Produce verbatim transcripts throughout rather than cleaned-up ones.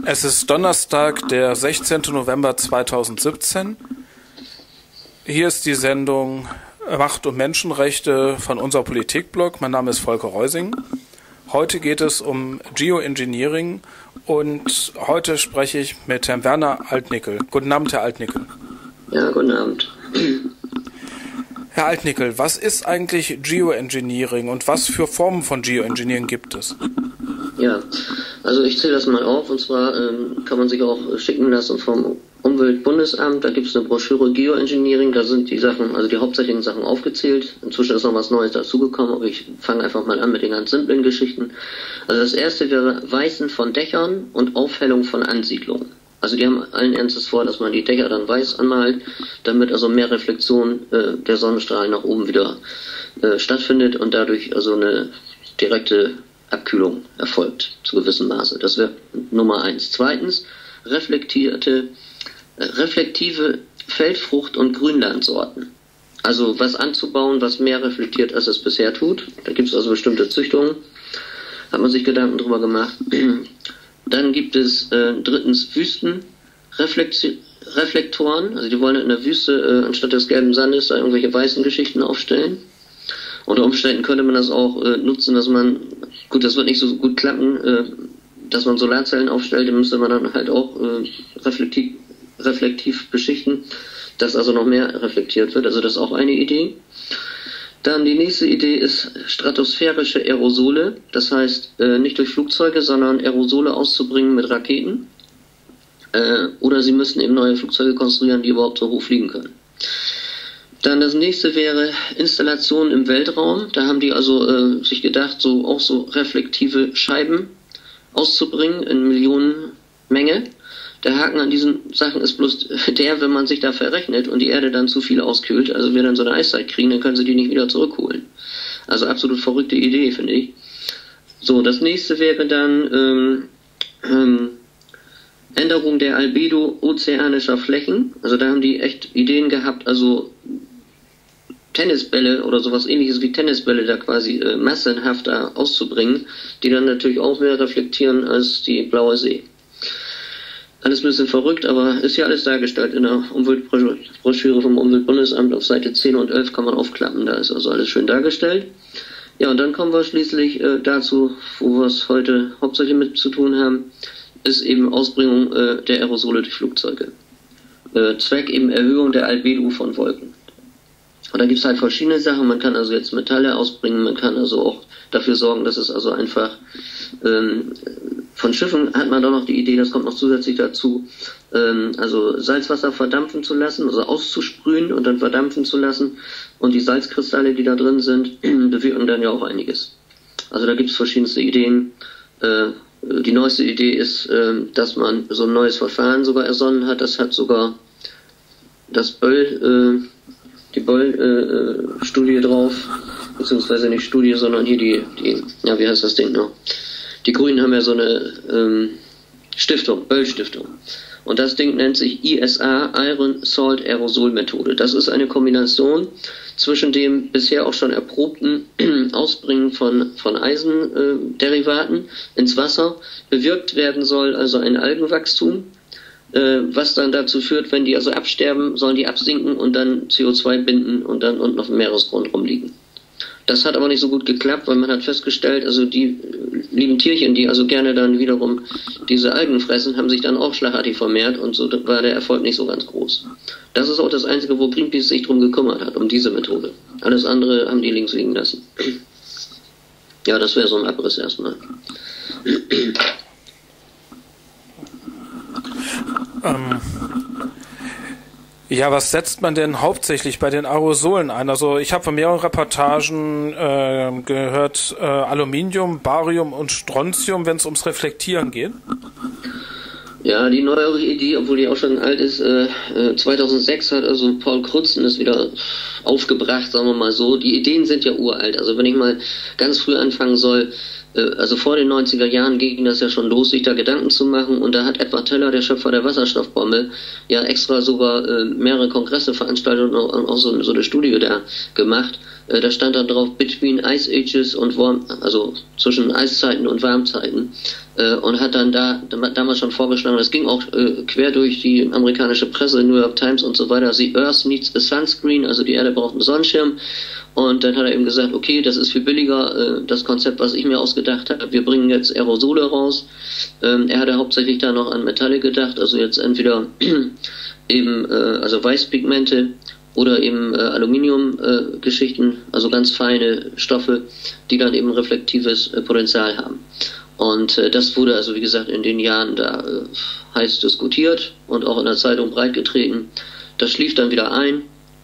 Es ist Donnerstag, der sechzehnten November zweitausendsiebzehn. Hier ist die Sendung Macht und Menschenrechte von unser Politikblog. Mein Name ist Volker Reusing. Heute geht es um Geoengineering und heute spreche ich mit Herrn Werner Altnickel. Guten Abend, Herr Altnickel. Ja, guten Abend. Herr Altnickel, was ist eigentlich Geoengineering und was für Formen von Geoengineering gibt es? Ja, also ich zähle das mal auf, und zwar ähm, kann man sich auch schicken lassen vom Umweltbundesamt. Da gibt es eine Broschüre Geoengineering, da sind die Sachen, also die hauptsächlichen Sachen aufgezählt. Inzwischen ist noch was Neues dazugekommen, aber ich fange einfach mal an mit den ganz simplen Geschichten. Also das erste wäre Weißen von Dächern und Aufhellung von Ansiedlungen. Also die haben allen Ernstes vor, dass man die Dächer dann weiß anmalt, damit also mehr Reflexion äh, der Sonnenstrahlen nach oben wieder äh, stattfindet und dadurch also eine direkte Abkühlung erfolgt zu gewissem Maße. Das wäre Nummer eins. Zweitens, reflektierte, äh, reflektive Feldfrucht- und Grünlandsorten. Also was anzubauen, was mehr reflektiert, als es bisher tut. Da gibt es also bestimmte Züchtungen. Hat man sich Gedanken drüber gemacht. Dann gibt es äh, drittens Wüstenreflektoren. Also die wollen in der Wüste äh, anstatt des gelben Sandes da irgendwelche weißen Geschichten aufstellen. Unter Umständen könnte man das auch äh, nutzen, dass man, gut, das wird nicht so gut klappen, äh, dass man Solarzellen aufstellt, die müsste man dann halt auch äh, reflektiv, reflektiv beschichten, dass also noch mehr reflektiert wird. Also das ist auch eine Idee. Dann die nächste Idee ist stratosphärische Aerosole, das heißt äh, nicht durch Flugzeuge, sondern Aerosole auszubringen mit Raketen. Äh, oder sie müssen eben neue Flugzeuge konstruieren, die überhaupt so hoch fliegen können. Dann das nächste wäre Installation im Weltraum. Da haben die also äh, sich gedacht, so auch so reflektive Scheiben auszubringen in Millionenmenge. Der Haken an diesen Sachen ist bloß der, wenn man sich da verrechnet und die Erde dann zu viel auskühlt, also wir dann so eine Eiszeit kriegen, dann können sie die nicht wieder zurückholen. Also absolut verrückte Idee, finde ich. So, das nächste wäre dann ähm, ähm, Änderung der Albedo ozeanischer Flächen. Also da haben die echt Ideen gehabt, also Tennisbälle oder sowas ähnliches wie Tennisbälle da quasi äh, massenhaft da auszubringen, die dann natürlich auch mehr reflektieren als die blaue See. Alles ein bisschen verrückt, aber ist ja alles dargestellt in der Umweltbroschüre vom Umweltbundesamt auf Seite zehn und elf kann man aufklappen, da ist also alles schön dargestellt. Ja, und dann kommen wir schließlich äh, dazu, wo wir es heute hauptsächlich mit zu tun haben, ist eben Ausbringung äh, der Aerosole durch Flugzeuge. Äh, Zweck eben Erhöhung der Albedo von Wolken. Und da gibt es halt verschiedene Sachen, man kann also jetzt Metalle ausbringen, man kann also auch dafür sorgen, dass es also einfach ähm, von Schiffen hat man doch noch die Idee, das kommt noch zusätzlich dazu, ähm, also Salzwasser verdampfen zu lassen, also auszusprühen und dann verdampfen zu lassen. Und die Salzkristalle, die da drin sind, bewirken dann ja auch einiges. Also da gibt es verschiedenste Ideen. Äh, die neueste Idee ist, äh, dass man so ein neues Verfahren sogar ersonnen hat. Das hat sogar das Böll, äh, die Böll-Studie äh, drauf, beziehungsweise nicht Studie, sondern hier die, die, ja, wie heißt das Ding noch? Die Grünen haben ja so eine ähm, Stiftung, Böll-Stiftung. Und das Ding nennt sich I S A, Iron Salt Aerosol Methode. Das ist eine Kombination zwischen dem bisher auch schon erprobten Ausbringen von, von Eisenderivaten äh, ins Wasser. Bewirkt werden soll also ein Algenwachstum, äh, was dann dazu führt, wenn die also absterben, sollen die absinken und dann C O zwei binden und dann unten auf dem Meeresgrund rumliegen. Das hat aber nicht so gut geklappt, weil man hat festgestellt, also die lieben Tierchen, die also gerne dann wiederum diese Algen fressen, haben sich dann auch schlagartig vermehrt und so war der Erfolg nicht so ganz groß. Das ist auch das Einzige, wo Greenpeace sich drum gekümmert hat, um diese Methode. Alles andere haben die links liegen lassen. Ja, das wäre so ein Abriss erstmal. Ähm. Ja, was setzt man denn hauptsächlich bei den Aerosolen ein? Also ich habe von mehreren Reportagen äh, gehört, äh, Aluminium, Barium und Strontium, wenn es ums Reflektieren geht. Ja, die neuere Idee, obwohl die auch schon alt ist, äh, zweitausendsechs hat also Paul Crutzen das wieder aufgebracht, sagen wir mal so. Die Ideen sind ja uralt. Also wenn ich mal ganz früh anfangen soll, also vor den neunziger Jahren ging das ja schon los, sich da Gedanken zu machen, und da hat Edward Teller, der Schöpfer der Wasserstoffbombe, ja extra sogar äh, mehrere Kongresse veranstaltet und auch, auch so, so eine Studie da gemacht, Äh, da stand dann drauf Between Ice Ages und Warm, also zwischen Eiszeiten und Warmzeiten. Äh, und hat dann da damals schon vorgeschlagen, das ging auch äh, quer durch die amerikanische Presse, New York Times und so weiter, the Earth needs a sunscreen, also die Erde braucht einen Sonnenschirm. Und dann hat er eben gesagt, okay, das ist viel billiger, äh, das Konzept, was ich mir ausgedacht habe, wir bringen jetzt Aerosole raus. Ähm, er hatte hauptsächlich da noch an Metalle gedacht, also jetzt entweder eben äh, also Weißpigmente oder eben äh, Aluminium-Geschichten, äh, also ganz feine Stoffe, die dann eben reflektives äh, Potenzial haben. Und äh, das wurde also, wie gesagt, in den Jahren da äh, heiß diskutiert und auch in der Zeitung breitgetreten. Das schlief dann wieder ein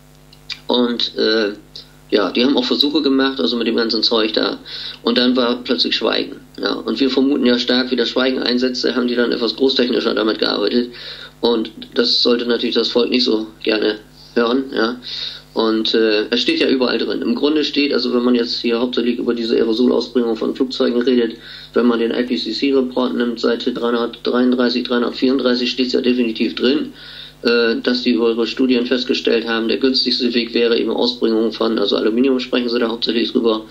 und äh, ja, die haben auch Versuche gemacht, also mit dem ganzen Zeug da. Und dann war plötzlich Schweigen. Ja, und wir vermuten ja stark, wie das Schweigen einsetzte, haben die dann etwas großtechnischer damit gearbeitet. Und das sollte natürlich das Volk nicht so gerne hören. Ja. Und äh, es steht ja überall drin. Im Grunde steht, also wenn man jetzt hier hauptsächlich über diese Aerosolausbringung von Flugzeugen redet, wenn man den I P C C-Report nimmt, Seite dreihundertdreiunddreißig, dreihundertvierunddreißig, steht es ja definitiv drin, dass die über ihre Studien festgestellt haben, der günstigste Weg wäre eben Ausbringung von, also Aluminium sprechen sie da hauptsächlich drüber,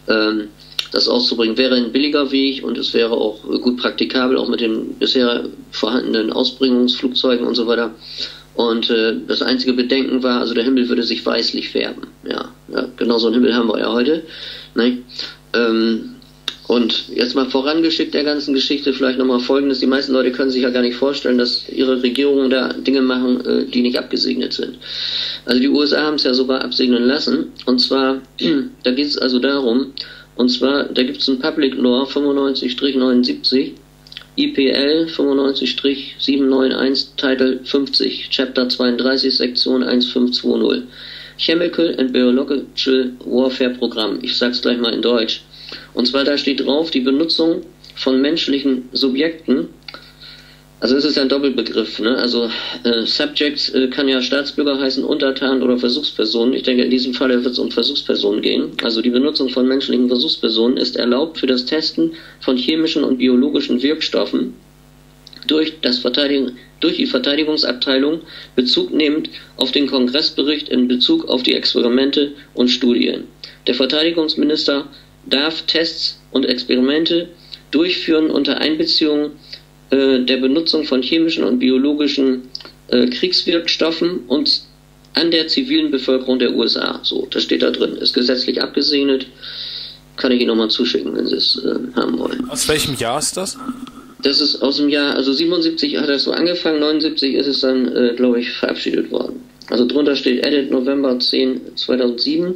das auszubringen wäre ein billiger Weg und es wäre auch gut praktikabel, auch mit den bisher vorhandenen Ausbringungsflugzeugen und so weiter. Und das einzige Bedenken war, also der Himmel würde sich weißlich färben. Ja, ja, genau so einen Himmel haben wir ja heute. Ne? Ähm, Und jetzt mal vorangeschickt der ganzen Geschichte vielleicht nochmal Folgendes. Die meisten Leute können sich ja gar nicht vorstellen, dass ihre Regierungen da Dinge machen, die nicht abgesegnet sind. Also die U S A haben es ja sogar absegnen lassen. Und zwar, da geht es also darum, und zwar, da gibt es ein Public Law fünfundneunzig neunundsiebzig, I P L fünfundneunzig siebenhunderteinundneunzig, Title fünfzig, Chapter zweiunddreißig, Sektion fünfzehn zwanzig. Chemical and Biological Warfare Programm. Ich sag's gleich mal in Deutsch. Und zwar da steht drauf, die Benutzung von menschlichen Subjekten, also es ist ja ein Doppelbegriff, ne? Also äh, Subjects äh, kann ja Staatsbürger heißen, Untertan oder Versuchspersonen. Ich denke, in diesem Fall wird es um Versuchspersonen gehen. Also die Benutzung von menschlichen Versuchspersonen ist erlaubt für das Testen von chemischen und biologischen Wirkstoffen durch, das Verteidigung, durch die Verteidigungsabteilung Bezug nehmend auf den Kongressbericht in Bezug auf die Experimente und Studien. Der Verteidigungsminister darf Tests und Experimente durchführen unter Einbeziehung äh, der Benutzung von chemischen und biologischen äh, Kriegswirkstoffen und an der zivilen Bevölkerung der U S A. So, das steht da drin. Ist gesetzlich abgesegnet. Kann ich Ihnen nochmal zuschicken, wenn Sie es äh, haben wollen. Aus welchem Jahr ist das? Das ist aus dem Jahr, also siebenundsiebzig hat das so angefangen, neunundsiebzig ist es dann, äh, glaube ich, verabschiedet worden. Also drunter steht Edit November zehnten zweitausendsieben.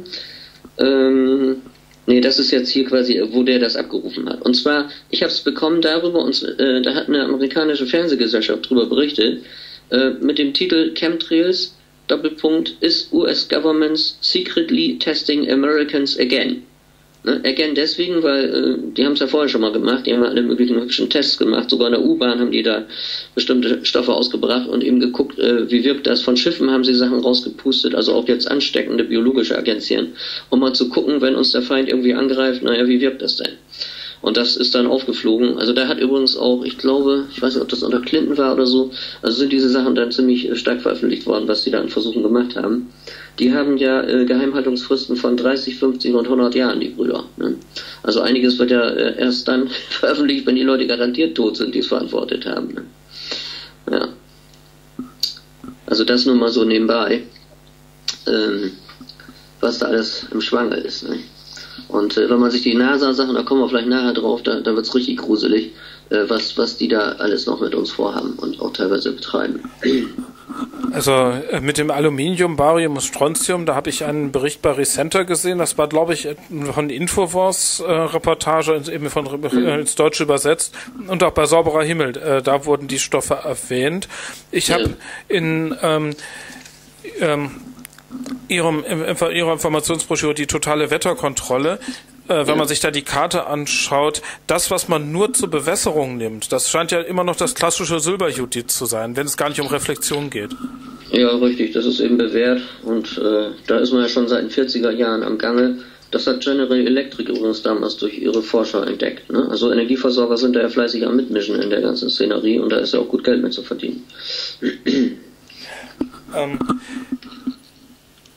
Ähm, Nee, das ist jetzt hier quasi, wo der das abgerufen hat. Und zwar, ich habe es bekommen darüber, und äh, da hat eine amerikanische Fernsehgesellschaft darüber berichtet, äh, mit dem Titel Chemtrails, Doppelpunkt, is U S Governments secretly testing Americans again. Ne? Again deswegen, weil äh, die haben es ja vorher schon mal gemacht, die haben alle möglichen hübschen Tests gemacht, sogar in der U-Bahn haben die da bestimmte Stoffe ausgebracht und eben geguckt, äh, wie wirkt das. Von Schiffen haben sie Sachen rausgepustet, also auch jetzt ansteckende biologische Agenzien, um mal zu gucken, wenn uns der Feind irgendwie angreift, naja, wie wirkt das denn? Und das ist dann aufgeflogen. Also da hat übrigens auch, ich glaube, ich weiß nicht, ob das unter Clinton war oder so, also sind diese Sachen dann ziemlich stark veröffentlicht worden, was sie da an Versuchen gemacht haben. Die haben ja äh, Geheimhaltungsfristen von dreißig, fünfzig und hundert Jahren, die Brüder. Ne? Also einiges wird ja äh, erst dann veröffentlicht, wenn die Leute garantiert tot sind, die es verantwortet haben. Ne? Ja. Also das nur mal so nebenbei, ähm, was da alles im Schwange ist. Ne? Und äh, wenn man sich die NASA-Sachen, da kommen wir vielleicht nachher drauf, da, da wird es richtig gruselig, äh, was, was die da alles noch mit uns vorhaben und auch teilweise betreiben. Also äh, mit dem Aluminium, Barium und Strontium, da habe ich einen Bericht bei Recenter gesehen, das war, glaube ich, von Infowars-Reportage, äh, eben von äh, ins Deutsche übersetzt, und auch bei Sauberer Himmel, äh, da wurden die Stoffe erwähnt. Ich habe in ähm, ähm, Ihrem, Ihrer Informationsbroschüre die totale Wetterkontrolle, äh, wenn man sich da die Karte anschaut, das, was man nur zur Bewässerung nimmt, das scheint ja immer noch das klassische Silberjodid zu sein, wenn es gar nicht um Reflexion geht. Ja, richtig, das ist eben bewährt und äh, da ist man ja schon seit den vierziger Jahren am Gange. Das hat General Electric übrigens damals durch ihre Forscher entdeckt. Ne? Also Energieversorger sind da ja fleißig am Mitmischen in der ganzen Szenerie und da ist ja auch gut Geld mit zu verdienen. ähm,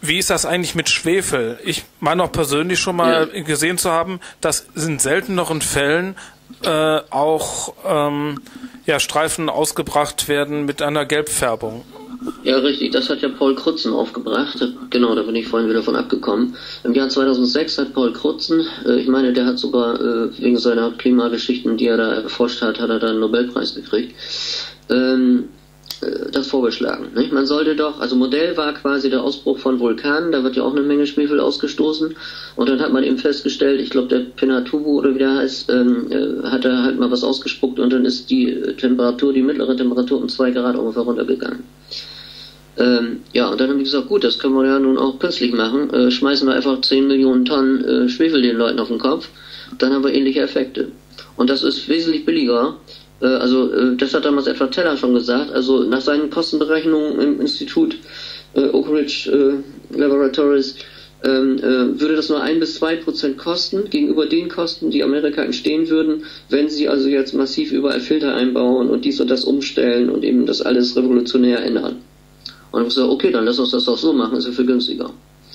wie ist das eigentlich mit Schwefel? Ich meine auch persönlich schon mal ja. gesehen zu haben, dass in selteneren Fällen äh, auch ähm, ja, Streifen ausgebracht werden mit einer Gelbfärbung. Ja, richtig. Das hat ja Paul Crutzen aufgebracht. Genau, da bin ich vorhin wieder von abgekommen. Im Jahr zweitausendsechs hat Paul Crutzen, äh, ich meine, der hat sogar äh, wegen seiner Klimageschichten, die er da erforscht hat, hat er da einen Nobelpreis gekriegt, ähm, äh, das vorgeschlagen. Nicht? Man sollte doch, also Modell war quasi der Ausbruch von Vulkanen, da wird ja auch eine Menge Schwefel ausgestoßen. Und dann hat man eben festgestellt, ich glaube, der Pinatubo oder wie der heißt, ähm, äh, hat da halt mal was ausgespuckt und dann ist die Temperatur, die mittlere Temperatur um zwei Grad ungefähr runtergegangen. Ähm, ja, und dann haben die gesagt, gut, das können wir ja nun auch künstlich machen, äh, schmeißen wir einfach zehn Millionen Tonnen äh, Schwefel den Leuten auf den Kopf, dann haben wir ähnliche Effekte. Und das ist wesentlich billiger, äh, also äh, das hat damals Edward Teller schon gesagt, also nach seinen Kostenberechnungen im Institut äh, Oak Ridge äh, Laboratories ähm, äh, würde das nur ein bis zwei Prozent kosten, gegenüber den Kosten, die Amerika entstehen würden, wenn sie also jetzt massiv überall Filter einbauen und dies und das umstellen und eben das alles revolutionär ändern. Und ich gesagt, okay, dann lass uns das doch so machen, ist ja viel günstiger.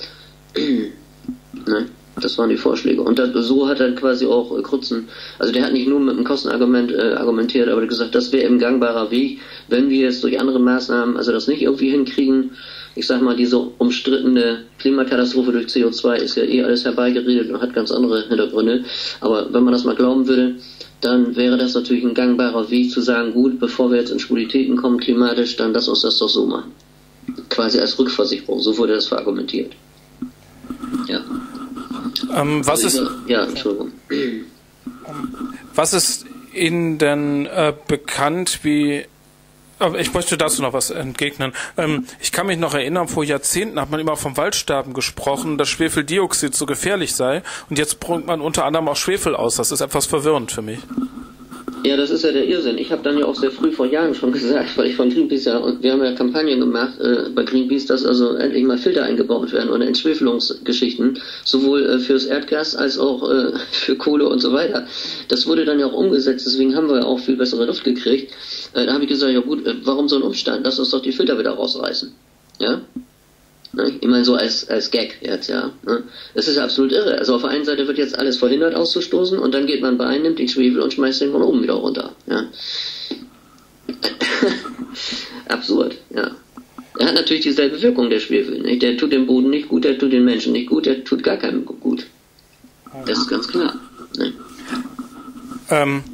Ne? Das waren die Vorschläge. Und das, so hat dann quasi auch äh, Crutzen, also der hat nicht nur mit dem Kostenargument äh, argumentiert, aber der gesagt, das wäre ein gangbarer Weg, wenn wir jetzt durch andere Maßnahmen, also das nicht irgendwie hinkriegen. Ich sag mal, diese umstrittene Klimakatastrophe durch C O zwei ist ja eh alles herbeigeredet und hat ganz andere Hintergründe. Aber wenn man das mal glauben würde, dann wäre das natürlich ein gangbarer Weg zu sagen, gut, bevor wir jetzt in Schwulitäten kommen klimatisch, dann lass uns das doch so machen. Quasi als Rückversicherung, so wurde das verargumentiert. Ja. Ähm, was also ist ja, Entschuldigung. Was ist Ihnen denn äh, bekannt, wie aber ich möchte dazu noch was entgegnen. Ähm, ich kann mich noch erinnern, vor Jahrzehnten hat man immer vom Waldsterben gesprochen, dass Schwefeldioxid so gefährlich sei und jetzt bringt man unter anderem auch Schwefel aus. Das ist etwas verwirrend für mich. Ja, das ist ja der Irrsinn. Ich habe dann ja auch sehr früh vor Jahren schon gesagt, weil ich von Greenpeace ja, und wir haben ja Kampagnen gemacht äh, bei Greenpeace, dass also endlich mal Filter eingebaut werden oder Entschwefelungsgeschichten, sowohl äh, fürs Erdgas als auch äh, für Kohle und so weiter. Das wurde dann ja auch umgesetzt, deswegen haben wir ja auch viel bessere Luft gekriegt. Äh, da habe ich gesagt, ja gut, äh, warum so ein Umstand? Lass uns doch die Filter wieder rausreißen. Ja? Ne? Ich meine so als, als Gag jetzt, ja. Ne? Das ist absolut irre. Also auf der einen Seite wird jetzt alles verhindert auszustoßen und dann geht man bei einem, nimmt den Schwefel und schmeißt den von oben wieder runter. Ja? Absurd, ja. Er hat natürlich dieselbe Wirkung, der Schwefel. Nicht? Der tut dem Boden nicht gut, der tut den Menschen nicht gut, der tut gar keinem gut. Das ist ganz klar. Ne? Ähm,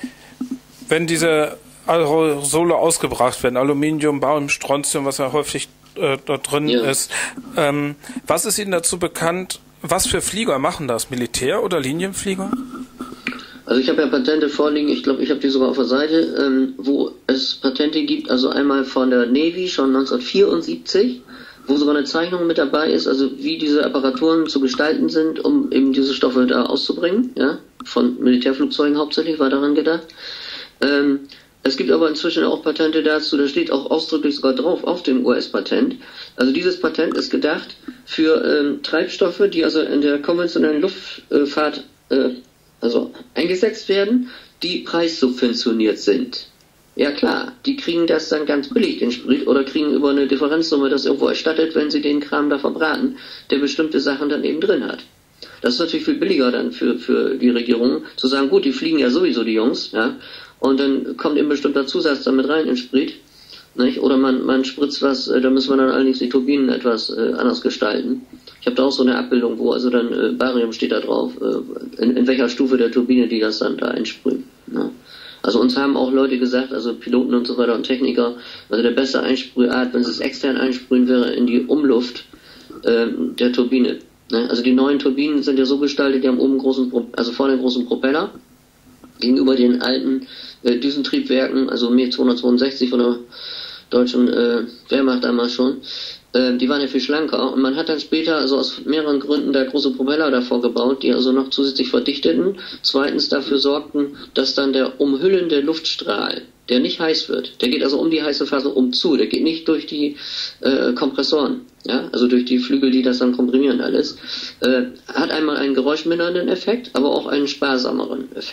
wenn diese Aerosole ausgebracht werden, Aluminium, Barium, Strontium, was ja häufig äh, da drin ja. ist, ähm, was ist Ihnen dazu bekannt, was für Flieger machen das? Militär- oder Linienflieger? Also ich habe ja Patente vorliegen, ich glaube, ich habe die sogar auf der Seite, ähm, wo es Patente gibt, also einmal von der Navy schon neunzehnhundertvierundsiebzig, wo sogar eine Zeichnung mit dabei ist, also wie diese Apparaturen zu gestalten sind, um eben diese Stoffe da auszubringen, ja, von Militärflugzeugen hauptsächlich war daran gedacht. Ähm, es gibt aber inzwischen auch Patente dazu, da steht auch ausdrücklich sogar drauf, auf dem U S-Patent. Also dieses Patent ist gedacht für ähm, Treibstoffe, die also in der konventionellen Luftfahrt äh, also eingesetzt werden, die preissubventioniert sind. Ja klar, die kriegen das dann ganz billig, den Sprit, oder kriegen über eine Differenzsumme das irgendwo erstattet, wenn sie den Kram da verbraten, der bestimmte Sachen dann eben drin hat. Das ist natürlich viel billiger dann für, für die Regierung, zu sagen, gut, die fliegen ja sowieso, die Jungs, ja, und dann kommt eben bestimmter Zusatz damit rein in Sprit, nicht? Oder man, man spritzt was, da müssen wir dann allerdings die Turbinen etwas äh, anders gestalten. Ich habe da auch so eine Abbildung, wo also dann äh, Barium steht da drauf, äh, in, in welcher Stufe der Turbine die das dann da einsprühen. Ne? Also uns haben auch Leute gesagt, also Piloten und so weiter und Techniker, also der beste Einsprühart, wenn sie es extern einsprühen, wäre in die Umluft äh, der Turbine. Ne? Also die neuen Turbinen sind ja so gestaltet, die haben oben großen, Pro also vorne einen großen Propeller, gegenüber den alten äh, Düsentriebwerken, also Mir zweihundertzweiundsechzig von der deutschen äh, Wehrmacht damals schon, äh, die waren ja viel schlanker und man hat dann später also aus mehreren Gründen da große Propeller davor gebaut, die also noch zusätzlich verdichteten, zweitens dafür sorgten, dass dann der umhüllende Luftstrahl, der nicht heiß wird, der geht also um die heiße Phase um zu, der geht nicht durch die äh, Kompressoren, ja, also durch die Flügel, die das dann komprimieren alles, äh, hat einmal einen geräuschmindernden Effekt, aber auch einen sparsameren Effekt.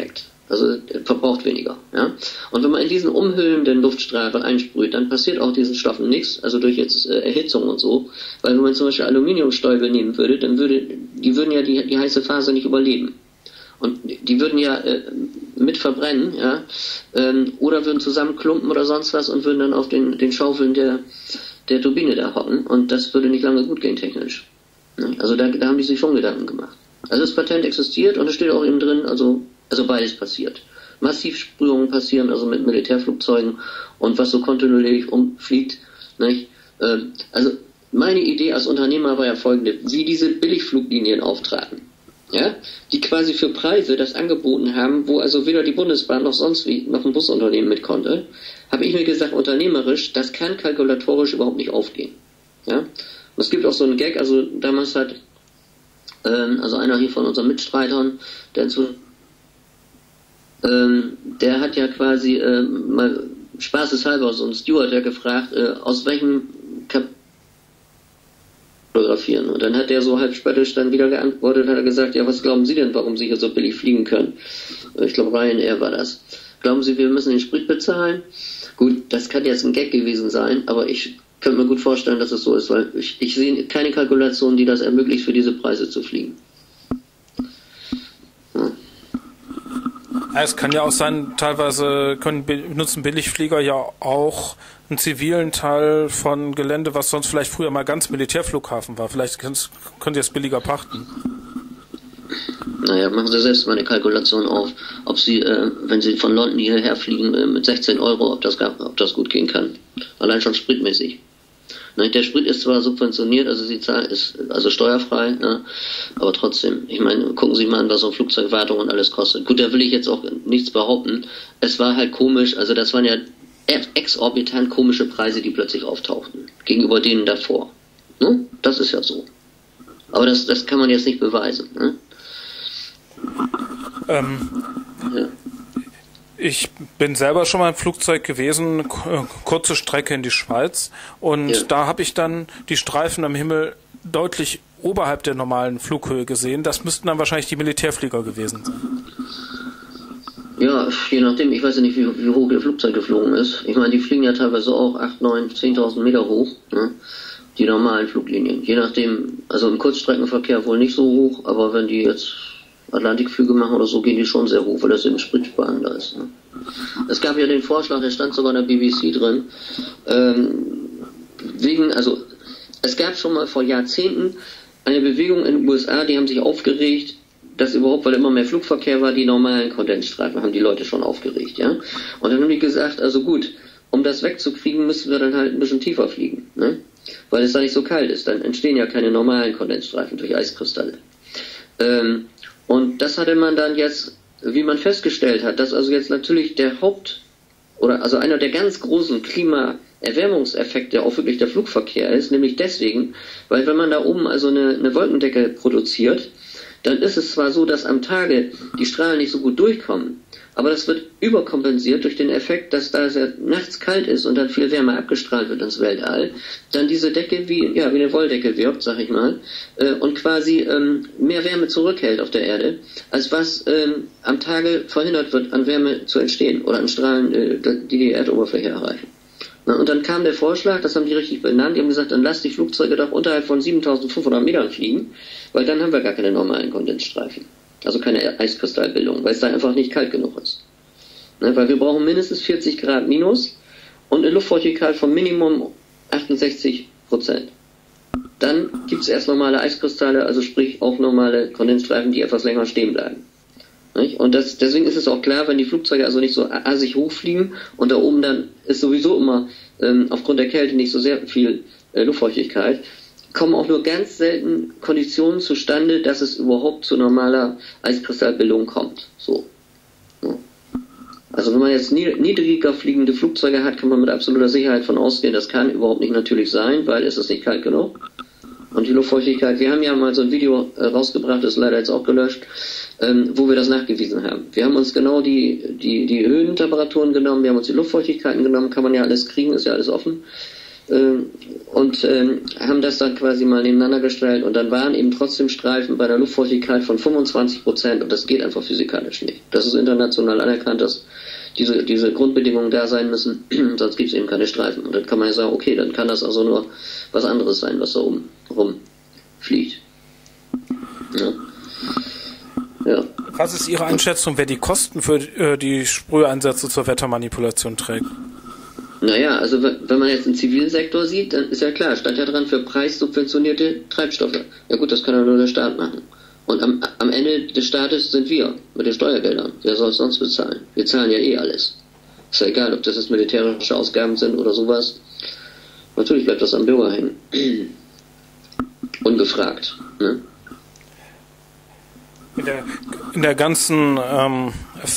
Also verbraucht weniger. Ja? Und wenn man in diesen umhüllenden Luftstrahlen einsprüht, dann passiert auch diesen Stoffen nichts, also durch jetzt äh, Erhitzung und so. Weil wenn man zum Beispiel Aluminiumstäube nehmen würde, dann würde, die würden ja die, die heiße Phase nicht überleben. Und die würden ja äh, mit verbrennen, ja, ähm, oder würden zusammenklumpen oder sonst was und würden dann auf den, den Schaufeln der, der Turbine da hocken. Und das würde nicht lange gut gehen technisch. Ja? Also da, da haben die sich schon Gedanken gemacht. Also das Patent existiert und es steht auch eben drin, also, also beides passiert. Massivsprühungen passieren, also mit Militärflugzeugen und was so kontinuierlich umfliegt, nicht? Ähm, also meine Idee als Unternehmer war ja folgende, wie diese Billigfluglinien auftraten. Ja, die quasi für Preise das angeboten haben, wo also weder die Bundesbahn noch sonst wie noch ein Busunternehmen mit konnte, habe ich mir gesagt, unternehmerisch, das kann kalkulatorisch überhaupt nicht aufgehen. Ja, und es gibt auch so einen Gag, also damals hat, ähm, also einer hier von unseren Mitstreitern, der inzwischen, ähm, der hat ja quasi ähm, mal spaßeshalber so einen Steward ja gefragt, äh, aus welchem Kap fotografieren. Und dann hat er so halb spöttisch dann wieder geantwortet, hat er gesagt, ja, was glauben Sie denn, warum Sie hier so billig fliegen können? Ich glaube, Ryanair war das. Glauben Sie, wir müssen den Sprit bezahlen? Gut, das kann jetzt ein Gag gewesen sein, aber ich könnte mir gut vorstellen, dass es so ist, weil ich, ich sehe keine Kalkulation, die das ermöglicht, für diese Preise zu fliegen. Ja. Es kann ja auch sein, teilweise können benutzen Billigflieger ja auch einen zivilen Teil von Gelände, was sonst vielleicht früher mal ganz Militärflughafen war. Vielleicht können Sie es billiger pachten. Naja, machen Sie selbst mal eine Kalkulation auf, ob Sie, äh, wenn Sie von London hierher fliegen äh, mit sechzehn Euro, ob das, ob das gut gehen kann. Allein schon spritmäßig. Ne, der Sprit ist zwar subventioniert, also Sie zahlen, ist also steuerfrei, ne, aber trotzdem, ich meine, gucken Sie mal an, was so Flugzeugwartung und alles kostet. Gut, da will ich jetzt auch nichts behaupten. Es war halt komisch, also das waren ja exorbitant komische Preise, die plötzlich auftauchten, gegenüber denen davor. Ne? Das ist ja so. Aber das, das kann man jetzt nicht beweisen. Ne? Ähm, ja. Ich bin selber schon mal im Flugzeug gewesen, kurze Strecke in die Schweiz, und ja. Da habe ich dann die Streifen am Himmel deutlich oberhalb der normalen Flughöhe gesehen. Das müssten dann wahrscheinlich die Militärflieger gewesen sein. Ja, je nachdem, ich weiß ja nicht, wie, wie hoch Ihr Flugzeug geflogen ist. Ich meine, die fliegen ja teilweise auch acht, neun, zehntausend Meter hoch, ne? Die normalen Fluglinien. Je nachdem, also im Kurzstreckenverkehr wohl nicht so hoch, aber wenn die jetzt Atlantikflüge machen oder so, gehen die schon sehr hoch, weil das eben spritsparender ist. Ne? Es gab ja den Vorschlag, der stand sogar in der B B C drin, ähm, wegen, also es gab schon mal vor Jahrzehnten eine Bewegung in den U S A, die haben sich aufgeregt, dass überhaupt, weil immer mehr Flugverkehr war, die normalen Kondensstreifen haben die Leute schon aufgeregt, ja. Und dann haben die gesagt, also gut, um das wegzukriegen, müssen wir dann halt ein bisschen tiefer fliegen, ne? Weil es da nicht so kalt ist. Dann entstehen ja keine normalen Kondensstreifen durch Eiskristalle. Ähm, und das hatte man dann jetzt, wie man festgestellt hat, dass also jetzt natürlich der Haupt, oder also einer der ganz großen Klimaerwärmungseffekte auch wirklich der Flugverkehr ist, nämlich deswegen, weil wenn man da oben also eine, eine Wolkendecke produziert, dann ist es zwar so, dass am Tage die Strahlen nicht so gut durchkommen, aber das wird überkompensiert durch den Effekt, dass da es ja nachts kalt ist und dann viel Wärme abgestrahlt wird ins Weltall, dann diese Decke wie, ja, wie eine Wolldecke wirkt, sag ich mal, äh, und quasi ähm, mehr Wärme zurückhält auf der Erde, als was ähm, am Tage verhindert wird, an Wärme zu entstehen oder an Strahlen, äh, die die Erdoberfläche erreichen. Na, und dann kam der Vorschlag, das haben die richtig benannt, die haben gesagt, dann lasst die Flugzeuge doch unterhalb von siebentausendfünfhundert Metern fliegen, weil dann haben wir gar keine normalen Kondensstreifen. Also keine Eiskristallbildung, weil es da einfach nicht kalt genug ist. Ne, weil wir brauchen mindestens vierzig Grad minus und eine Luftfeuchtigkeit von Minimum achtundsechzig Prozent. Dann gibt es erst normale Eiskristalle, also sprich auch normale Kondensstreifen, die etwas länger stehen bleiben. Nicht? Und das, deswegen ist es auch klar, wenn die Flugzeuge also nicht so assig hochfliegen und da oben dann ist sowieso immer ähm, aufgrund der Kälte nicht so sehr viel äh, Luftfeuchtigkeit, kommen auch nur ganz selten Konditionen zustande, dass es überhaupt zu normaler Eiskristallbildung kommt. So. Ja. Also wenn man jetzt niedriger fliegende Flugzeuge hat, kann man mit absoluter Sicherheit von ausgehen, das kann überhaupt nicht natürlich sein, weil es ist nicht kalt genug. Und die Luftfeuchtigkeit, wir haben ja mal so ein Video äh, rausgebracht, das ist leider jetzt auch gelöscht, ähm, wo wir das nachgewiesen haben. Wir haben uns genau die, die, die Höhentemperaturen genommen, wir haben uns die Luftfeuchtigkeiten genommen, kann man ja alles kriegen, ist ja alles offen. äh, und äh, haben das dann quasi mal nebeneinander gestellt und dann waren eben trotzdem Streifen bei einer Luftfeuchtigkeit von fünfundzwanzig Prozent und das geht einfach physikalisch nicht. Das ist international anerkannt, dass diese, diese Grundbedingungen da sein müssen, sonst gibt es eben keine Streifen. Und dann kann man ja sagen, okay, dann kann das also nur was anderes sein, was da oben rumfliegt. Ja. Ja. Was ist Ihre Einschätzung, wer die Kosten für äh, die Sprüheinsätze zur Wettermanipulation trägt? Naja, also wenn man jetzt den zivilen Sektor sieht, dann ist ja klar, stand ja dran für preissubventionierte Treibstoffe. Ja gut, das kann ja nur der Staat machen. Und am, am Ende des Staates sind wir mit den Steuergeldern. Wer soll es sonst bezahlen? Wir zahlen ja eh alles. Ist ja egal, ob das jetzt militärische Ausgaben sind oder sowas. Natürlich bleibt das am Bürger hängen. Ungefragt. Ne? In der, in der ganzen ähm,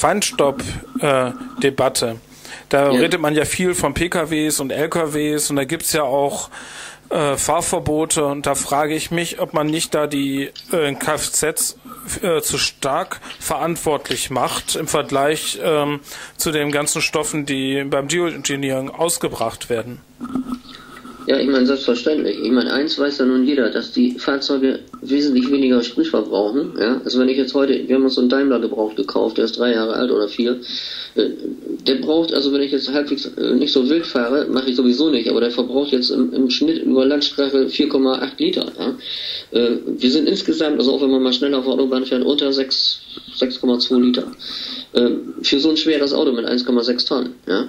Feinstaub-Debatte, äh, da ja. redet man ja viel von P K Ws und L K Ws und da gibt es ja auch äh, Fahrverbote und da frage ich mich, ob man nicht da die äh, Kfz äh, zu stark verantwortlich macht im Vergleich ähm, zu den ganzen Stoffen, die beim Geoengineering ausgebracht werden. Ja, ich meine, selbstverständlich. Ich meine, eins weiß ja nun jeder, dass die Fahrzeuge wesentlich weniger Sprit verbrauchen. Ja? Also wenn ich jetzt heute, wir haben uns so einen Daimler gebraucht gekauft, der ist drei Jahre alt oder vier. Der braucht, also wenn ich jetzt halbwegs nicht so wild fahre, mache ich sowieso nicht, aber der verbraucht jetzt im, im Schnitt über Landstreife vier Komma acht Liter. Ja? Wir sind insgesamt, also auch wenn man mal schneller auf der Autobahn fährt, unter sechs Komma zwei Liter. Für so ein schweres Auto mit eins Komma sechs Tonnen. Ja?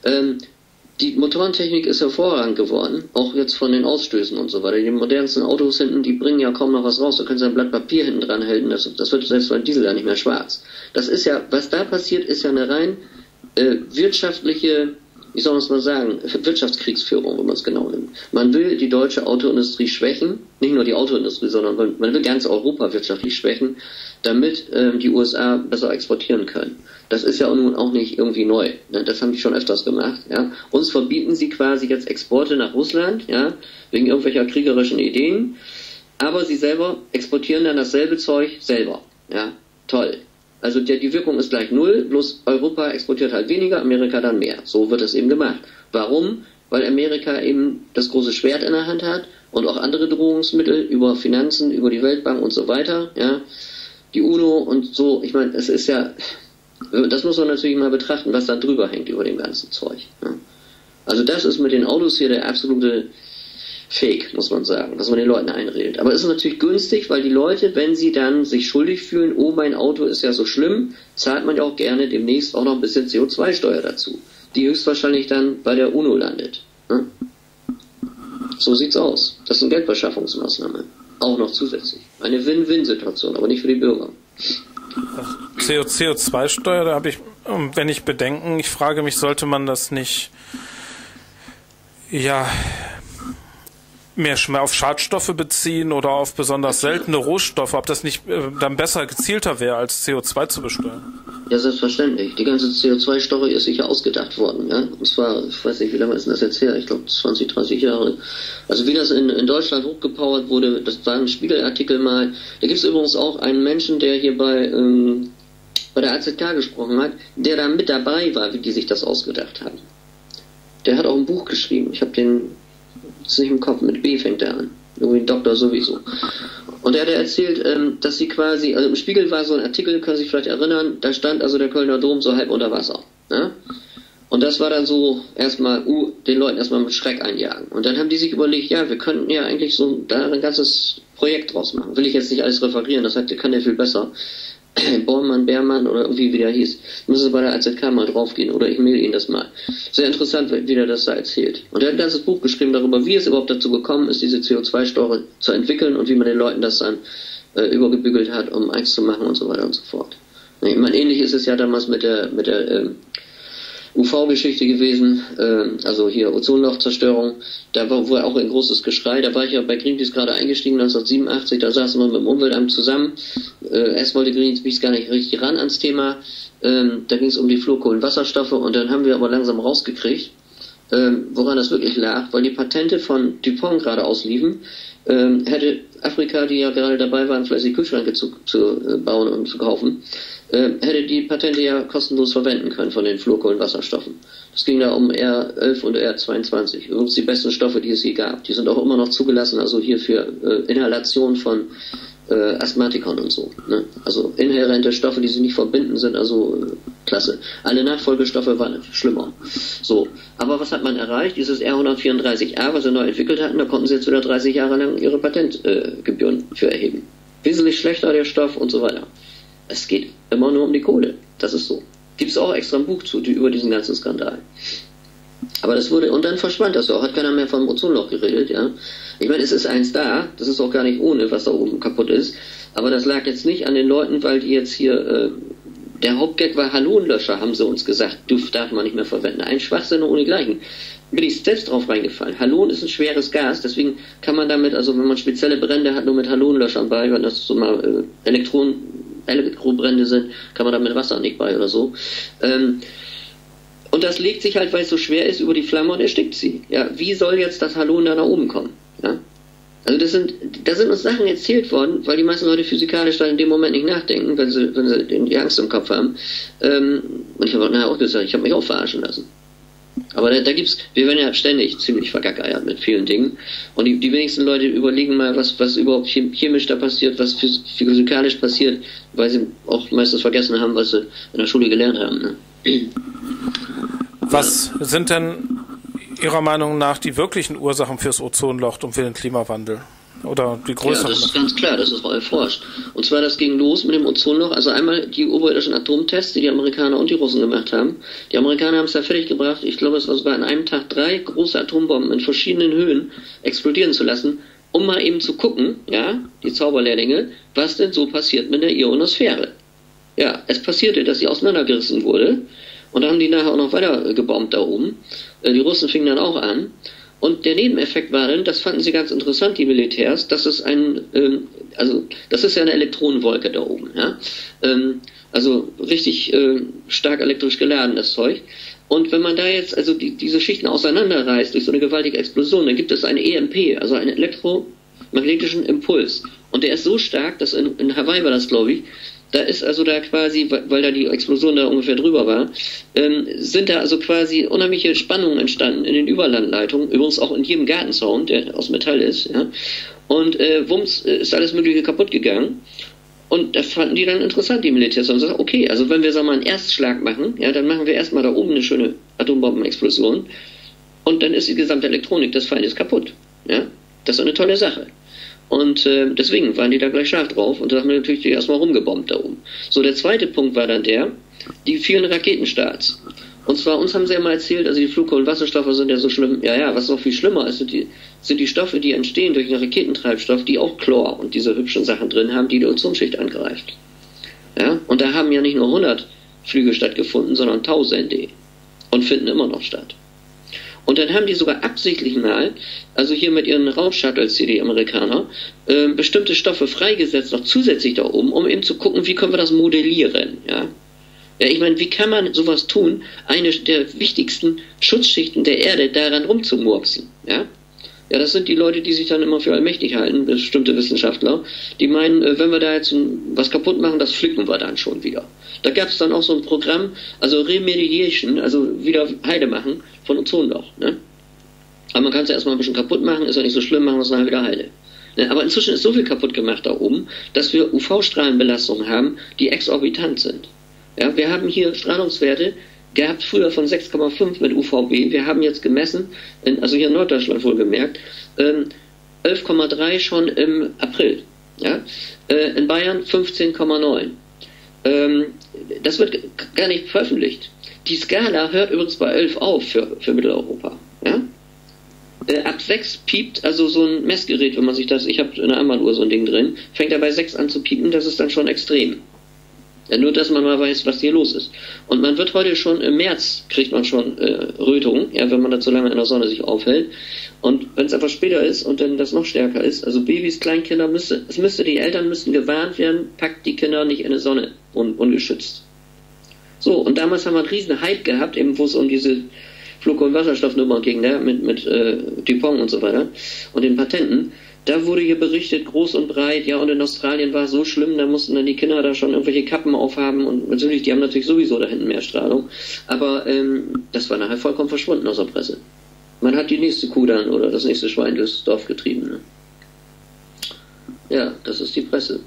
Die Motorentechnik ist hervorragend geworden, auch jetzt von den Ausstößen und so weiter. Die modernsten Autos hinten, die bringen ja kaum noch was raus. Da können sie ein Blatt Papier hinten dran halten, das, das wird selbst beim Diesel ja nicht mehr schwarz. Das ist ja, was da passiert, ist ja eine rein äh, wirtschaftliche, wie soll man es mal sagen, Wirtschaftskriegsführung, wenn man es genau nimmt. Man will die deutsche Autoindustrie schwächen, nicht nur die Autoindustrie, sondern man will ganz Europa wirtschaftlich schwächen, damit äh, die U S A besser exportieren können. Das ist ja nun auch nicht irgendwie neu. Ne? Das haben die schon öfters gemacht. Ja? Uns verbieten sie quasi jetzt Exporte nach Russland, ja, wegen irgendwelcher kriegerischen Ideen, aber sie selber exportieren dann dasselbe Zeug selber. Ja? Toll. Also der, die Wirkung ist gleich null, bloß Europa exportiert halt weniger, Amerika dann mehr. So wird es eben gemacht. Warum? Weil Amerika eben das große Schwert in der Hand hat und auch andere Drohungsmittel über Finanzen, über die Weltbank und so weiter. Ja? Die UNO und so. Ich meine, es ist ja... Das muss man natürlich mal betrachten, was dann drüber hängt über dem ganzen Zeug. Ja. Also das ist mit den Autos hier der absolute Fake, muss man sagen, dass man den Leuten einredet. Aber es ist natürlich günstig, weil die Leute, wenn sie dann sich schuldig fühlen, oh, mein Auto ist ja so schlimm, zahlt man ja auch gerne demnächst auch noch ein bisschen C O zwei Steuer dazu, die höchstwahrscheinlich dann bei der UNO landet. Ja. So sieht's aus. Das ist eine Geldbeschaffungsmaßnahme. Auch noch zusätzlich. Eine Win-Win-Situation, aber nicht für die Bürger. C O zwei Steuer, da habe ich, wenn ich bedenken, ich frage mich, sollte man das nicht ja mehr auf Schadstoffe beziehen oder auf besonders seltene Rohstoffe, ob das nicht äh, dann besser gezielter wäre, als C O zwei zu besteuern? Ja, selbstverständlich. Die ganze C O zwei Steuer ist sicher ausgedacht worden. Ja? Und zwar, ich weiß nicht, wie lange ist das jetzt her? Ich glaube zwanzig, dreißig Jahre. Also wie das in, in Deutschland hochgepowert wurde, das war ein Spiegelartikel mal. Da gibt es übrigens auch einen Menschen, der hier bei, ähm, bei der A Z K gesprochen hat, der da mit dabei war, wie die sich das ausgedacht haben. Der hat auch ein Buch geschrieben. Ich habe den ist nicht im Kopf, mit B fängt er an. Irgendwie ein Doktor sowieso. Und er hat erzählt, ähm, dass sie quasi, also im Spiegel war so ein Artikel, können Sie sich vielleicht erinnern, da stand also der Kölner Dom so halb unter Wasser. Ne? Und das war dann so erstmal, uh, den Leuten erstmal mit Schreck einjagen. Und dann haben die sich überlegt, ja, wir könnten ja eigentlich so da ein ganzes Projekt draus machen. Will ich jetzt nicht alles referieren, das heißt, der kann ja viel besser. Bormann, Beermann oder irgendwie wie der hieß, müssen Sie bei der A Z K mal draufgehen oder ich mail Ihnen das mal. Sehr interessant, wie der das da erzählt. Und er hat ein ganzes Buch geschrieben darüber, wie es überhaupt dazu gekommen ist, diese C O zwei Steuer zu entwickeln und wie man den Leuten das dann äh, übergebügelt hat, um eins zu machen und so weiter und so fort. Ich meine, ähnlich ist es ja damals mit der mit der ähm, U V-Geschichte gewesen, äh, also hier Ozonlochzerstörung, da war wohl auch ein großes Geschrei, da war ich ja bei Greenpeace gerade eingestiegen, neunzehnhundertsiebenundachtzig, da saßen wir mit dem Umweltamt zusammen, äh, erst wollte Greenpeace gar nicht richtig ran ans Thema, ähm, da ging es um die Fluorkohlenwasserstoffe und dann haben wir aber langsam rausgekriegt, ähm, woran das wirklich lag, weil die Patente von DuPont gerade ausliefen, ähm, hätte Afrika, die ja gerade dabei waren, fleißig Kühlschränke zu, zu äh, bauen und zu kaufen, äh, hätte die Patente ja kostenlos verwenden können von den Fluorkohlenwasserstoffen. Es ging da um R elf und R zweiundzwanzig. Übrigens die besten Stoffe, die es je gab. Die sind auch immer noch zugelassen, also hier für äh, Inhalation von äh, Asthmatikern und so. Ne? Also inhärente Stoffe, die sie nicht verbinden, sind also äh, klasse. Alle Nachfolgestoffe waren schlimmer. So, aber was hat man erreicht? Dieses R hundertvierunddreißig A, was sie neu entwickelt hatten, da konnten sie jetzt wieder dreißig Jahre lang ihre Patentgebühren äh, für erheben. Wesentlich schlechter der Stoff und so weiter. Es geht immer nur um die Kohle. Das ist so. Gibt es auch extra ein Buch zu, die, über diesen ganzen Skandal. Aber das wurde, und dann verschwand das auch, hat keiner mehr vom Ozonloch geredet, ja. Ich meine, es ist eins da, das ist auch gar nicht ohne, was da oben kaputt ist, aber das lag jetzt nicht an den Leuten, weil die jetzt hier, äh, der Hauptgag war Halonlöscher, haben sie uns gesagt, Duft darf man nicht mehr verwenden. Ein Schwachsinn ohnegleichen. Bin ich selbst drauf reingefallen. Halon ist ein schweres Gas, deswegen kann man damit, also wenn man spezielle Brände hat, nur mit Halonlöschern bei, wenn das so mal äh, Elektronen, Elektrobrände sind, kann man da mit Wasser nicht bei oder so. Ähm, und das legt sich halt, weil es so schwer ist, über die Flamme und erstickt sie. Ja, wie soll jetzt das Halon da nach oben kommen? Ja? Also das sind, da sind uns Sachen erzählt worden, weil die meisten Leute physikalisch dann in dem Moment nicht nachdenken, wenn sie, wenn sie die Angst im Kopf haben. Ähm, und ich habe nachher auch gesagt, ich habe mich auch verarschen lassen. Aber da, da gibt's, wir werden ja ständig ziemlich vergackeiert mit vielen Dingen. Und die, die wenigsten Leute überlegen mal, was, was überhaupt chemisch da passiert, was physikalisch passiert, weil sie auch meistens vergessen haben, was sie in der Schule gelernt haben. Ne? Was sind denn Ihrer Meinung nach die wirklichen Ursachen fürs Ozonloch und für den Klimawandel? Oder die größeren? Ja, das ist ganz klar, das ist auch erforscht. Und zwar, das ging los mit dem Ozonloch, also einmal die oberirdischen Atomtests, die die Amerikaner und die Russen gemacht haben. Die Amerikaner haben es da fertig gebracht, ich glaube, es war an einem Tag drei große Atombomben in verschiedenen Höhen explodieren zu lassen, um mal eben zu gucken, ja, die Zauberlehrlinge, was denn so passiert mit der Ionosphäre. Ja, es passierte, dass sie auseinandergerissen wurde, und da haben die nachher auch noch weiter gebombt da oben. Die Russen fingen dann auch an. Und der Nebeneffekt war dann, das fanden sie ganz interessant, die Militärs, dass es ein, ähm, also das ist ja eine Elektronenwolke da oben, ja, ähm, also richtig äh, stark elektrisch geladen, das Zeug. Und wenn man da jetzt also die, diese Schichten auseinanderreißt durch so eine gewaltige Explosion, dann gibt es eine E M P, also einen elektromagnetischen Impuls. Und der ist so stark, dass in, in Hawaii war das, glaube ich, da ist also da quasi, weil da die Explosion da ungefähr drüber war, ähm, sind da also quasi unheimliche Spannungen entstanden in den Überlandleitungen, übrigens auch in jedem Gartenzaun, der aus Metall ist, ja. Und äh, wumms ist alles Mögliche kaputt gegangen. Und das fanden die dann interessant, die Militärs. Und sagen, okay, also wenn wir sagen wir mal einen Erstschlag machen, ja, dann machen wir erstmal da oben eine schöne Atombombenexplosion und dann ist die gesamte Elektronik des Feindes kaputt. Ja. Das ist eine tolle Sache. Und äh, deswegen waren die da gleich scharf drauf und da haben wir natürlich erstmal rumgebombt da oben. So, der zweite Punkt war dann der, die vielen Raketenstarts. Und zwar, uns haben sie ja mal erzählt, also die Fluorkohlenwasserstoffe sind ja so schlimm. Ja, ja, was noch viel schlimmer ist, sind die, sind die Stoffe, die entstehen durch einen Raketentreibstoff, die auch Chlor und diese hübschen Sachen drin haben, die die Ozonschicht angreift. Ja, und da haben ja nicht nur hundert Flüge stattgefunden, sondern Tausende. Und finden immer noch statt. Und dann haben die sogar absichtlich mal, also hier mit ihren Raumshuttles, hier die Amerikaner, äh, bestimmte Stoffe freigesetzt, noch zusätzlich da oben, um eben zu gucken, wie können wir das modellieren, ja. Ja, ich meine, wie kann man sowas tun, eine der wichtigsten Schutzschichten der Erde daran rumzumurksen, ja. Ja, das sind die Leute, die sich dann immer für allmächtig halten, bestimmte Wissenschaftler, die meinen, wenn wir da jetzt was kaputt machen, das flicken wir dann schon wieder. Da gab es dann auch so ein Programm, also Remediation, also wieder Heile machen von Ozonloch. Ne? Aber man kann es ja erstmal ein bisschen kaputt machen, ist ja nicht so schlimm, machen wir es nachher wieder heile. Ne? Aber inzwischen ist so viel kaputt gemacht da oben, dass wir U V-Strahlenbelastungen haben, die exorbitant sind. Ja, wir haben hier Strahlungswerte gehabt, früher von sechs Komma fünf mit U V B. Wir haben jetzt gemessen, in, also hier in Norddeutschland wohlgemerkt, ähm, elf Komma drei schon im April. Ja? Äh, in Bayern fünfzehn Komma neun. Ähm, das wird gar nicht veröffentlicht. Die Skala hört übrigens bei elf auf für, für Mitteleuropa. Ja? Äh, ab sechs piept, also so ein Messgerät, wenn man sich das, ich habe in der Armbanduhr so ein Ding drin, fängt er bei sechs an zu piepen, das ist dann schon extrem. Ja, nur, dass man mal weiß, was hier los ist. Und man wird heute schon, im März kriegt man schon äh, Rötung, ja, wenn man da zu lange in der Sonne sich aufhält. Und wenn es einfach später ist und dann das noch stärker ist, also Babys, Kleinkinder, müsste, es müsste, die Eltern müssten gewarnt werden, packt die Kinder nicht in die Sonne, un, ungeschützt. So, und damals haben wir einen riesen Hype gehabt, eben wo es um diese Fluorkohlenwasserstoffnummer ging da mit, mit äh, Dupont und so weiter und den Patenten. Da wurde hier berichtet, groß und breit, ja, und in Australien war es so schlimm, da mussten dann die Kinder da schon irgendwelche Kappen aufhaben und natürlich, die haben natürlich sowieso da hinten mehr Strahlung. Aber ähm, das war nachher vollkommen verschwunden aus der Presse. Man hat die nächste Kuh dann oder das nächste Schwein durchs Dorf getrieben. Ne? Ja, das ist die Presse.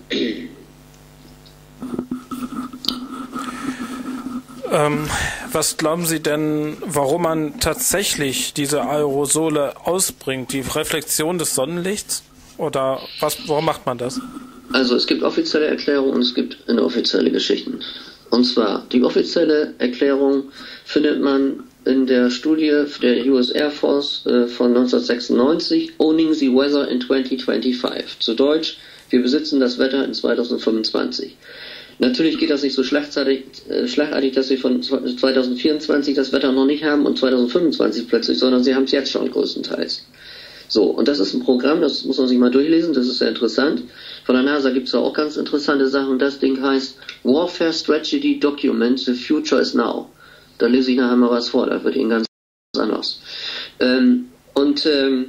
Ähm, was glauben Sie denn, warum man tatsächlich diese Aerosole ausbringt? Die Reflexion des Sonnenlichts? Oder was, warum macht man das? Also es gibt offizielle Erklärungen und es gibt inoffizielle Geschichten. Und zwar, die offizielle Erklärung findet man in der Studie der U S Air Force äh, von neunzehnhundertsechsundneunzig, Owning the Weather in twenty twenty-five. Zu Deutsch, wir besitzen das Wetter in zweitausendfünfundzwanzig. Natürlich geht das nicht so schlagartig, äh, schlagartig, dass wir von zweitausendvierundzwanzig das Wetter noch nicht haben und zweitausendfünfundzwanzig plötzlich, sondern sie haben es jetzt schon größtenteils. So, und das ist ein Programm, das muss man sich mal durchlesen, das ist sehr interessant. Von der NASA gibt es auch ganz interessante Sachen. Das Ding heißt Warfare Strategy Document, The Future is Now. Da lese ich nachher mal was vor, da wird Ihnen ganz anders. Ähm, und ähm,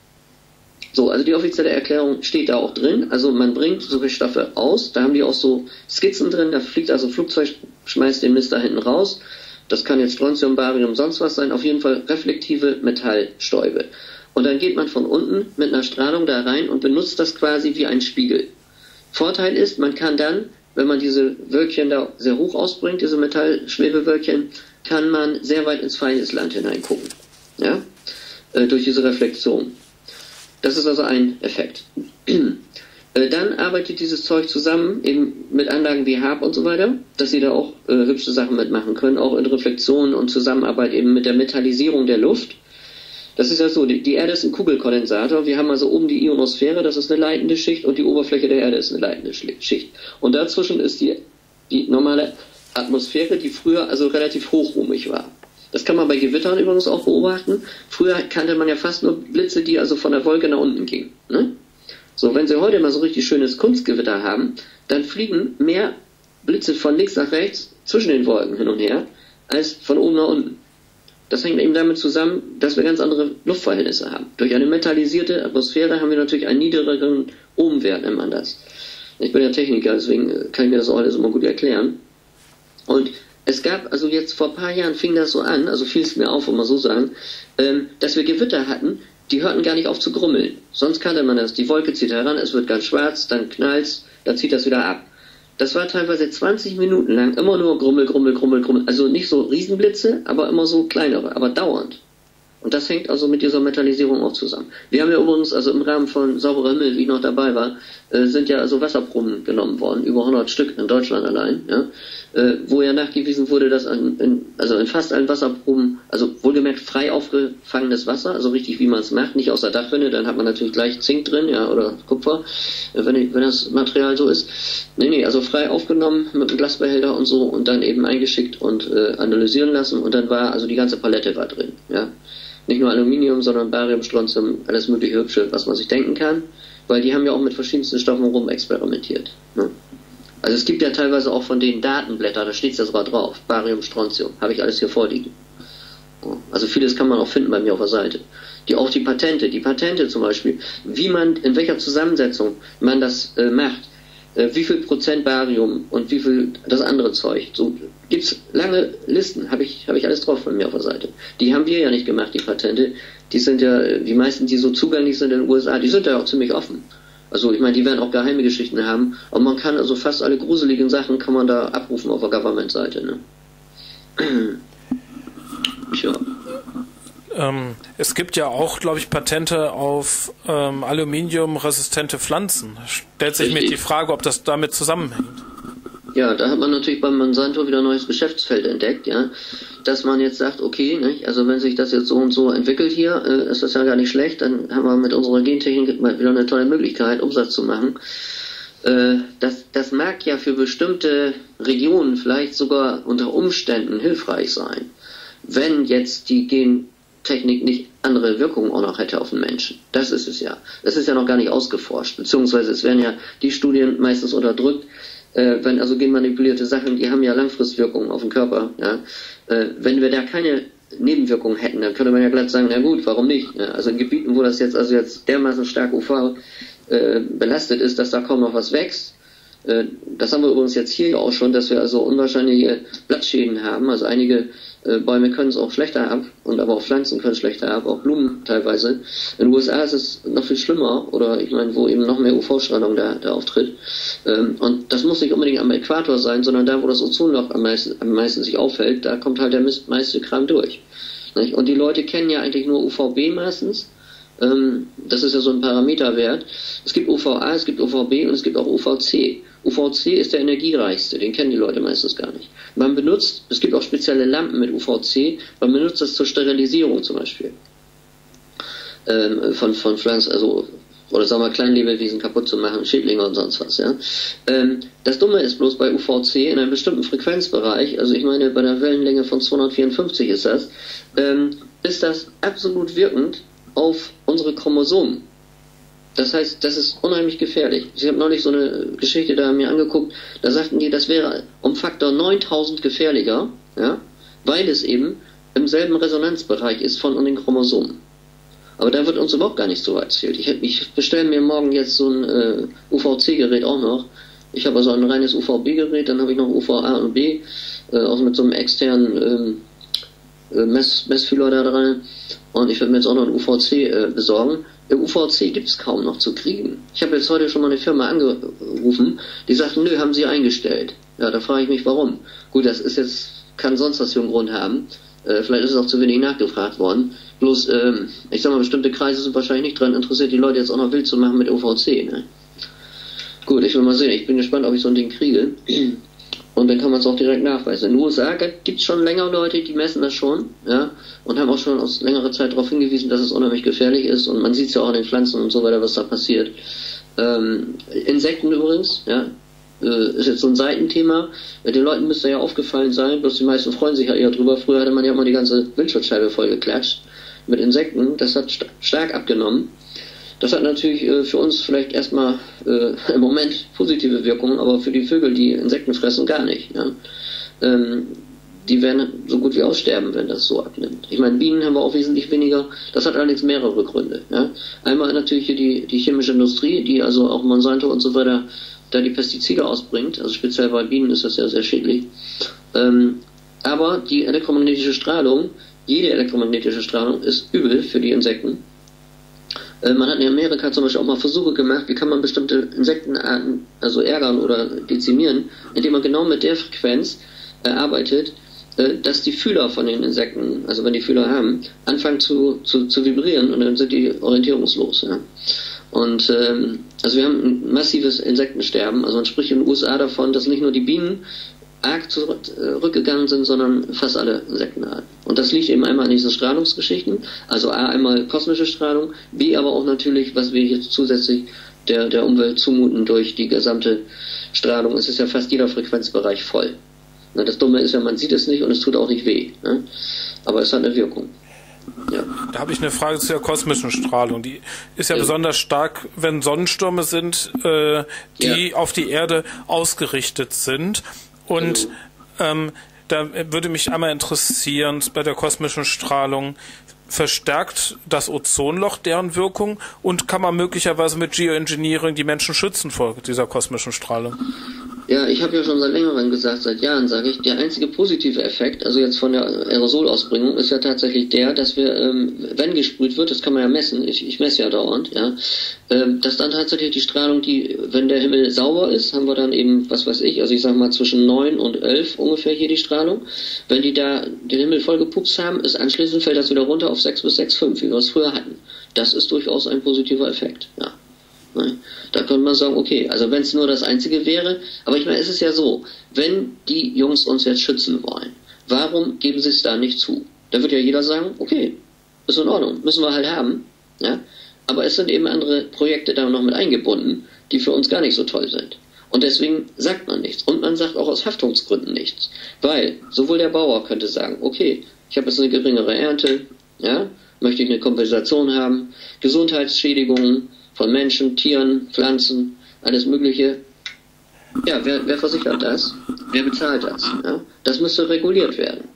so, also die offizielle Erklärung steht da auch drin. Also man bringt solche Stoffe aus, da haben die auch so Skizzen drin, da fliegt also ein Flugzeug, schmeißt den Mist da hinten raus. Das kann jetzt Strontium, Barium, sonst was sein, auf jeden Fall reflektive Metallstäube. Und dann geht man von unten mit einer Strahlung da rein und benutzt das quasi wie ein Spiegel. Vorteil ist, man kann dann, wenn man diese Wölkchen da sehr hoch ausbringt, diese Metallschwebewölkchen, kann man sehr weit ins Feindesland hineingucken. Ja? Äh, durch diese Reflexion. Das ist also ein Effekt. äh, dann arbeitet dieses Zeug zusammen, eben mit Anlagen wie H A A P und so weiter, dass sie da auch äh, hübsche Sachen mitmachen können, auch in Reflexion und Zusammenarbeit eben mit der Metallisierung der Luft. Das ist ja so, die, die Erde ist ein Kugelkondensator, wir haben also oben die Ionosphäre, das ist eine leitende Schicht und die Oberfläche der Erde ist eine leitende Schicht. Und dazwischen ist die, die normale Atmosphäre, die früher also relativ hochruhmig war. Das kann man bei Gewittern übrigens auch beobachten. Früher kannte man ja fast nur Blitze, die also von der Wolke nach unten gingen. Ne? So, wenn Sie heute mal so richtig schönes Kunstgewitter haben, dann fliegen mehr Blitze von links nach rechts zwischen den Wolken hin und her, als von oben nach unten. Das hängt eben damit zusammen, dass wir ganz andere Luftverhältnisse haben. Durch eine metallisierte Atmosphäre haben wir natürlich einen niedrigeren Ohmwert, nennt man das. Ich bin ja Techniker, deswegen kann ich mir das auch alles immer gut erklären. Und es gab, also jetzt vor ein paar Jahren fing das so an, also fiel es mir auf, wenn man so sagen, ähm, dass wir Gewitter hatten, die hörten gar nicht auf zu grummeln. Sonst kannte man das. Die Wolke zieht heran, es wird ganz schwarz, dann knallt's, dann zieht das wieder ab. Das war teilweise zwanzig Minuten lang immer nur Grummel, Grummel, Grummel, Grummel. Also nicht so Riesenblitze, aber immer so kleinere, aber dauernd. Und das hängt also mit dieser Metallisierung auch zusammen. Wir haben ja übrigens, also im Rahmen von Sauberer Himmel, wie ich noch dabei war, äh, sind ja also Wasserproben genommen worden, über hundert Stück in Deutschland allein, ja, äh, wo ja nachgewiesen wurde, dass an, in, also in fast allen Wasserproben, also wohlgemerkt frei aufgefangenes Wasser, also richtig wie man es macht, nicht aus der Dachrinne, dann hat man natürlich gleich Zink drin, ja, oder Kupfer, äh, wenn, wenn das Material so ist. Nee, nee, also frei aufgenommen mit einem Glasbehälter und so und dann eben eingeschickt und äh, analysieren lassen und dann war, also die ganze Palette war drin, ja. Nicht nur Aluminium, sondern Barium, Strontium, alles mögliche Hübsche, was man sich denken kann, weil die haben ja auch mit verschiedensten Stoffen rumexperimentiert. Ne? Also es gibt ja teilweise auch von denen Datenblätter, da steht es ja sogar drauf, Barium, Strontium, habe ich alles hier vorliegen. Also vieles kann man auch finden bei mir auf der Seite. Die, auch die Patente, die Patente zum Beispiel, wie man, in welcher Zusammensetzung man das äh, macht, äh, wie viel Prozent Barium und wie viel das andere Zeug, so gibt's lange Listen, habe ich, habe ich alles drauf bei mir auf der Seite. Die haben wir ja nicht gemacht, die Patente. Die sind ja, die meisten, die so zugänglich sind in den U S A, die sind ja auch ziemlich offen. Also ich meine, die werden auch geheime Geschichten haben, aber man kann also fast alle gruseligen Sachen kann man da abrufen auf der Government-Seite. Ne? Tja. Ähm, es gibt ja auch, glaube ich, Patente auf ähm, aluminiumresistente Pflanzen. Stellt sich mir die Frage, ob das damit zusammenhängt. Ja, da hat man natürlich beim Monsanto wieder ein neues Geschäftsfeld entdeckt, ja, dass man jetzt sagt, okay, nicht, also wenn sich das jetzt so und so entwickelt hier, äh, ist das ja gar nicht schlecht, dann haben wir mit unserer Gentechnik wieder eine tolle Möglichkeit, Umsatz zu machen. Äh, das, das mag ja für bestimmte Regionen vielleicht sogar unter Umständen hilfreich sein, wenn jetzt die Gentechnik nicht andere Wirkungen auch noch hätte auf den Menschen. Das ist es ja. Das ist ja noch gar nicht ausgeforscht, beziehungsweise es werden ja die Studien meistens unterdrückt, Äh, wenn also genmanipulierte Sachen, die haben ja Langfristwirkungen auf den Körper, ja. Äh, wenn wir da keine Nebenwirkungen hätten, dann könnte man ja glatt sagen, na gut, warum nicht? Ne? Also in Gebieten, wo das jetzt also jetzt dermaßen stark U V äh, belastet ist, dass da kaum noch was wächst. Äh, das haben wir übrigens jetzt hier auch schon, dass wir also unwahrscheinliche Blattschäden haben. Also einige äh, Bäume können es auch schlechter ab und aber auch Pflanzen können es schlechter ab, auch Blumen teilweise. In den U S A ist es noch viel schlimmer, oder ich meine, wo eben noch mehr U V-Strahlung da, da auftritt. Ähm, und das muss nicht unbedingt am Äquator sein, sondern da, wo das Ozonloch am meisten, am meisten sich aufhält, da kommt halt der meiste Kram durch. Nicht? Und die Leute kennen ja eigentlich nur U V B meistens. Ähm, das ist ja so ein Parameterwert. Es gibt U V A, es gibt U V B und es gibt auch U V C. U V C ist der energiereichste, den kennen die Leute meistens gar nicht. Man benutzt, es gibt auch spezielle Lampen mit U V C, man benutzt das zur Sterilisierung zum Beispiel. Ähm, von, von Pflanzen, also, oder sagen wir Kleinlebewesen kaputt zu machen, Schädlinge und sonst was, ja. Ähm, das Dumme ist bloß bei U V C in einem bestimmten Frequenzbereich, also ich meine bei einer Wellenlänge von zweihundertvierundfünfzig ist das, ähm, ist das absolut wirkend auf unsere Chromosomen. Das heißt, das ist unheimlich gefährlich. Ich habe neulich so eine Geschichte da mir angeguckt, da sagten die, das wäre um Faktor neuntausend gefährlicher, ja, weil es eben im selben Resonanzbereich ist von den Chromosomen. Aber da wird uns überhaupt gar nicht so erzählt. Ich, ich bestelle mir morgen jetzt so ein äh, U V C-Gerät auch noch. Ich habe also ein reines U V B-Gerät, dann habe ich noch U V A und B, äh, auch mit so einem externen äh, Mess, Messfühler da dran. Und ich werde mir jetzt auch noch ein U V C äh, besorgen. U V C gibt es kaum noch zu kriegen. Ich habe jetzt heute schon mal eine Firma angerufen, die sagten, nö, haben sie eingestellt. Ja, da frage ich mich, warum. Gut, das ist jetzt, kann sonst was für einen Grund haben. Äh, vielleicht ist es auch zu wenig nachgefragt worden. Bloß, ähm, ich sag mal, bestimmte Kreise sind wahrscheinlich nicht dran interessiert, die Leute jetzt auch noch wild zu machen mit U V C. Ne? Gut, ich will mal sehen. Ich bin gespannt, ob ich so ein Ding kriege. Und dann kann man es auch direkt nachweisen. In den U S A gibt es schon länger Leute, die messen das schon, ja, und haben auch schon aus längerer Zeit darauf hingewiesen, dass es unheimlich gefährlich ist. Und man sieht es ja auch an den Pflanzen und so weiter, was da passiert. Ähm, Insekten übrigens, ja, äh, ist jetzt so ein Seitenthema. Den Leuten müsste ja aufgefallen sein, bloß die meisten freuen sich ja eher drüber. Früher hatte man ja immer die ganze Windschutzscheibe voll geklatscht mit Insekten. Das hat st stark abgenommen. Das hat natürlich äh, für uns vielleicht erstmal äh, im Moment positive Wirkungen, aber für die Vögel, die Insekten fressen, gar nicht. Ja? Ähm, die werden so gut wie aussterben, wenn das so abnimmt. Ich meine, Bienen haben wir auch wesentlich weniger. Das hat allerdings mehrere Gründe. Ja? Einmal natürlich hier die, die chemische Industrie, die also auch Monsanto und so weiter da die Pestizide ausbringt. Also speziell bei Bienen ist das ja sehr schädlich. Ähm, aber die elektromagnetische Strahlung, jede elektromagnetische Strahlung ist übel für die Insekten. Man hat in Amerika zum Beispiel auch mal Versuche gemacht, wie kann man bestimmte Insektenarten also ärgern oder dezimieren, indem man genau mit der Frequenz äh, arbeitet, äh, dass die Fühler von den Insekten, also wenn die Fühler haben, anfangen zu, zu, zu vibrieren und dann sind die orientierungslos. Ja. Und ähm, also wir haben ein massives Insektensterben, also man spricht in den U S A davon, dass nicht nur die Bienen arg zurückgegangen sind, sondern fast alle Insektenarten. Und das liegt eben einmal an diesen Strahlungsgeschichten, also A, einmal kosmische Strahlung, B, aber auch natürlich, was wir jetzt zusätzlich der, der Umwelt zumuten durch die gesamte Strahlung. Es ist ja fast jeder Frequenzbereich voll. Na, das Dumme ist ja, man sieht es nicht und es tut auch nicht weh. Ne? Aber es hat eine Wirkung. Ja. Da habe ich eine Frage zu der kosmischen Strahlung. Die ist ja, ja. besonders stark, wenn Sonnenstürme sind, äh, die ja. auf die Erde ausgerichtet sind. Und ähm, da würde mich einmal interessieren, bei der kosmischen Strahlung, verstärkt das Ozonloch deren Wirkung und kann man möglicherweise mit Geoengineering die Menschen schützen vor dieser kosmischen Strahlung? Ja, ich habe ja schon seit längerem gesagt, seit Jahren sage ich, der einzige positive Effekt, also jetzt von der Aerosolausbringung, ist ja tatsächlich der, dass wir, ähm, wenn gesprüht wird, das kann man ja messen, ich, ich messe ja dauernd, ja, ähm, dass dann tatsächlich die Strahlung, die, wenn der Himmel sauber ist, haben wir dann eben, was weiß ich, also ich sage mal zwischen neun und elf ungefähr hier die Strahlung. Wenn die da den Himmel voll gepupst haben, ist anschließend fällt das wieder runter auf sechs bis sechs Komma fünf, wie wir es früher hatten. Das ist durchaus ein positiver Effekt, ja. Da könnte man sagen, okay, also wenn es nur das Einzige wäre, aber ich meine, es ist ja so, wenn die Jungs uns jetzt schützen wollen, warum geben sie es da nicht zu? Da wird ja jeder sagen, okay, ist in Ordnung, müssen wir halt haben, ja, aber es sind eben andere Projekte da noch mit eingebunden, die für uns gar nicht so toll sind. Und deswegen sagt man nichts. Und man sagt auch aus Haftungsgründen nichts. Weil sowohl der Bauer könnte sagen, okay, ich habe jetzt eine geringere Ernte, ja, möchte ich eine Kompensation haben, Gesundheitsschädigungen von Menschen, Tieren, Pflanzen, alles Mögliche. Ja, wer, wer versichert das? Wer bezahlt das? Ja? Das müsste reguliert werden.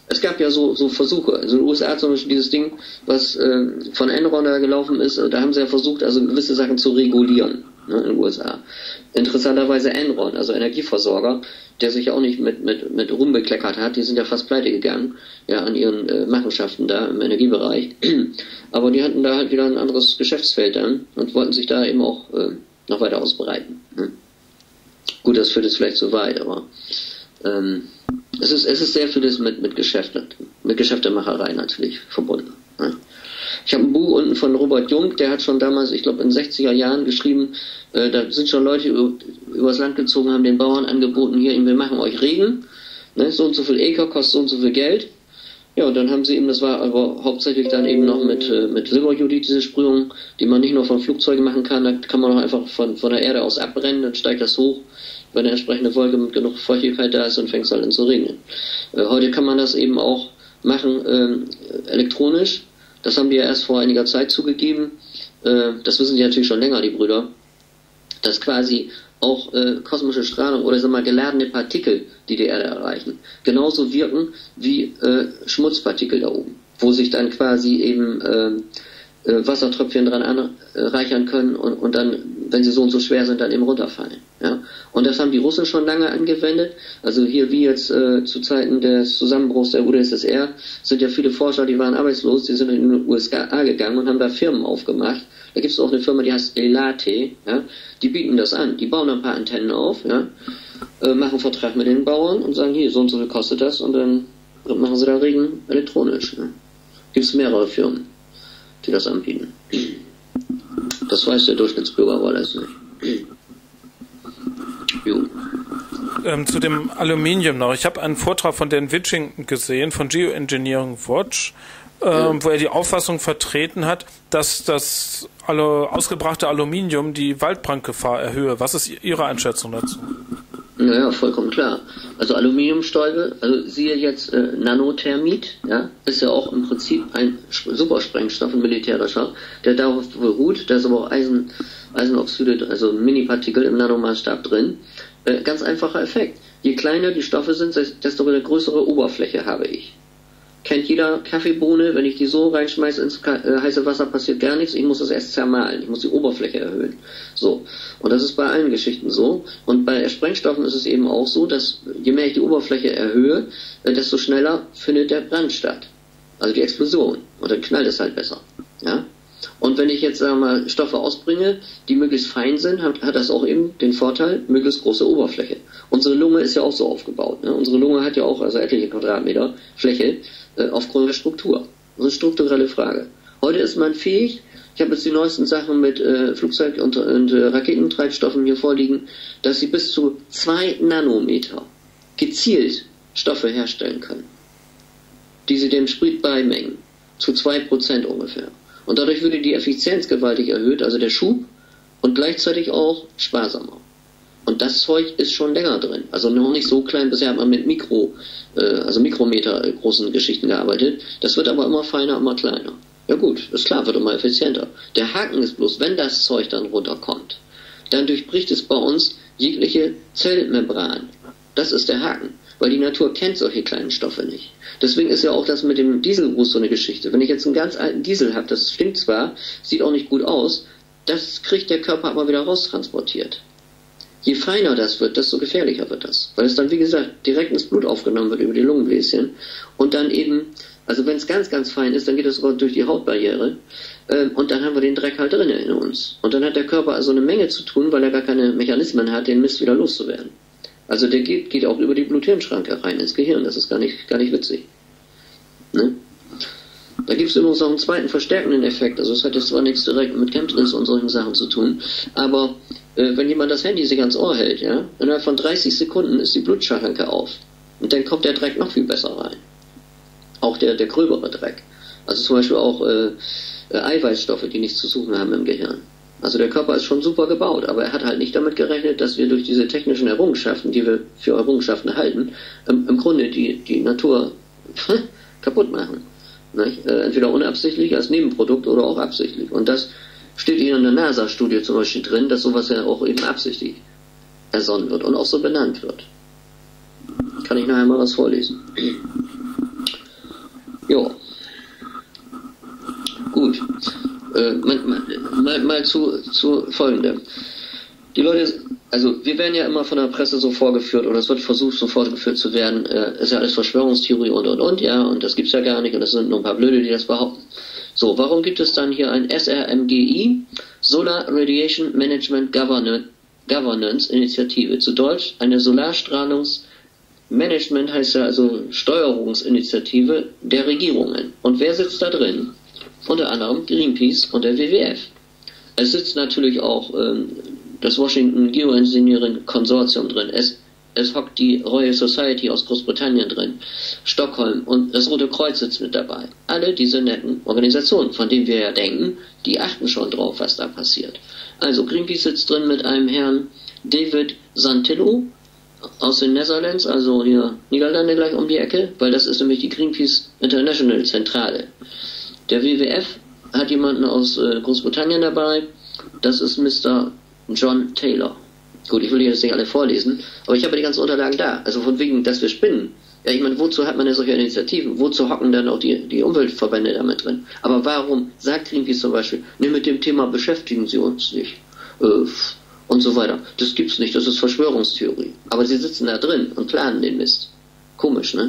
Es gab ja so, so Versuche. Also in den U S A zum Beispiel dieses Ding, was äh, von Enron da gelaufen ist, da haben sie ja versucht, also gewisse Sachen zu regulieren, ne, in den U S A. Interessanterweise Enron, also Energieversorger, der sich ja auch nicht mit, mit, mit Ruhm bekleckert hat, die sind ja fast pleite gegangen, ja, an ihren äh, Machenschaften da im Energiebereich. Aber die hatten da halt wieder ein anderes Geschäftsfeld dann und wollten sich da eben auch äh, noch weiter ausbreiten. Ne? Gut, das führt jetzt vielleicht zu weit, aber ähm, es ist, es ist sehr vieles mit, mit Geschäften, mit Geschäftemacherei natürlich verbunden. Ne? Ich habe ein Buch unten von Robert Jung, der hat schon damals, ich glaube in den sechziger Jahren geschrieben, äh, da sind schon Leute über, übers Land gezogen, haben den Bauern angeboten, hier, wir machen euch Regen, ne, so und so viel Acre kostet so und so viel Geld. Ja, und dann haben sie eben, das war aber hauptsächlich dann eben noch mit, äh, mit Silberjodid, diese Sprühung, die man nicht nur von Flugzeugen machen kann, da kann man auch einfach von, von der Erde aus abbrennen, dann steigt das hoch, wenn eine entsprechende Wolke mit genug Feuchtigkeit da ist, dann fängt es halt an zu regnen. Äh, heute kann man das eben auch machen äh, elektronisch. Das haben die ja erst vor einiger Zeit zugegeben. Äh, das wissen die natürlich schon länger, die Brüder. Dass quasi auch äh, kosmische Strahlung oder sag mal geladene Partikel, die die Erde erreichen, genauso wirken wie äh, Schmutzpartikel da oben, wo sich dann quasi eben äh, äh, Wassertröpfchen dran anreichern können und, und dann, wenn sie so und so schwer sind, dann eben runterfallen. Ja? Und das haben die Russen schon lange angewendet. Also hier wie jetzt äh, zu Zeiten des Zusammenbruchs der U d S S R sind ja viele Forscher, die waren arbeitslos, die sind in den U S A gegangen und haben da Firmen aufgemacht. Da gibt es auch eine Firma, die heißt Elate, ja? Die bieten das an. Die bauen ein paar Antennen auf, ja? äh, machen einen Vertrag mit den Bauern und sagen, hier, so und so viel kostet das und dann machen sie da Regen elektronisch. Ja? Gibt es mehrere Firmen, die das anbieten. Das weiß der Durchschnittsbürger aber alles nicht. Jo. Ähm, zu dem Aluminium noch. Ich habe einen Vortrag von Dan Witchington gesehen, von Geoengineering Watch, ähm, ja. wo er die Auffassung vertreten hat, dass das alle ausgebrachte Aluminium die Waldbrandgefahr erhöhe. Was ist Ihre Einschätzung dazu? Naja, vollkommen klar. Also Aluminiumstäube, also siehe jetzt äh, Nanothermit, ja, ist ja auch im Prinzip ein Supersprengstoff, ein militärischer, der darauf beruht, da ist aber auch Eisen, Eisenoxide, also Mini-Partikel im Nanomaßstab drin. Äh, ganz einfacher Effekt. Je kleiner die Stoffe sind, desto eine größere Oberfläche habe ich. Kennt jeder Kaffeebohne, wenn ich die so reinschmeiße ins äh, heiße Wasser, passiert gar nichts, ich muss das erst zermahlen, ich muss die Oberfläche erhöhen. So. Und das ist bei allen Geschichten so. Und bei Sprengstoffen ist es eben auch so, dass je mehr ich die Oberfläche erhöhe, äh, desto schneller findet der Brand statt. Also die Explosion. Und dann knallt es halt besser. Ja? Und wenn ich jetzt, sagen wir mal, Stoffe ausbringe, die möglichst fein sind, hat, hat das auch eben den Vorteil, möglichst große Oberfläche. Unsere Lunge ist ja auch so aufgebaut. Ne? Unsere Lunge hat ja auch also etliche Quadratmeter Fläche äh, aufgrund der Struktur. Das ist eine strukturelle Frage. Heute ist man fähig, ich habe jetzt die neuesten Sachen mit äh, Flugzeug- und, und äh, Raketentreibstoffen hier vorliegen, dass sie bis zu zwei Nanometer gezielt Stoffe herstellen können, die sie dem Sprit beimengen. Zu zwei Prozent ungefähr. Und dadurch würde die Effizienz gewaltig erhöht, also der Schub, und gleichzeitig auch sparsamer. Und das Zeug ist schon länger drin. Also noch nicht so klein, bisher hat man mit Mikro, äh, also Mikrometer großen Geschichten gearbeitet. Das wird aber immer feiner, immer kleiner. Ja gut, ist klar, wird immer effizienter. Der Haken ist bloß, wenn das Zeug dann runterkommt, dann durchbricht es bei uns jegliche Zellmembran. Das ist der Haken. Weil die Natur kennt solche kleinen Stoffe nicht. Deswegen ist ja auch das mit dem Dieselruß so eine Geschichte. Wenn ich jetzt einen ganz alten Diesel habe, das stinkt zwar, sieht auch nicht gut aus, das kriegt der Körper aber wieder raustransportiert. Je feiner das wird, desto gefährlicher wird das. Weil es dann, wie gesagt, direkt ins Blut aufgenommen wird über die Lungenbläschen. Und dann eben, also wenn es ganz, ganz fein ist, dann geht es sogar durch die Hautbarriere. Ähm, und dann haben wir den Dreck halt drin in uns. Und dann hat der Körper also eine Menge zu tun, weil er gar keine Mechanismen hat, den Mist wieder loszuwerden. Also der geht, geht auch über die Blut-Hirn-Schranke rein ins Gehirn. Das ist gar nicht, gar nicht witzig. Ne? Da gibt es übrigens noch einen zweiten verstärkenden Effekt. Also es hat jetzt zwar nichts direkt mit Kenntnis und solchen Sachen zu tun, aber äh, wenn jemand das Handy sich ans Ohr hält, ja, innerhalb von dreißig Sekunden ist die Blutschranke auf. Und dann kommt der Dreck noch viel besser rein. Auch der, der gröbere Dreck. Also zum Beispiel auch äh, äh, Eiweißstoffe, die nichts zu suchen haben im Gehirn. Also der Körper ist schon super gebaut, aber er hat halt nicht damit gerechnet, dass wir durch diese technischen Errungenschaften, die wir für Errungenschaften halten, im, im Grunde die, die Natur kaputt machen. Nicht? Äh, entweder unabsichtlich als Nebenprodukt oder auch absichtlich. Und das steht hier in der NASA-Studie zum Beispiel drin, dass sowas ja auch eben absichtlich ersonnen wird und auch so benannt wird. Kann ich nachher mal was vorlesen. Ja. Gut. Äh, mal, mal, mal zu, zu folgendem. Die Leute, also wir werden ja immer von der Presse so vorgeführt, oder es wird versucht, so vorgeführt zu werden, äh, ist ja alles Verschwörungstheorie und und und, ja, und das gibt's ja gar nicht, und das sind nur ein paar Blöde, die das behaupten. So, warum gibt es dann hier ein S R M G I, Solar Radiation Management Governance, Governance Initiative, zu Deutsch eine Solarstrahlungsmanagement, heißt ja also Steuerungsinitiative der Regierungen. Und wer sitzt da drin? Unter anderem Greenpeace und der W W F. Es sitzt natürlich auch ähm, das Washington Geoengineering Konsortium drin. Es, es hockt die Royal Society aus Großbritannien drin. Stockholm und das Rote Kreuz sitzt mit dabei. Alle diese netten Organisationen, von denen wir ja denken, die achten schon drauf, was da passiert. Also Greenpeace sitzt drin mit einem Herrn David Santillo aus den Netherlands, also hier Niederlande gleich um die Ecke, weil das ist nämlich die Greenpeace International Zentrale. Der W W F hat jemanden aus äh, Großbritannien dabei, das ist Mister John Taylor. Gut, ich will hier jetzt nicht alle vorlesen, aber ich habe die ganzen Unterlagen da. Also von wegen, dass wir spinnen. Ja, ich meine, wozu hat man denn solche Initiativen? Wozu hocken dann auch die, die Umweltverbände damit drin? Aber warum sagt Greenpeace zum Beispiel, ne, mit dem Thema beschäftigen Sie uns nicht? Äh, und so weiter. Das gibt's nicht, das ist Verschwörungstheorie. Aber sie sitzen da drin und planen den Mist. Komisch, ne?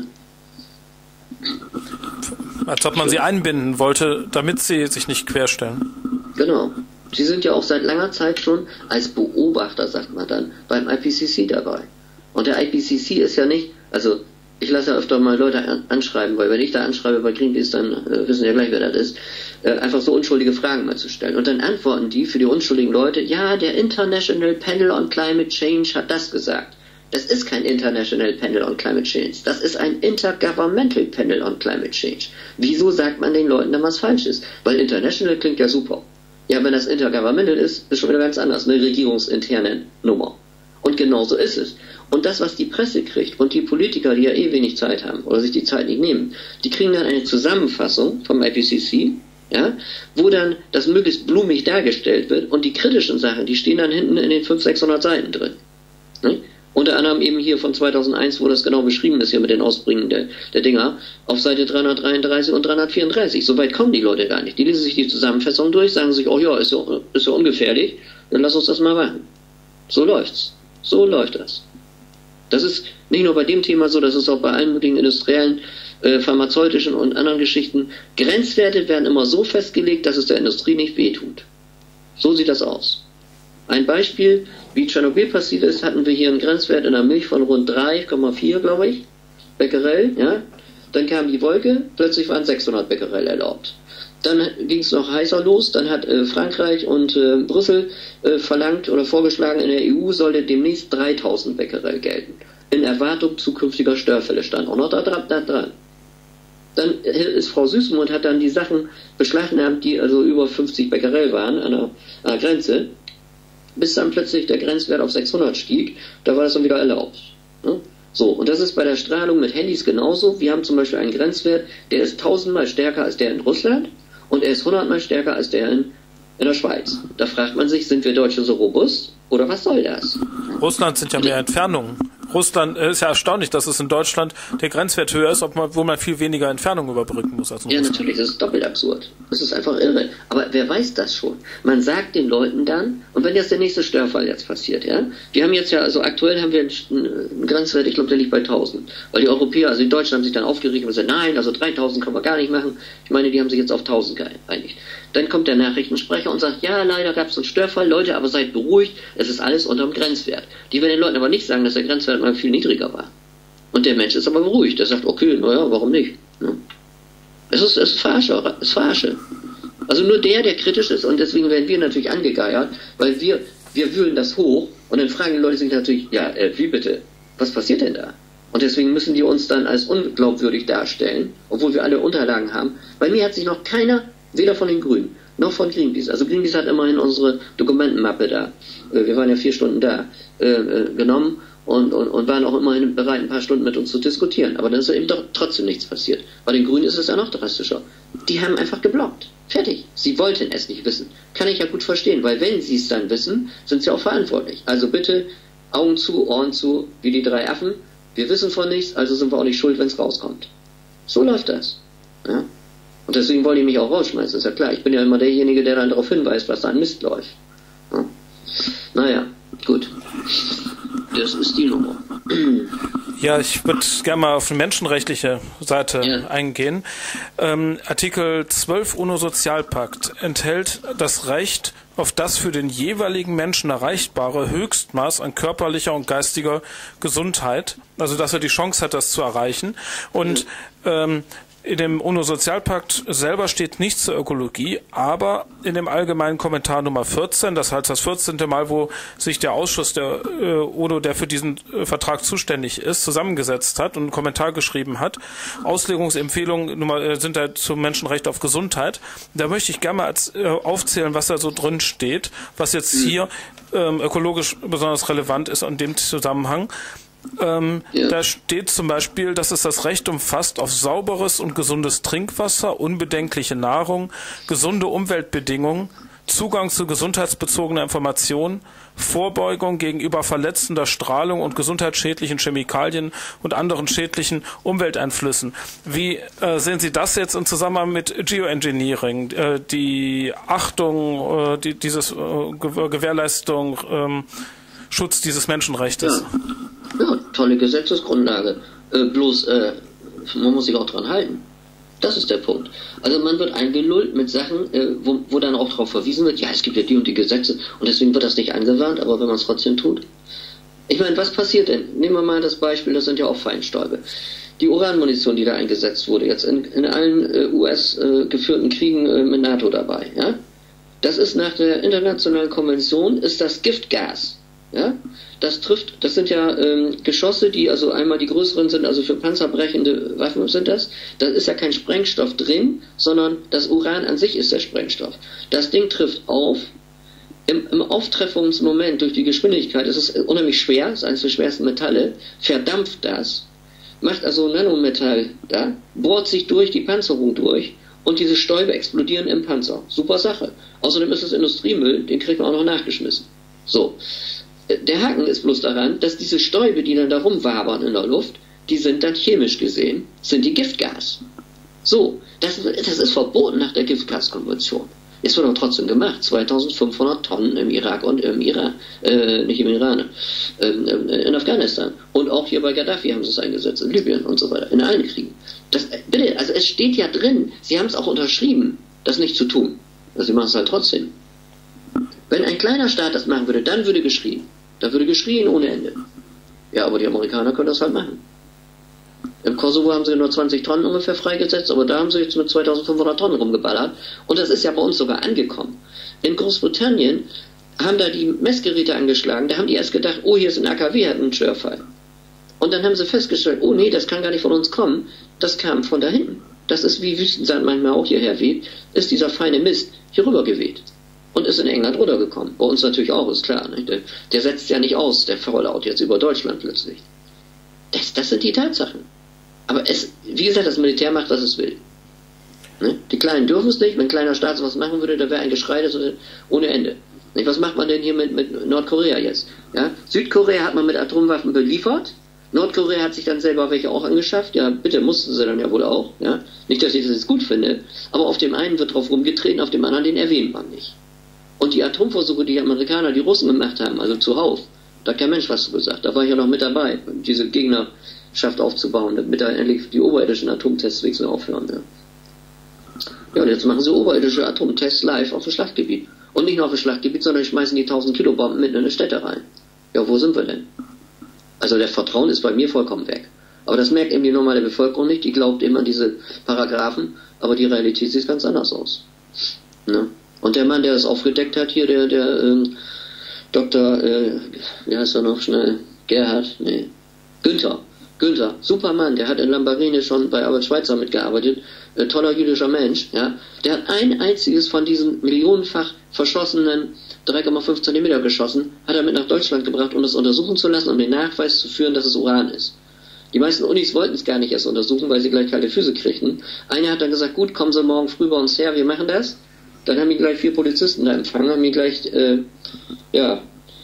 Als ob man sie einbinden wollte, damit sie sich nicht querstellen. Genau. Sie sind ja auch seit langer Zeit schon als Beobachter, sagt man dann, beim I P C C dabei. Und der I P C C ist ja nicht, also ich lasse ja öfter mal Leute anschreiben, weil wenn ich da anschreibe bei Greenpeace, dann äh, wissen ja gleich, wer das ist, äh, einfach so unschuldige Fragen mal zu stellen. Und dann antworten die für die unschuldigen Leute, ja, der International Panel on Climate Change hat das gesagt. Das ist kein International Panel on Climate Change. Das ist ein Intergovernmental Panel on Climate Change. Wieso sagt man den Leuten dann was Falsches? Weil International klingt ja super. Ja, wenn das Intergovernmental ist, ist schon wieder ganz anders. Eine regierungsinterne Nummer. Und genauso ist es. Und das, was die Presse kriegt und die Politiker, die ja eh wenig Zeit haben oder sich die Zeit nicht nehmen, die kriegen dann eine Zusammenfassung vom I P C C, ja, wo dann das möglichst blumig dargestellt wird und die kritischen Sachen, die stehen dann hinten in den fünfhundert, sechshundert Seiten drin. Ne? Unter anderem eben hier von zweitausendeins, wo das genau beschrieben ist, hier mit den Ausbringen der, der Dinger, auf Seite dreihundertdreiunddreißig und dreihundertvierunddreißig. So weit kommen die Leute gar nicht. Die lesen sich die Zusammenfassung durch, sagen sich, oh ja, ist ja, ist ja ungefährlich, dann lass uns das mal machen. So läuft's. So läuft das. Das ist nicht nur bei dem Thema so, das ist auch bei allen möglichen industriellen, äh, pharmazeutischen und anderen Geschichten. Grenzwerte werden immer so festgelegt, dass es der Industrie nicht wehtut. So sieht das aus. Ein Beispiel, wie Tschernobyl passiert ist, hatten wir hier einen Grenzwert in der Milch von rund drei Komma vier, glaube ich, Becquerel, ja. Dann kam die Wolke, plötzlich waren sechshundert Becquerel erlaubt. Dann ging es noch heißer los, dann hat äh, Frankreich und äh, Brüssel äh, verlangt oder vorgeschlagen, in der E U sollte demnächst dreitausend Becquerel gelten. In Erwartung zukünftiger Störfälle stand auch noch da dran. Da dran. Dann ist Frau Süßmuth und hat dann die Sachen beschlagnahmt, die also über fünfzig Becquerel waren an der, an der Grenze, bis dann plötzlich der Grenzwert auf sechshundert stieg, da war das dann wieder erlaubt. Ne? So, und das ist bei der Strahlung mit Handys genauso. Wir haben zum Beispiel einen Grenzwert, der ist tausendmal stärker als der in Russland und er ist hundertmal stärker als der in, in der Schweiz. Da fragt man sich, sind wir Deutsche so robust oder was soll das? Russland sind ja mehr Entfernungen. Russland äh, ist ja erstaunlich, dass es in Deutschland der Grenzwert höher ist, obwohl man viel weniger Entfernung überbrücken muss als in Ja, Russland. natürlich, das ist doppelt absurd. Das ist einfach irre. Aber wer weiß das schon? Man sagt den Leuten dann, und wenn jetzt der nächste Störfall jetzt passiert, ja, wir haben jetzt ja, also aktuell haben wir einen, einen Grenzwert, ich glaube, der liegt bei tausend. Weil die Europäer, also die Deutschen haben sich dann aufgeregt und gesagt, nein, also dreitausend können wir gar nicht machen. Ich meine, die haben sich jetzt auf tausend geeinigt. Dann kommt der Nachrichtensprecher und sagt, ja, leider gab es einen Störfall, Leute, aber seid beruhigt, es ist alles unterm Grenzwert. Die werden den Leuten aber nicht sagen, dass der Grenzwert mal viel niedriger war. Und der Mensch ist aber beruhigt, der sagt, okay, naja, warum nicht? Ja. Es ist, es ist Verarsche, es ist Verarsche. Also nur der, der kritisch ist, und deswegen werden wir natürlich angegeiert, weil wir, wir wühlen das hoch, und dann fragen die Leute sich natürlich, ja, äh, wie bitte, was passiert denn da? Und deswegen müssen die uns dann als unglaubwürdig darstellen, obwohl wir alle Unterlagen haben. Bei mir hat sich noch keiner, weder von den Grünen, noch von Greenpeace, also Greenpeace hat immerhin unsere Dokumentenmappe da, wir waren ja vier Stunden da, äh, genommen und, und, und waren auch immerhin bereit, ein paar Stunden mit uns zu diskutieren. Aber dann ist eben doch trotzdem nichts passiert. Bei den Grünen ist es ja noch drastischer. Die haben einfach geblockt. Fertig. Sie wollten es nicht wissen. Kann ich ja gut verstehen, weil wenn sie es dann wissen, sind sie auch verantwortlich. Also bitte Augen zu, Ohren zu, wie die drei Affen. Wir wissen von nichts, also sind wir auch nicht schuld, wenn es rauskommt. So läuft das. Ja? Und deswegen wollte ich mich auch rausschmeißen, ist ja klar. Ich bin ja immer derjenige, der dann darauf hinweist, was da an Mist läuft. Ja? Naja, gut. Das ist die Nummer. Ja, ich würde gerne mal auf die menschenrechtliche Seite ja. eingehen. Ähm, Artikel zwölf UNO-Sozialpakt enthält das Recht auf das für den jeweiligen Menschen erreichbare Höchstmaß an körperlicher und geistiger Gesundheit. Also, dass er die Chance hat, das zu erreichen. Und ja. ähm, in dem UNO-Sozialpakt selber steht nichts zur Ökologie, aber in dem allgemeinen Kommentar Nummer vierzehn, das heißt das vierzehnte Mal, wo sich der Ausschuss der äh, UNO, der für diesen äh, Vertrag zuständig ist, zusammengesetzt hat und einen Kommentar geschrieben hat. Auslegungsempfehlungen Nummer, äh, sind da zum Menschenrecht auf Gesundheit. Da möchte ich gerne mal als, äh, aufzählen, was da so drin steht, was jetzt mhm. hier ähm, ökologisch besonders relevant ist in dem Zusammenhang. Ähm, ja. Da steht zum Beispiel, dass es das Recht umfasst auf sauberes und gesundes Trinkwasser, unbedenkliche Nahrung, gesunde Umweltbedingungen, Zugang zu gesundheitsbezogener Information, Vorbeugung gegenüber verletzender Strahlung und gesundheitsschädlichen Chemikalien und anderen schädlichen Umwelteinflüssen. Wie äh, sehen Sie das jetzt im Zusammenhang mit Geoengineering, äh, die Achtung, äh, die, dieses äh, Gewährleistung, ähm, Schutz dieses Menschenrechtes? Ja. Ja, tolle Gesetzesgrundlage. Äh, bloß, äh, man muss sich auch dran halten. Das ist der Punkt. Also man wird eingelullt mit Sachen, äh, wo, wo dann auch darauf verwiesen wird, ja, es gibt ja die und die Gesetze und deswegen wird das nicht angewandt, aber wenn man es trotzdem tut. Ich meine, was passiert denn? Nehmen wir mal das Beispiel, das sind ja auch Feinstäube. Die Uranmunition, die da eingesetzt wurde, jetzt in, in allen äh, U S-geführten äh, Kriegen äh, mit NATO dabei, ja? Das ist nach der internationalen Konvention, ist das Giftgas. Ja, das trifft, das sind ja ähm, Geschosse, die also einmal die größeren sind, also für panzerbrechende Waffen sind das. Da ist ja kein Sprengstoff drin, sondern das Uran an sich ist der Sprengstoff. Das Ding trifft auf. Im, im Auftreffungsmoment durch die Geschwindigkeit, es ist unheimlich schwer, ist eines der schwersten Metalle, verdampft das, macht also Nanometall da, bohrt sich durch die Panzerung durch und diese Stäube explodieren im Panzer. Super Sache. Außerdem ist es Industriemüll, den kriegt man auch noch nachgeschmissen. So. Der Haken ist bloß daran, dass diese Stäube, die dann da rumwabern in der Luft, die sind dann chemisch gesehen, sind die Giftgas. So, das, das ist verboten nach der Giftgaskonvention. Es wird aber trotzdem gemacht. zweitausendfünfhundert Tonnen im Irak und im Iran, äh, nicht im Iran, äh, in Afghanistan. Und auch hier bei Gaddafi haben sie es eingesetzt, in Libyen und so weiter, in allen Kriegen. Das, bitte, also es steht ja drin, sie haben es auch unterschrieben, das nicht zu tun. Also sie machen es halt trotzdem. Wenn ein kleiner Staat das machen würde, dann würde geschrien. Da würde geschrien ohne Ende. Ja, aber die Amerikaner können das halt machen. Im Kosovo haben sie nur zwanzig Tonnen ungefähr freigesetzt, aber da haben sie jetzt mit zweitausendfünfhundert Tonnen rumgeballert. Und das ist ja bei uns sogar angekommen. In Großbritannien haben da die Messgeräte angeschlagen, da haben die erst gedacht, oh, hier ist ein A K W, hat einen Störfall. Und dann haben sie festgestellt, oh nee, das kann gar nicht von uns kommen. Das kam von da hinten. Das ist wie Wüstensand manchmal auch hierher weht, ist dieser feine Mist hier rüber geweht. Und ist in England runtergekommen. Bei uns natürlich auch, ist klar. Nicht? Der, der setzt ja nicht aus, der Fallout jetzt über Deutschland plötzlich. Das, das sind die Tatsachen. Aber es, wie gesagt, das Militär macht, was es will. Ne? Die Kleinen dürfen es nicht. Wenn ein kleiner Staat sowas machen würde, da wäre ein Geschrei das ohne Ende. Nicht? Was macht man denn hier mit, mit Nordkorea jetzt? Ja? Südkorea hat man mit Atomwaffen beliefert. Nordkorea hat sich dann selber welche auch angeschafft. Ja, bitte, mussten sie dann ja wohl auch. Ja? Nicht, dass ich das jetzt gut finde. Aber auf dem einen wird drauf rumgetreten, auf dem anderen, den erwähnt man nicht. Und die Atomversuche, die die Amerikaner, die Russen gemacht haben, also zuhauf, da hat kein Mensch was zu gesagt. Da war ich ja noch mit dabei, diese Gegnerschaft aufzubauen, damit da endlich die oberirdischen Atomtests wenigstens aufhören. Ja. ja, und jetzt machen sie oberirdische Atomtests live auf dem Schlachtgebiet. Und nicht nur auf dem Schlachtgebiet, sondern schmeißen die tausend Kilo Bomben mitten in eine Städte rein. Ja, wo sind wir denn? Also der Vertrauen ist bei mir vollkommen weg. Aber das merkt eben die normale Bevölkerung nicht, die glaubt eben an diese Paragraphen, aber die Realität sieht ganz anders aus. Ne? Und der Mann, der das aufgedeckt hat, hier, der, der ähm, Doktor, äh, wie heißt er noch schnell? Gerhard? Nee. Günther. Günther. Super Mann, der hat in Lambarene schon bei Albert Schweitzer mitgearbeitet. Äh, toller jüdischer Mensch, ja. Der hat ein einziges von diesen millionenfach verschossenen drei Komma fünf Zentimeter geschossen, hat er mit nach Deutschland gebracht, um das untersuchen zu lassen, um den Nachweis zu führen, dass es Uran ist. Die meisten Unis wollten es gar nicht erst untersuchen, weil sie gleich kalte Füße kriegten. Einer hat dann gesagt, gut, kommen Sie morgen früh bei uns her, wir machen das. Dann haben die gleich vier Polizisten da empfangen, haben die gleich, äh, ja,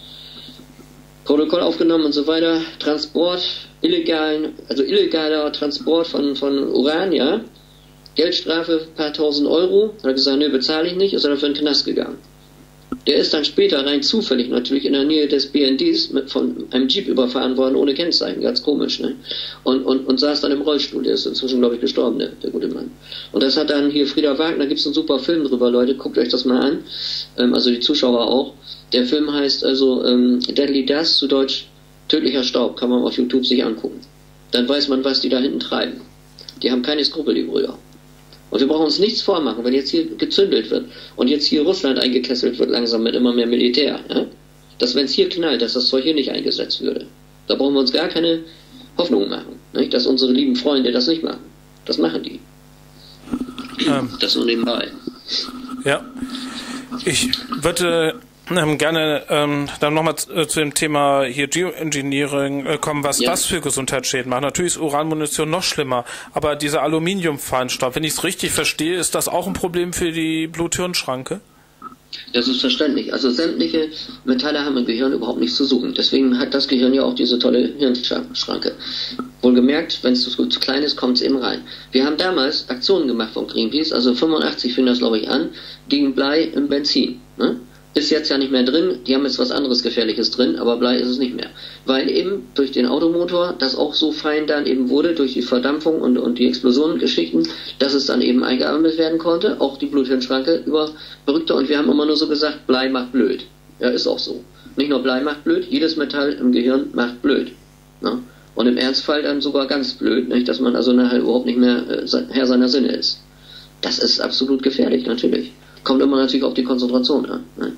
Protokoll aufgenommen und so weiter. Transport, illegalen, also illegaler Transport von, von Uran, ja. Geldstrafe, ein paar tausend Euro. Hat er gesagt, nö, bezahle ich nicht, ist er dafür in den Knast gegangen. Der ist dann später rein zufällig natürlich in der Nähe des B N Ds mit, von einem Jeep überfahren worden, ohne Kennzeichen, ganz komisch, ne? Und, und, und saß dann im Rollstuhl, der ist inzwischen, glaube ich, gestorben, der, der gute Mann. Und das hat dann hier Frieda Wagner, gibt es einen super Film drüber, Leute, guckt euch das mal an, ähm, also die Zuschauer auch. Der Film heißt also ähm, Deadly Dust, zu Deutsch tödlicher Staub, kann man auf YouTube sich angucken. Dann weiß man, was die da hinten treiben. Die haben keine Skrupel, die Brüder. Und wir brauchen uns nichts vormachen, wenn jetzt hier gezündelt wird und jetzt hier Russland eingekesselt wird langsam mit immer mehr Militär, ja? Dass wenn es hier knallt, dass das Zeug hier nicht eingesetzt würde. Da brauchen wir uns gar keine Hoffnung machen, nicht? Dass unsere lieben Freunde das nicht machen. Das machen die. Ähm, das nur nebenbei. Ja, ich würde ähm, gerne ähm, dann nochmal zu, zu dem Thema hier Geoengineering äh, kommen, was ja. das für Gesundheitsschäden macht. Natürlich ist Uranmunition noch schlimmer, aber dieser Aluminiumfeinstaub, wenn ich es richtig verstehe, ist das auch ein Problem für die Blut-Hirn-Schranke? Das ist verständlich. Also sämtliche Metalle haben im Gehirn überhaupt nichts zu suchen. Deswegen hat das Gehirn ja auch diese tolle Hirnschranke. Wohlgemerkt, wenn es zu, zu klein ist, kommt es eben rein. Wir haben damals Aktionen gemacht von Greenpeace, also fünfundachtzig fing das, glaube ich, an, gegen Blei im Benzin. Ne? Ist jetzt ja nicht mehr drin, die haben jetzt was anderes Gefährliches drin, aber Blei ist es nicht mehr. Weil eben durch den Automotor das auch so fein dann eben wurde, durch die Verdampfung und, und die Explosionengeschichten, dass es dann eben eingeatmet werden konnte, auch die Blut-Hirn-Schranke überbrückte, und wir haben immer nur so gesagt, Blei macht blöd. Ja, ist auch so. Nicht nur Blei macht blöd, jedes Metall im Gehirn macht blöd. Ne? Und im Ernstfall dann sogar ganz blöd, nicht? Dass man also nachher überhaupt nicht mehr äh, Herr seiner Sinne ist. Das ist absolut gefährlich, natürlich. Kommt immer natürlich auf die Konzentration an. Ne?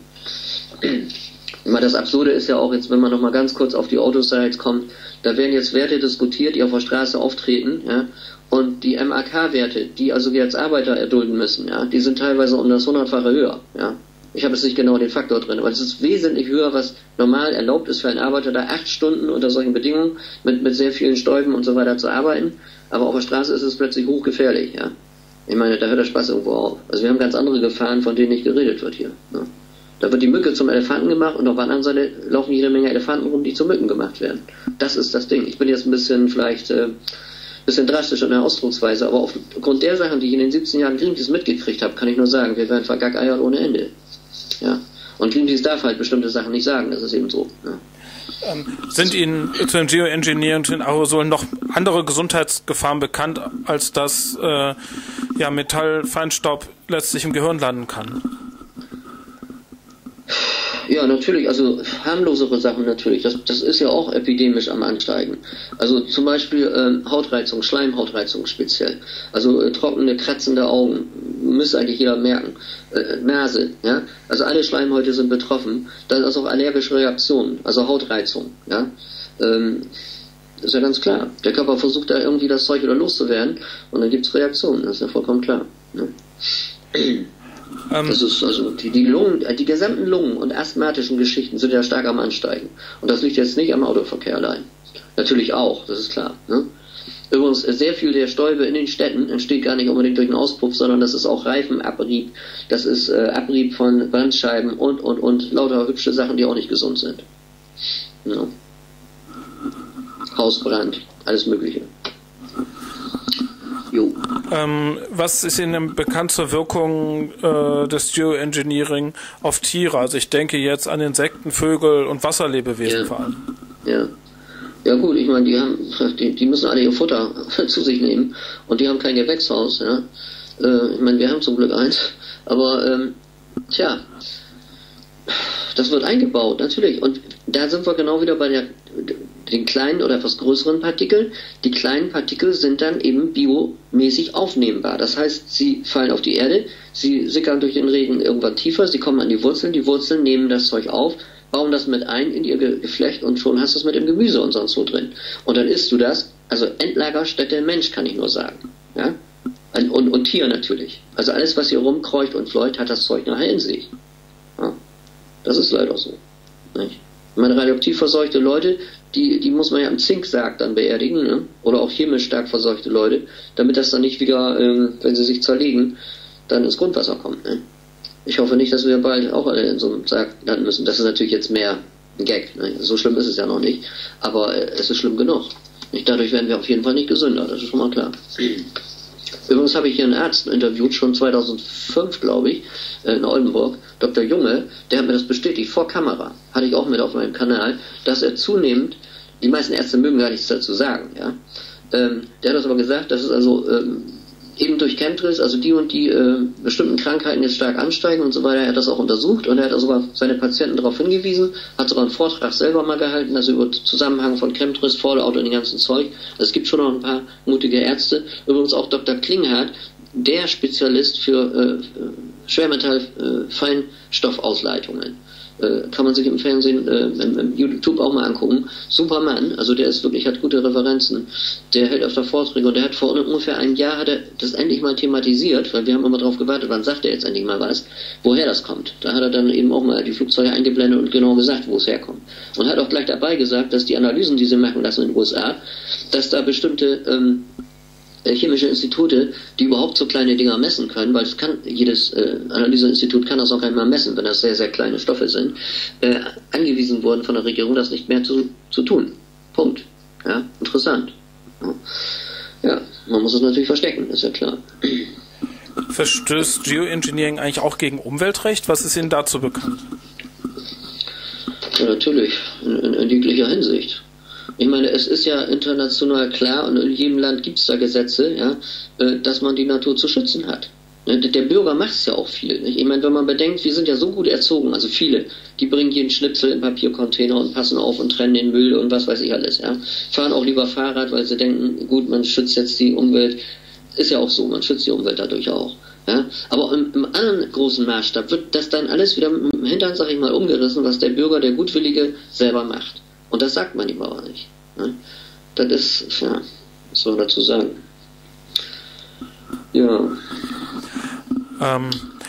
Immer das Absurde ist ja auch jetzt, wenn man noch mal ganz kurz auf die Autosites kommt, da werden jetzt Werte diskutiert, die auf der Straße auftreten, ja, und die M A K-Werte, die also wir als Arbeiter erdulden müssen, ja, die sind teilweise um das hundertfache höher, ja. Ich habe jetzt nicht genau den Faktor drin, aber es ist wesentlich höher, was normal erlaubt ist für einen Arbeiter, da acht Stunden unter solchen Bedingungen mit, mit sehr vielen Stäuben und so weiter zu arbeiten, aber auf der Straße ist es plötzlich hochgefährlich, ja. Ich meine, da hört der Spaß irgendwo auf. Also wir haben ganz andere Gefahren, von denen nicht geredet wird hier, ne? Da wird die Mücke zum Elefanten gemacht und auf der anderen Seite laufen jede Menge Elefanten rum, die zu Mücken gemacht werden. Das ist das Ding. Ich bin jetzt ein bisschen vielleicht äh, bisschen drastisch in der Ausdrucksweise, aber aufgrund der Sachen, die ich in den siebzehn Jahren Greenpeace mitgekriegt habe, kann ich nur sagen, wir werden vergackeiert ohne Ende. Ja. Und Greenpeace darf halt bestimmte Sachen nicht sagen, das ist eben so. Ja. Ähm, sind Ihnen zu den Geoengineering und den Aerosolen noch andere Gesundheitsgefahren bekannt, als dass äh, ja, Metallfeinstaub letztlich im Gehirn landen kann? Ja, natürlich, also harmlosere Sachen natürlich, das, das ist ja auch epidemisch am Ansteigen. Also zum Beispiel ähm, Hautreizung, Schleimhautreizung speziell. Also äh, trockene, kratzende Augen, müsste eigentlich jeder merken. Äh, Nase, ja, also alle Schleimhäute sind betroffen. Dann ist auch allergische Reaktionen, also Hautreizung, ja. Ähm, das ist ja ganz klar. Der Körper versucht da irgendwie das Zeug wieder loszuwerden und dann gibt es Reaktionen, das ist ja vollkommen klar. Ne? Das ist also die, die Lungen, die gesamten Lungen und asthmatischen Geschichten sind ja stark am Ansteigen. Und das liegt jetzt nicht am Autoverkehr allein. Natürlich auch, das ist klar. Ne? Übrigens, sehr viel der Stäube in den Städten entsteht gar nicht unbedingt durch den Auspuff, sondern das ist auch Reifenabrieb, das ist äh, Abrieb von Brandscheiben und, und, und lauter hübsche Sachen, die auch nicht gesund sind. Ja. Hausbrand, alles Mögliche. Ähm, was ist Ihnen bekannt zur Wirkung äh, des Geoengineering auf Tiere? Also ich denke jetzt an Insekten, Vögel und Wasserlebewesen ja. vor allem. Ja. Ja gut, ich meine, die haben, die, die müssen alle ihr Futter zu sich nehmen und die haben kein Gewächshaus. Ja? Äh, ich meine, wir haben zum Glück eins, aber ähm, tja, das wird eingebaut, natürlich. Und da sind wir genau wieder bei der, den kleinen oder etwas größeren Partikeln. Die kleinen Partikel sind dann eben biomäßig aufnehmbar. Das heißt, sie fallen auf die Erde, sie sickern durch den Regen irgendwann tiefer, sie kommen an die Wurzeln, die Wurzeln nehmen das Zeug auf, bauen das mit ein in ihr Geflecht und schon hast du es mit dem Gemüse und sonst so drin. Und dann isst du das, also Endlagerstätte Mensch, kann ich nur sagen. Ja? Und, und, und Tier natürlich. Also alles, was hier rumkreucht und fleucht, hat das Zeug nachher in sich. Ja? Das ist leider so. Nicht? Ich meine, radioaktiv verseuchte Leute, die, die muss man ja im Zinksarg dann beerdigen, ne? Oder auch chemisch stark verseuchte Leute, damit das dann nicht wieder, ähm, wenn sie sich zerlegen, dann ins Grundwasser kommt. Ne? Ich hoffe nicht, dass wir bald auch alle in so einem Sarg landen müssen. Das ist natürlich jetzt mehr ein Gag. Ne? So schlimm ist es ja noch nicht. Aber äh, es ist schlimm genug. Nicht? Dadurch werden wir auf jeden Fall nicht gesünder, das ist schon mal klar. Übrigens habe ich hier einen Arzt interviewt, schon zweitausendfünf, glaube ich, in Oldenburg, Doktor Junge, der hat mir das bestätigt, vor Kamera, hatte ich auch mit auf meinem Kanal, dass er zunehmend, die meisten Ärzte mögen gar nichts dazu sagen, ja, ähm, der hat das aber gesagt, dass es also ähm, eben durch Chemtrails, also die und die äh, bestimmten Krankheiten jetzt stark ansteigen und so weiter. Er hat das auch untersucht und er hat also sogar seine Patienten darauf hingewiesen, hat sogar einen Vortrag selber mal gehalten, also über Zusammenhang von Chemtrails, Fallout und den ganzen Zeug. Also es gibt schon noch ein paar mutige Ärzte. Übrigens auch Doktor Klinghardt, der Spezialist für äh, Schwermetall-Feinstoffausleitungen. Äh, kann man sich im Fernsehen, äh, im, im YouTube auch mal angucken. Super Mann, also der ist wirklich, hat gute Referenzen. Der hält öfter Vorträge und der hat vor ungefähr einem Jahr hat er das endlich mal thematisiert, weil wir haben immer drauf gewartet, wann sagt er jetzt endlich mal was, woher das kommt. Da hat er dann eben auch mal die Flugzeuge eingeblendet und genau gesagt, wo es herkommt. Und hat auch gleich dabei gesagt, dass die Analysen, die sie machen lassen in den U S A, dass da bestimmte ähm, chemische Institute, die überhaupt so kleine Dinger messen können, weil es kann, jedes äh, Analyseinstitut kann das auch einmal messen, wenn das sehr, sehr kleine Stoffe sind, äh, angewiesen wurden von der Regierung, das nicht mehr zu, zu tun. Punkt. Ja, interessant. Ja. ja, man muss es natürlich verstecken, ist ja klar. Verstößt Geoengineering eigentlich auch gegen Umweltrecht? Was ist Ihnen dazu bekannt? Ja, natürlich, in, in, in jeglicher Hinsicht. Ich meine, es ist ja international klar und in jedem Land gibt es da Gesetze, ja, dass man die Natur zu schützen hat. Der Bürger macht es ja auch viel. Nicht? Ich meine, wenn man bedenkt, wir sind ja so gut erzogen, also viele, die bringen jeden Schnipsel in Papiercontainer und passen auf und trennen den Müll und was weiß ich alles. Ja. Fahren auch lieber Fahrrad, weil sie denken, gut, man schützt jetzt die Umwelt. Ist ja auch so, man schützt die Umwelt dadurch auch. Ja. Aber im, im anderen großen Maßstab wird das dann alles wieder im Hintern, sag ich mal, umgerissen, was der Bürger, der Gutwillige, selber macht. Und das sagt man ihm aber nicht. Ne? Das ist, ja, was soll man dazu sagen? Ja. Ähm,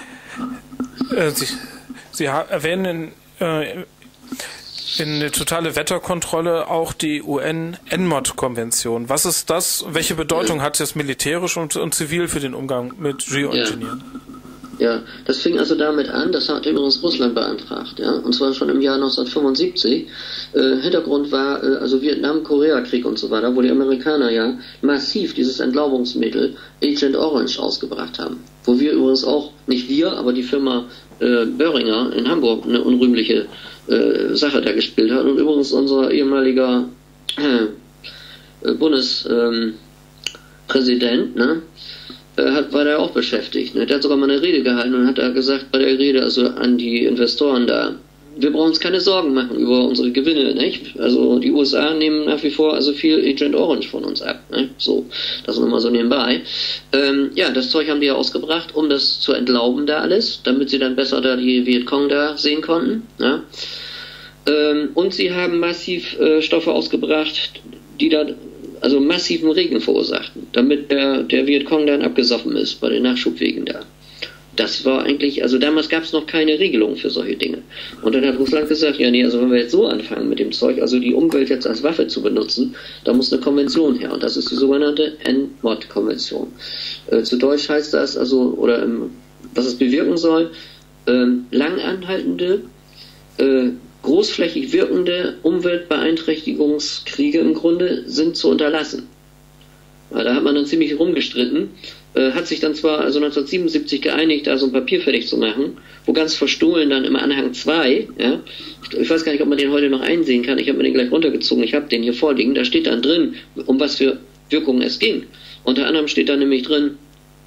äh, Sie, Sie erwähnen in, äh, in der totale Wetterkontrolle auch die U N-N M O D-Konvention. Was ist das? Welche Bedeutung ja. hat das militärisch und, und zivil für den Umgang mit Geoengineering? Ja. Ja, das fing also damit an, das hat übrigens Russland beantragt, ja, und zwar schon im Jahr neunzehnhundertfünfundsiebzig. Äh, Hintergrund war äh, also Vietnam-Korea-Krieg und so weiter, wo die Amerikaner ja massiv dieses Entlaubungsmittel Agent Orange ausgebracht haben. Wo wir übrigens auch, nicht wir, aber die Firma äh, Böhringer in Hamburg eine unrühmliche äh, Sache da gespielt hat. Und übrigens unser ehemaliger äh, Bundespräsident, ähm, ne, Hat, war der auch beschäftigt. Ne? Der hat sogar mal eine Rede gehalten und hat da gesagt bei der Rede, also an die Investoren da, wir brauchen uns keine Sorgen machen über unsere Gewinne, nicht? Also die U S A nehmen nach wie vor also viel Agent Orange von uns ab, ne? So, das nochmal so nebenbei. Ähm, ja, das Zeug haben die ja ausgebracht, um das zu entlauben da alles, damit sie dann besser da die Vietcong da sehen konnten, ja? Ähm, und sie haben massiv äh, Stoffe ausgebracht, die da also massiven Regen verursachten, damit der, der Vietcong dann abgesoffen ist bei den Nachschubwegen da. Das war eigentlich, also damals gab es noch keine Regelung für solche Dinge. Und dann hat Russland gesagt, ja nee, also wenn wir jetzt so anfangen mit dem Zeug, also die Umwelt jetzt als Waffe zu benutzen, da muss eine Konvention her. Und das ist die sogenannte N M O D-Konvention. Äh, zu Deutsch heißt das, also, oder ähm, was es bewirken soll, ähm, langanhaltende, äh, großflächig wirkende Umweltbeeinträchtigungskriege im Grunde sind zu unterlassen. Ja, da hat man dann ziemlich rumgestritten, äh, hat sich dann zwar also neunzehnhundertsiebenundsiebzig geeinigt, da so ein Papier fertig zu machen, wo ganz verstohlen dann im Anhang zwei, ja, ich, ich weiß gar nicht, ob man den heute noch einsehen kann, ich habe mir den gleich runtergezogen, ich habe den hier vorliegen, da steht dann drin, um was für Wirkungen es ging. Unter anderem steht da nämlich drin,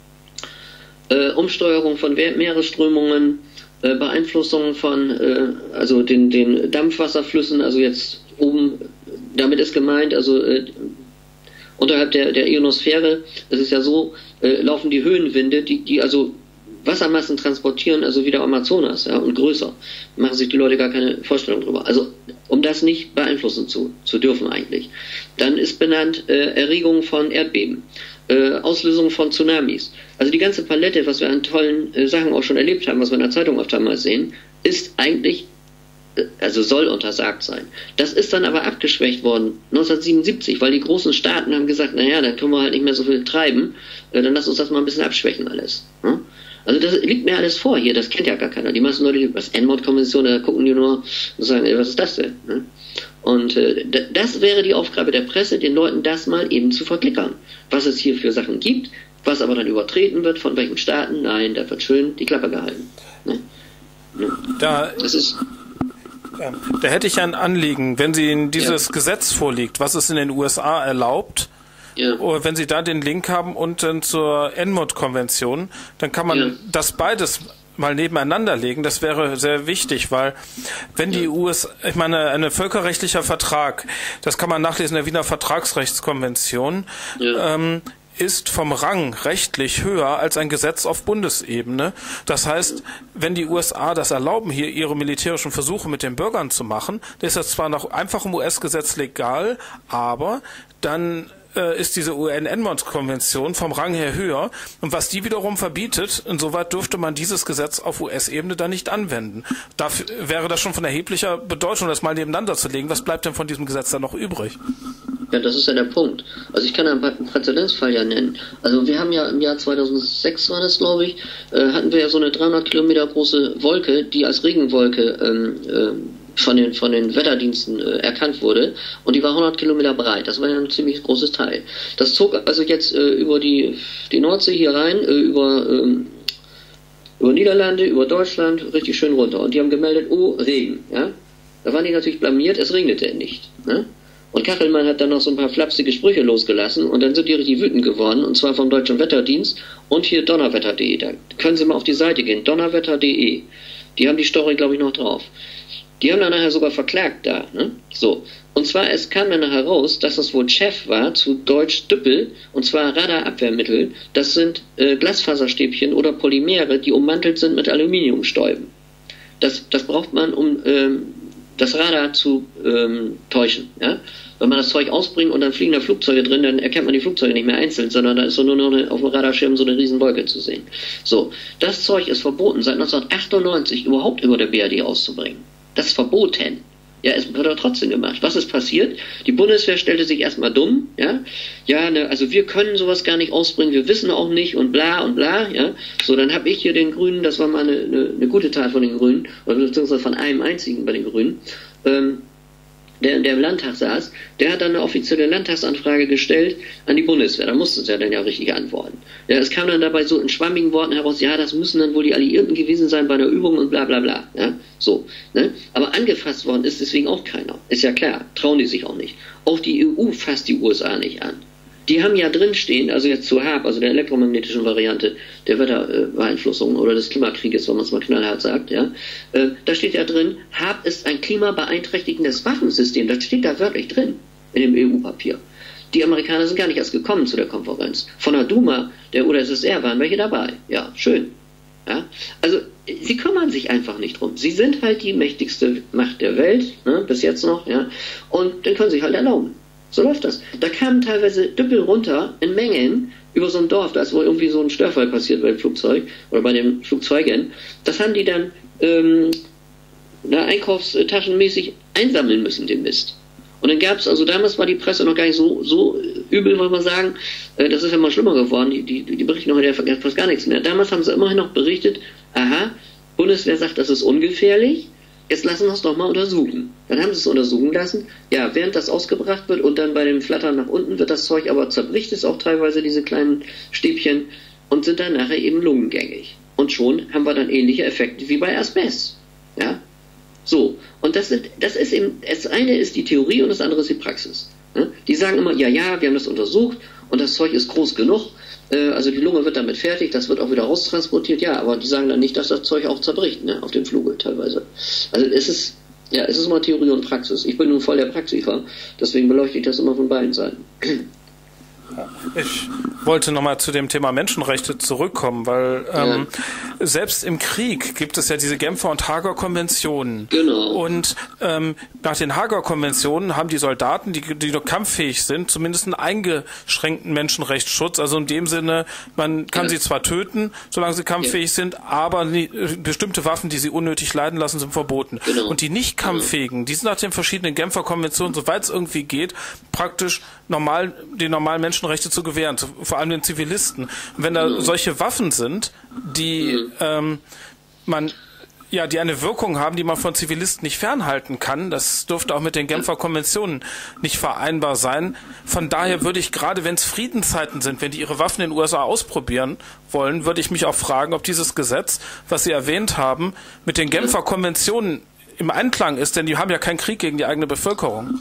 äh, Umsteuerung von Meeresströmungen, Beeinflussung von äh, also den, den Dampfwasserflüssen, also jetzt oben, damit ist gemeint, also äh, unterhalb der, der Ionosphäre, es ist ja so, äh, laufen die Höhenwinde, die, die also Wassermassen transportieren, also wie der Amazonas, ja, und größer. Machen sich die Leute gar keine Vorstellung drüber. Also um das nicht beeinflussen zu, zu dürfen eigentlich. Dann ist benannt äh, Erregung von Erdbeben. Äh, Auslösung von Tsunamis. Also die ganze Palette, was wir an tollen äh, Sachen auch schon erlebt haben, was wir in der Zeitung oft einmal sehen, ist eigentlich, äh, also soll untersagt sein. Das ist dann aber abgeschwächt worden neunzehnhundertsiebenundsiebzig, weil die großen Staaten haben gesagt, naja, dann können wir halt nicht mehr so viel treiben, äh, dann lass uns das mal ein bisschen abschwächen alles. Hm? Also das liegt mir alles vor hier, das kennt ja gar keiner. Die meisten Leute, was N M O D-Konvention, da gucken die nur und sagen, ey, was ist das denn? Hm? Und äh, das wäre die Aufgabe der Presse, den Leuten das mal eben zu verklickern. Was es hier für Sachen gibt, Was aber dann übertreten wird, von welchen Staaten, nein, da wird schön die Klappe gehalten. Ne? Ne? Da, das ist... Ja, da hätte ich ein Anliegen, wenn Sie Ihnen dieses ja. Gesetz vorliegt, was es in den U S A erlaubt, ja. wenn Sie da den Link haben und dann zur N M O D-Konvention, dann kann man ja. das beides mal nebeneinander legen. Das wäre sehr wichtig, weil wenn die U S A, ich meine, ein völkerrechtlicher Vertrag, das kann man nachlesen in der Wiener Vertragsrechtskonvention, ja. ähm, ist vom Rang rechtlich höher als ein Gesetz auf Bundesebene. Das heißt, wenn die U S A das erlauben, hier ihre militärischen Versuche mit den Bürgern zu machen, dann ist das zwar nach einfachem U S-Gesetz legal, aber dann äh, ist diese U N-N M O D-Konvention vom Rang her höher. Und was die wiederum verbietet, insoweit dürfte man dieses Gesetz auf U S-Ebene dann nicht anwenden. Dafür wäre das schon von erheblicher Bedeutung, das mal nebeneinander zu legen. Was bleibt denn von diesem Gesetz dann noch übrig? Ja, das ist ja der Punkt. Also ich kann einen Präzedenzfall ja nennen. Also wir haben ja im Jahr zweitausendsechs war das, glaube ich, äh, hatten wir ja so eine dreihundert Kilometer große Wolke, die als Regenwolke ähm, äh, von den von den Wetterdiensten äh, erkannt wurde, und die war hundert Kilometer breit. Das war ja ein ziemlich großes Teil. Das zog also jetzt äh, über die die Nordsee hier rein, äh, über ähm, über Niederlande, über Deutschland, richtig schön runter. Und die haben gemeldet, oh, Regen. Ja, da waren die natürlich blamiert, es regnete nicht. Ne? Und Kachelmann hat dann noch so ein paar flapsige Sprüche losgelassen, und dann sind die richtig wütend geworden, und zwar vom Deutschen Wetterdienst und hier donnerwetter punkt de. Da können Sie mal auf die Seite gehen, donnerwetter punkt de. Die haben die Story, glaube ich, noch drauf. Die haben dann nachher sogar verklagt da. Ne? So. Und zwar, es kam dann nachher raus, dass das wohl Chef war, zu Deutsch Düppel, und zwar Radarabwehrmittel. Das sind äh, Glasfaserstäbchen oder Polymere, die ummantelt sind mit Aluminiumstäuben. Das, das braucht man, um ähm, das Radar zu ähm, täuschen. Ja? Wenn man das Zeug ausbringt und dann fliegen da Flugzeuge drin, dann erkennt man die Flugzeuge nicht mehr einzeln, sondern da ist so nur noch eine, auf dem Radarschirm so eine riesen Wolke zu sehen. So, das Zeug ist verboten, seit neunzehnhundertachtundneunzig überhaupt über der B R D auszubringen. Das ist verboten. Ja, es wird aber trotzdem gemacht. Was ist passiert? Die Bundeswehr stellte sich erstmal dumm, ja. Ja, ne, also wir können sowas gar nicht ausbringen, wir wissen auch nicht und bla und bla, ja. So, dann habe ich hier den Grünen, das war mal eine, eine, eine gute Tat von den Grünen, oder beziehungsweise von einem einzigen bei den Grünen, ähm, der, der im Landtag saß, der hat dann eine offizielle Landtagsanfrage gestellt an die Bundeswehr. Da musste es ja dann ja richtig antworten. Ja, es kam dann dabei so in schwammigen Worten heraus, ja, das müssen dann wohl die Alliierten gewesen sein bei der Übung und bla bla bla. Ja, so. Ne? Aber angefasst worden ist deswegen auch keiner. Ist ja klar, trauen die sich auch nicht. Auch die E U fasst die U S A nicht an. Die haben ja drinstehen, also jetzt zu H A B, also der elektromagnetischen Variante der Wetterbeeinflussung oder des Klimakrieges, wenn man es mal knallhart sagt, ja, äh, da steht ja drin, H A B ist ein klimabeeinträchtigendes Waffensystem. Das steht da wörtlich drin in dem E U-Papier. Die Amerikaner sind gar nicht erst gekommen zu der Konferenz. Von der Duma der U d S S R waren welche dabei. Ja, schön. Ja, also sie kümmern sich einfach nicht drum. Sie sind halt die mächtigste Macht der Welt, ne, bis jetzt noch, ja, und dann können sie sich halt erlauben. So läuft das. Da kamen teilweise Düppel runter in Mengen über so ein Dorf, da ist wohl irgendwie so ein Störfall passiert bei dem Flugzeug oder bei den Flugzeugen. Das haben die dann ähm, na, einkaufstaschenmäßig einsammeln müssen, den Mist. Und dann gab es, also damals war die Presse noch gar nicht so, so übel, wollen wir sagen. Äh, das ist ja mal schlimmer geworden. Die, die, die berichten heute ja fast gar nichts mehr. Damals haben sie immerhin noch berichtet, aha, Bundeswehr sagt, das ist ungefährlich. Jetzt lassen wir es doch mal untersuchen. Dann haben sie es untersuchen lassen. Ja, während das ausgebracht wird und dann bei dem Flattern nach unten wird das Zeug aber zerbricht, es auch teilweise diese kleinen Stäbchen, und sind dann nachher eben lungengängig. Und schon haben wir dann ähnliche Effekte wie bei Asbest. Ja? So. Und das, sind, das ist eben, das eine ist die Theorie und das andere ist die Praxis. Ja? Die sagen immer, ja, ja, wir haben das untersucht und das Zeug ist groß genug. Also die Lunge wird damit fertig, das wird auch wieder raustransportiert, ja, aber die sagen dann nicht, dass das Zeug auch zerbricht, ne, auf dem Fluge teilweise. Also es ist, ja, es ist immer Theorie und Praxis. Ich bin nun voll der Praktiker, deswegen beleuchte ich das immer von beiden Seiten. Ich wollte nochmal zu dem Thema Menschenrechte zurückkommen, weil ähm, ja. selbst im Krieg gibt es ja diese Genfer und Haager Konventionen. Genau. Und ähm, nach den Haager Konventionen haben die Soldaten, die, die noch kampffähig sind, zumindest einen eingeschränkten Menschenrechtsschutz. Also in dem Sinne, man kann ja. sie zwar töten, solange sie kampffähig ja. sind, aber nie, bestimmte Waffen, die sie unnötig leiden lassen, sind verboten. Genau. Und die nicht kampffähigen, die sind nach den verschiedenen Genfer Konventionen, soweit es irgendwie geht, praktisch normal, die normalen Menschenrechte zu gewähren, zu, vor allem den Zivilisten. Und wenn da mhm. solche Waffen sind, die mhm. ähm, man ja, die eine Wirkung haben, die man von Zivilisten nicht fernhalten kann. Das dürfte auch mit den Genfer Konventionen nicht vereinbar sein. Von daher würde ich, gerade wenn es Friedenszeiten sind, wenn die ihre Waffen in den U S A ausprobieren wollen, würde ich mich auch fragen, ob dieses Gesetz, was Sie erwähnt haben, mit den Genfer Konventionen im Einklang ist, denn die haben ja keinen Krieg gegen die eigene Bevölkerung.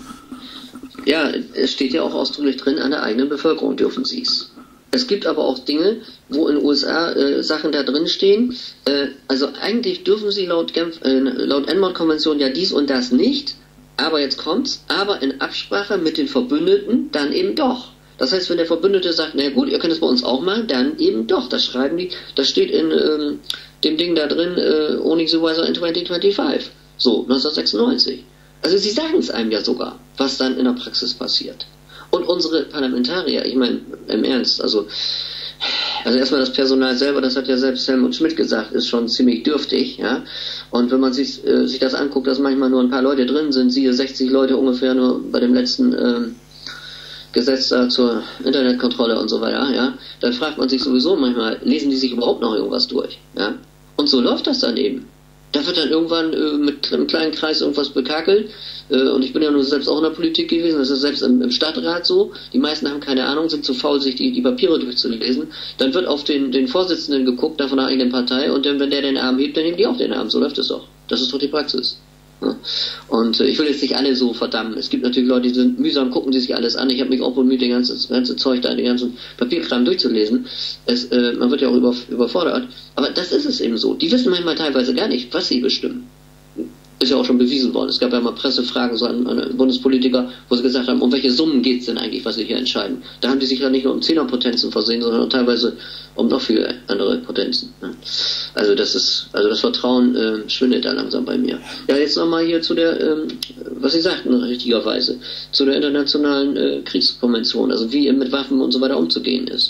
Ja, es steht ja auch ausdrücklich drin, an der eigenen Bevölkerung dürfen sie es. Es gibt aber auch Dinge, wo in den U S A äh, Sachen da drin stehen. Äh, also eigentlich dürfen sie laut, Genf, äh, laut N M O D-Konvention ja dies und das nicht. Aber jetzt kommt's. Aber in Absprache mit den Verbündeten dann eben doch. Das heißt, wenn der Verbündete sagt, na gut, ihr könnt es bei uns auch machen, dann eben doch. Das schreiben die. Das steht in ähm, dem Ding da drin, äh, Owning Supervisor in zwanzig fünfundzwanzig. So, neunzehnhundertsechsundneunzig. Also sie sagen es einem ja sogar, was dann in der Praxis passiert. Und unsere Parlamentarier, ich meine, im Ernst, also, also erstmal das Personal selber, das hat ja selbst Helmut Schmidt gesagt, ist schon ziemlich dürftig, ja. Und wenn man sich, äh, sich das anguckt, dass manchmal nur ein paar Leute drin sind, siehe sechzig Leute ungefähr nur bei dem letzten ähm, Gesetz da zur Internetkontrolle und so weiter, ja, dann fragt man sich sowieso manchmal, lesen die sich überhaupt noch irgendwas durch, ja. Und so läuft das dann eben. Da wird dann irgendwann äh, mit einem kleinen Kreis irgendwas bekakelt. Äh, und ich bin ja nur selbst auch in der Politik gewesen, das ist selbst im, im Stadtrat so. Die meisten haben keine Ahnung, sind zu faul, sich die, die Papiere durchzulesen. Dann wird auf den, den Vorsitzenden geguckt, da von der eigenen Partei, und dann, wenn der den Arm hebt, dann heben die auch den Arm. So läuft es doch. Das ist doch die Praxis. Ja. Und äh, ich will jetzt nicht alle so verdammen. Es gibt natürlich Leute, die sind mühsam, gucken die sich alles an. Ich habe mich auch bemüht, den ganzen, das ganze Zeug da, den ganzen Papierkram durchzulesen. Es, äh, man wird ja auch über, überfordert. Aber das ist es eben so. Die wissen manchmal teilweise gar nicht, was sie bestimmen. Ist ja auch schon bewiesen worden. Es gab ja mal Pressefragen so an, an Bundespolitiker, wo sie gesagt haben, um welche Summen geht es denn eigentlich, was sie hier entscheiden. Da haben die sich ja nicht nur um Zehnerpotenzen versehen, sondern auch teilweise um noch viele andere Potenzen. Also das ist, also das Vertrauen äh, schwindet da langsam bei mir. Ja, jetzt nochmal hier zu der, ähm, was Sie sagten richtigerweise, zu der internationalen äh, Kriegskonvention, also wie mit Waffen und so weiter umzugehen ist.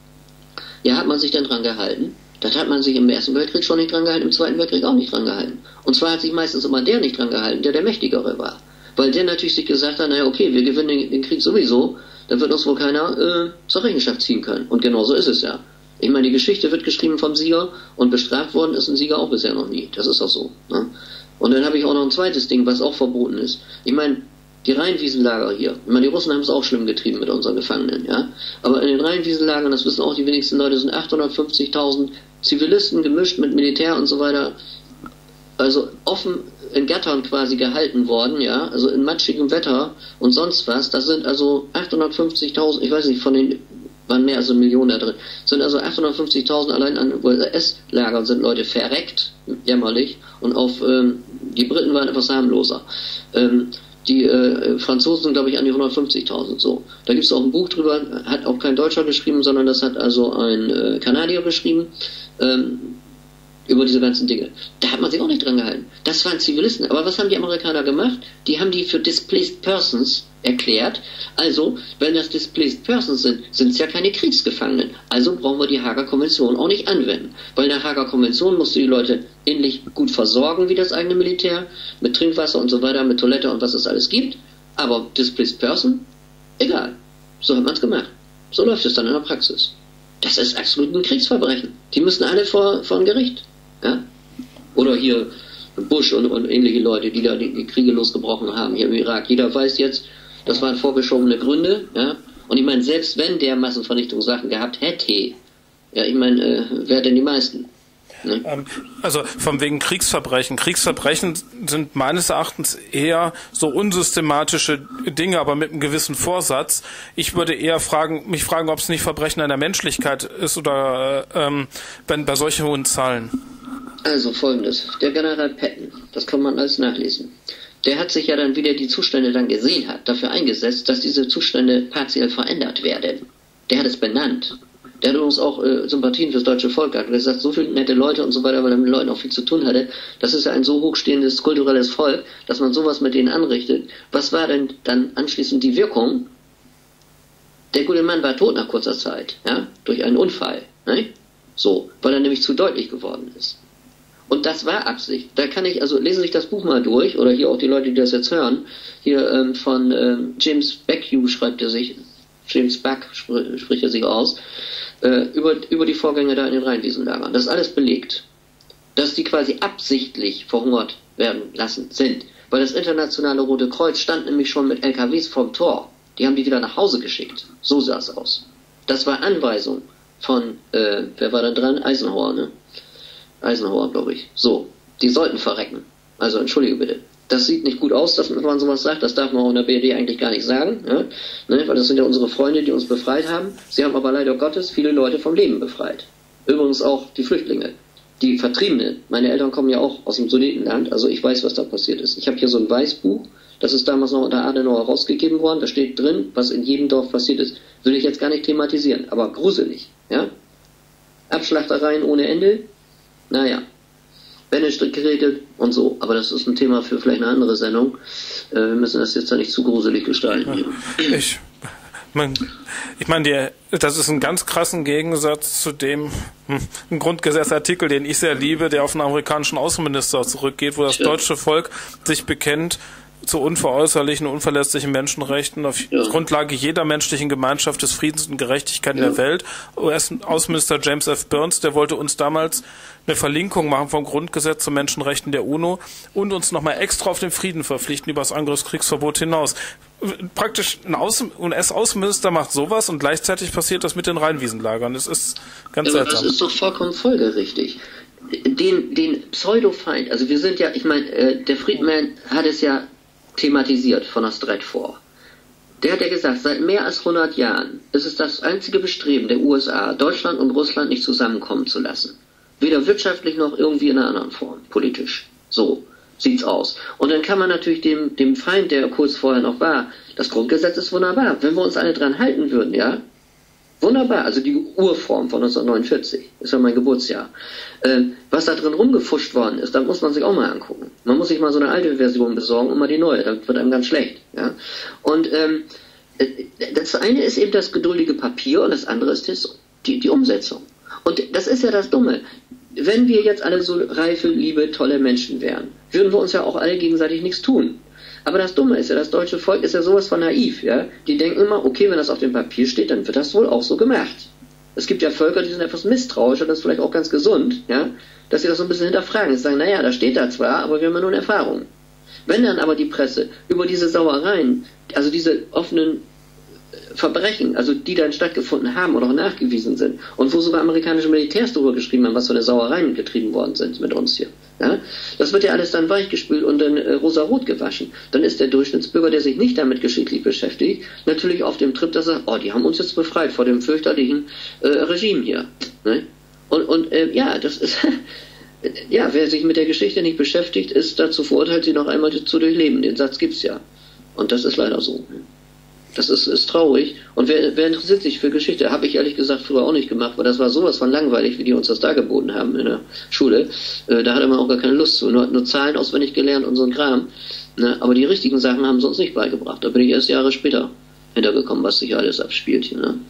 Ja, hat man sich denn dran gehalten? Das hat man sich im Ersten Weltkrieg schon nicht dran gehalten, im Zweiten Weltkrieg auch nicht dran gehalten. Und zwar hat sich meistens immer der nicht dran gehalten, der der Mächtigere war. Weil der natürlich sich gesagt hat, naja, okay, wir gewinnen den, den Krieg sowieso, dann wird uns wohl keiner äh, zur Rechenschaft ziehen können. Und genau so ist es ja. Ich meine, die Geschichte wird geschrieben vom Sieger und bestraft worden ist ein Sieger auch bisher noch nie. Das ist auch so. Ne? Und dann habe ich auch noch ein zweites Ding, was auch verboten ist. Ich meine, die Rheinwiesenlager hier, ich meine, die Russen haben es auch schlimm getrieben mit unseren Gefangenen, ja. Aber in den Rheinwiesenlagern, das wissen auch die wenigsten Leute, sind achthundertfünfzigtausend Zivilisten gemischt mit Militär und so weiter, also offen in Gattern quasi gehalten worden, ja, also in matschigem Wetter und sonst was. Das sind also achthundertfünfzigtausend, ich weiß nicht, von den, waren mehr als eine Million da drin, sind also achthundertfünfzigtausend allein an U S-Lagern sind Leute verreckt, jämmerlich, und auf, ähm, die Briten waren etwas harmloser. Ähm, Die äh, Franzosen sind, glaube ich, an die hundertfünfzigtausend so. Da gibt es auch ein Buch drüber, hat auch kein Deutscher geschrieben, sondern das hat also ein äh, Kanadier geschrieben, ähm, über diese ganzen Dinge. Da hat man sich auch nicht dran gehalten. Das waren Zivilisten. Aber was haben die Amerikaner gemacht? Die haben die für Displaced Persons erklärt. Also, wenn das Displaced Persons sind, sind es ja keine Kriegsgefangenen. Also brauchen wir die Haager Konvention auch nicht anwenden. Weil nach Haager Konvention musst du die Leute ähnlich gut versorgen wie das eigene Militär, mit Trinkwasser und so weiter, mit Toilette und was es alles gibt. Aber Displaced Person? Egal. So hat man es gemacht. So läuft es dann in der Praxis. Das ist absolut ein Kriegsverbrechen. Die müssen alle vor, vor ein Gericht. Ja? Oder hier Bush und, und ähnliche Leute, die da die, die Kriege losgebrochen haben hier im Irak. Jeder weiß jetzt, das waren vorgeschobene Gründe. Ja? Und ich meine, selbst wenn der Massenvernichtungssachen gehabt hätte, ja, ich meine, äh, wer denn die meisten? Ne? Also von wegen Kriegsverbrechen. Kriegsverbrechen sind meines Erachtens eher so unsystematische Dinge, aber mit einem gewissen Vorsatz. Ich würde eher fragen, mich fragen, ob es nicht Verbrechen an der Menschlichkeit ist oder ähm, wenn, bei solchen hohen Zahlen. Also folgendes, der General Patton, das kann man alles nachlesen. Der hat sich ja dann, wie der die Zustände dann gesehen hat, dafür eingesetzt, dass diese Zustände partiell verändert werden. Der hat es benannt. Der hat uns auch äh, Sympathien fürs deutsche Volk gehabt. Er hat gesagt, so viele nette Leute und so weiter, weil er mit den Leuten auch viel zu tun hatte. Das ist ja ein so hochstehendes kulturelles Volk, dass man sowas mit denen anrichtet. Was war denn dann anschließend die Wirkung? Der gute Mann war tot nach kurzer Zeit, ja, durch einen Unfall, ne? So, weil er nämlich zu deutlich geworden ist. Und das war Absicht. Da kann ich, also lesen Sie sich das Buch mal durch, oder hier auch die Leute, die das jetzt hören. Hier ähm, von ähm, James Beckhugh schreibt er sich, James Buck sp spricht er sich aus, äh, über, über die Vorgänge da in den Rheinwiesenlagern. Das ist alles belegt. dass die quasi absichtlich verhungert werden lassen sind. Weil das internationale Rote Kreuz stand nämlich schon mit L K Ws vorm Tor. Die haben die wieder nach Hause geschickt. So sah es aus. Das war Anweisung von, äh, wer war da dran? Eisenhower, ne? Eisenhower, glaube ich. So, die sollten verrecken. Also entschuldige bitte. Das sieht nicht gut aus, dass man sowas sagt. Das darf man auch in der B R D eigentlich gar nicht sagen. Ja? Ne? Weil das sind ja unsere Freunde, die uns befreit haben. Sie haben aber leider Gottes viele Leute vom Leben befreit. Übrigens auch die Flüchtlinge. Die Vertriebenen. Meine Eltern kommen ja auch aus dem Sudetenland. Also ich weiß, was da passiert ist. Ich habe hier so ein Weißbuch. Das ist damals noch unter Adenauer rausgegeben worden. Da steht drin, was in jedem Dorf passiert ist. Will ich jetzt gar nicht thematisieren. Aber gruselig. Ja? Abschlachtereien ohne Ende. Naja. Bennestrick geredet und so. Aber das ist ein Thema für vielleicht eine andere Sendung. Äh, wir müssen das jetzt da nicht zu gruselig gestalten. Ich, mein, ich meine, das ist ein ganz krassen Gegensatz zu dem hm, Grundgesetzartikel, den ich sehr liebe, der auf den amerikanischen Außenminister zurückgeht, wo das ja. deutsche Volk sich bekennt zu unveräußerlichen, unverletzlichen Menschenrechten auf ja. Grundlage jeder menschlichen Gemeinschaft des Friedens und Gerechtigkeit ja. in der Welt. U S-Außenminister James F. Burns, der wollte uns damals eine Verlinkung machen vom Grundgesetz zu Menschenrechten der UNO und uns nochmal extra auf den Frieden verpflichten über das Angriffskriegsverbot hinaus. Praktisch ein U S-Außenminister macht sowas und gleichzeitig passiert das mit den Rheinwiesenlagern. Das ist ganz ja, seltsam. Das ist doch vollkommen folgerichtig. Den, den Pseudofeind, also wir sind ja, ich meine, äh, der Friedman hat es ja thematisiert von der Stratfor. Der hat ja gesagt, seit mehr als hundert Jahren ist es das einzige Bestreben der U S A, Deutschland und Russland nicht zusammenkommen zu lassen. Weder wirtschaftlich noch irgendwie in einer anderen Form, politisch. So sieht's aus. Und dann kann man natürlich dem, dem Feind, der kurz vorher noch war, das Grundgesetz ist wunderbar. Wenn wir uns alle dran halten würden, ja, wunderbar. Also die Urform von neunzehnhundertneunundvierzig, ist ja mein Geburtsjahr. Ähm, was da drin rumgefuscht worden ist, da muss man sich auch mal angucken. Man muss sich mal so eine alte Version besorgen und mal die neue, dann wird einem ganz schlecht. Ja? Und ähm, das eine ist eben das geduldige Papier und das andere ist das, die, die Umsetzung. Und das ist ja das Dumme. Wenn wir jetzt alle so reife, liebe, tolle Menschen wären, würden wir uns ja auch alle gegenseitig nichts tun. Aber das Dumme ist ja, das deutsche Volk ist ja sowas von naiv, ja. Die denken immer, okay, wenn das auf dem Papier steht, dann wird das wohl auch so gemacht. Es gibt ja Völker, die sind etwas misstrauisch und das ist vielleicht auch ganz gesund, ja, dass sie das so ein bisschen hinterfragen. Sie sagen, naja, da steht da zwar, aber wir haben ja nur eine Erfahrung. Wenn dann aber die Presse über diese Sauereien, also diese offenen Verbrechen, also die dann stattgefunden haben oder auch nachgewiesen sind und wo sogar amerikanische Militärs darüber geschrieben haben, was für eine Sauereien getrieben worden sind mit uns hier. Ja? Das wird ja alles dann weichgespült und dann äh, rosarot gewaschen. Dann ist der Durchschnittsbürger, der sich nicht damit geschicklich beschäftigt, natürlich auf dem Trip, dass er sagt, oh, die haben uns jetzt befreit vor dem fürchterlichen äh, Regime hier. Ne? Und, und äh, ja, das ist ja, wer sich mit der Geschichte nicht beschäftigt, ist dazu verurteilt, sie noch einmal zu durchleben. Den Satz gibt's ja. Und das ist leider so. Ne? Das ist, ist traurig. Und wer, wer interessiert sich für Geschichte? Habe ich ehrlich gesagt früher auch nicht gemacht, weil das war sowas von langweilig, wie die uns das dargeboten haben in der Schule. Äh, da hatte man auch gar keine Lust zu. Nur, nur Zahlen auswendig gelernt und so ein Kram. Ne? Aber die richtigen Sachen haben sie uns nicht beigebracht. Da bin ich erst Jahre später hintergekommen, was sich alles abspielt hier. Ne?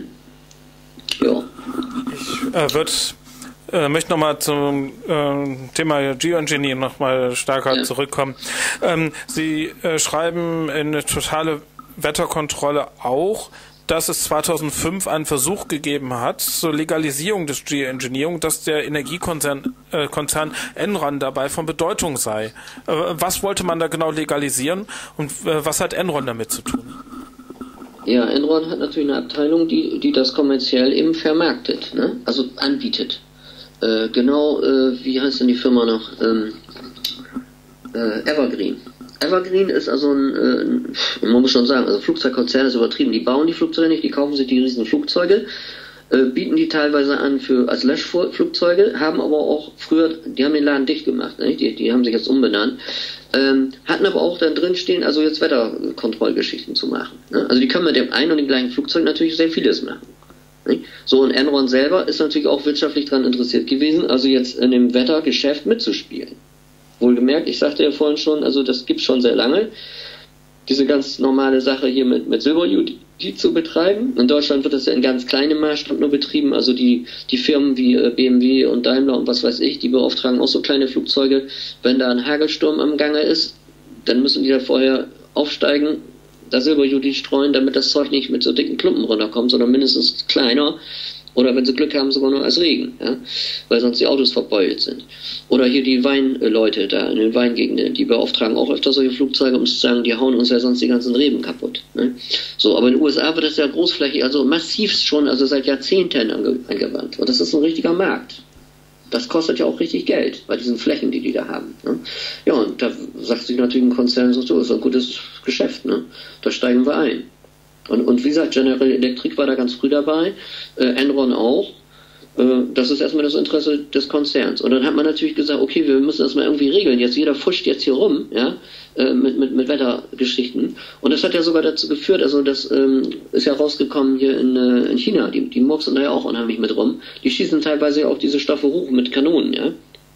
Ja. Ich äh, würde... Ich möchte nochmal zum äh, Thema Geoengineering nochmal stärker ja. zurückkommen. Ähm, Sie äh, schreiben in eine totale Wetterkontrolle auch, dass es zweitausendfünf einen Versuch gegeben hat zur Legalisierung des Geoengineering, dass der Energiekonzern äh, Konzern Enron dabei von Bedeutung sei. Äh, was wollte man da genau legalisieren und äh, was hat Enron damit zu tun? Ja, Enron hat natürlich eine Abteilung, die, die das kommerziell eben vermarktet, ne? Also anbietet. Äh, genau, äh, wie heißt denn die Firma noch? Ähm, äh, Evergreen. Evergreen ist also ein, äh, man muss schon sagen, also Flugzeugkonzern ist übertrieben. Die bauen die Flugzeuge nicht, die kaufen sich die riesen Flugzeuge, äh, bieten die teilweise an für als Löschflugzeuge, haben aber auch früher, die haben den Laden dicht gemacht, ne? die, die haben sich jetzt umbenannt, ähm, hatten aber auch dann drin stehen, also jetzt Wetterkontrollgeschichten zu machen. Ne? Also die können mit dem einen und dem gleichen Flugzeug natürlich sehr vieles machen. So, und Enron selber ist natürlich auch wirtschaftlich daran interessiert gewesen, also jetzt in dem Wettergeschäft mitzuspielen. Wohlgemerkt, ich sagte ja vorhin schon, also das gibt es schon sehr lange, diese ganz normale Sache hier mit, mit Silberjudi zu betreiben. In Deutschland wird das ja in ganz kleinem Maßstab nur betrieben, also die, die Firmen wie B M W und Daimler und was weiß ich, die beauftragen auch so kleine Flugzeuge. Wenn da ein Hagelsturm am Gange ist, dann müssen die da vorher aufsteigen, da Silberjudi streuen, damit das Zeug nicht mit so dicken Klumpen runterkommt, sondern mindestens kleiner Oder wenn sie Glück haben, sogar nur als Regen, ja? Weil sonst die Autos verbeult sind. Oder hier die Weinleute da in den Weingegenden, die beauftragen auch öfter solche Flugzeuge, um zu sagen, die hauen uns ja sonst die ganzen Reben kaputt. Ne? So, aber in den U S A wird das ja großflächig, also massiv schon, also seit Jahrzehnten ange angewandt. Und das ist ein richtiger Markt. Das kostet ja auch richtig Geld bei diesen Flächen, die die da haben. Ne? Ja, und da sagt sich natürlich ein Konzern, so, so ist ein gutes Geschäft, ne? Da steigen wir ein. Und, und wie gesagt, General Electric war da ganz früh dabei, äh, Enron auch. Äh, das ist erstmal das Interesse des Konzerns. Und dann hat man natürlich gesagt, okay, wir müssen das mal irgendwie regeln. Jetzt jeder fuscht jetzt hier rum, ja, äh, mit, mit, mit Wettergeschichten. Und das hat ja sogar dazu geführt, also das ähm, ist ja rausgekommen hier in, äh, in China, die, die murksen da ja auch unheimlich mit rum. Die schießen teilweise auch diese Stoffe hoch mit Kanonen, ja.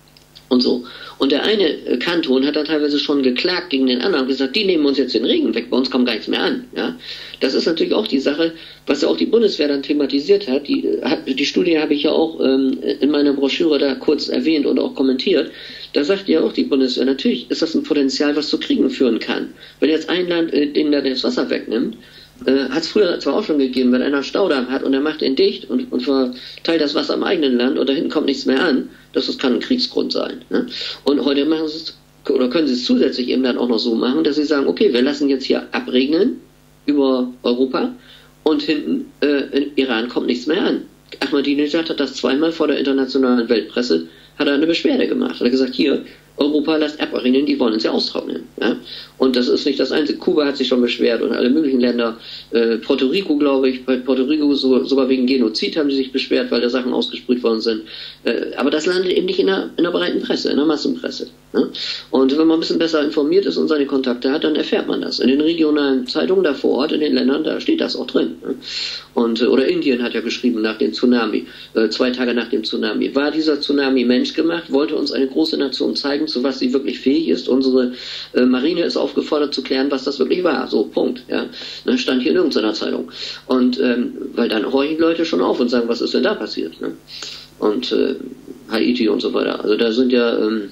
Und so. Und der eine Kanton hat dann teilweise schon geklagt gegen den anderen und gesagt, die nehmen uns jetzt den Regen weg, bei uns kommt gar nichts mehr an. Ja? Das ist natürlich auch die Sache, was ja auch die Bundeswehr dann thematisiert hat. Die, die Studie habe ich ja auch ähm, in meiner Broschüre da kurz erwähnt und auch kommentiert. Da sagt ja auch die Bundeswehr, natürlich ist das ein Potenzial, was zu Kriegen führen kann. Wenn jetzt ein Land äh, denen da das Wasser wegnimmt, Äh, hat es früher zwar auch schon gegeben, wenn einer einen Staudamm hat und er macht ihn dicht und, und verteilt das Wasser im eigenen Land und da hinten kommt nichts mehr an, das, das kann ein Kriegsgrund sein. Ne? Und heute machen sie es, oder können sie es zusätzlich eben dann auch noch so machen, dass sie sagen, okay, wir lassen jetzt hier abregnen über Europa und hinten äh, in Iran kommt nichts mehr an. Ahmadinejad hat das zweimal vor der internationalen Weltpresse, hat er eine Beschwerde gemacht. Hat er gesagt, hier, Europa lasst abregnen, die wollen uns ja austrocknen. Ja? Und das ist nicht das Einzige. Kuba hat sich schon beschwert und alle möglichen Länder. Äh, Puerto Rico, glaube ich, bei Puerto Rico so, sogar wegen Genozid haben sie sich beschwert, weil da Sachen ausgesprüht worden sind. Äh, aber das landet eben nicht in der, in der breiten Presse, in der Massenpresse. Ne? Und wenn man ein bisschen besser informiert ist und seine Kontakte hat, dann erfährt man das. In den regionalen Zeitungen da vor Ort, in den Ländern, da steht das auch drin. Ne? Und, oder Indien hat ja geschrieben nach dem Tsunami, äh, zwei Tage nach dem Tsunami. War dieser Tsunami menschgemacht? Wollte uns eine große Nation zeigen, zu was sie wirklich fähig ist? Unsere äh, Marine ist aufgefordert zu klären, was das wirklich war. So, Punkt. Ja. Das stand hier in irgendeiner Zeitung. Und ähm, weil dann horchen Leute schon auf und sagen, was ist denn da passiert? Ne? Und äh, Haiti und so weiter. Also da sind ja, ähm,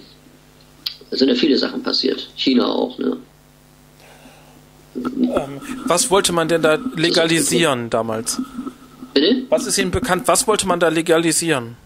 da sind ja viele Sachen passiert. China auch, ne? Ähm, was wollte man denn da legalisieren damals? Bitte? Was ist Ihnen bekannt? Was wollte man da legalisieren?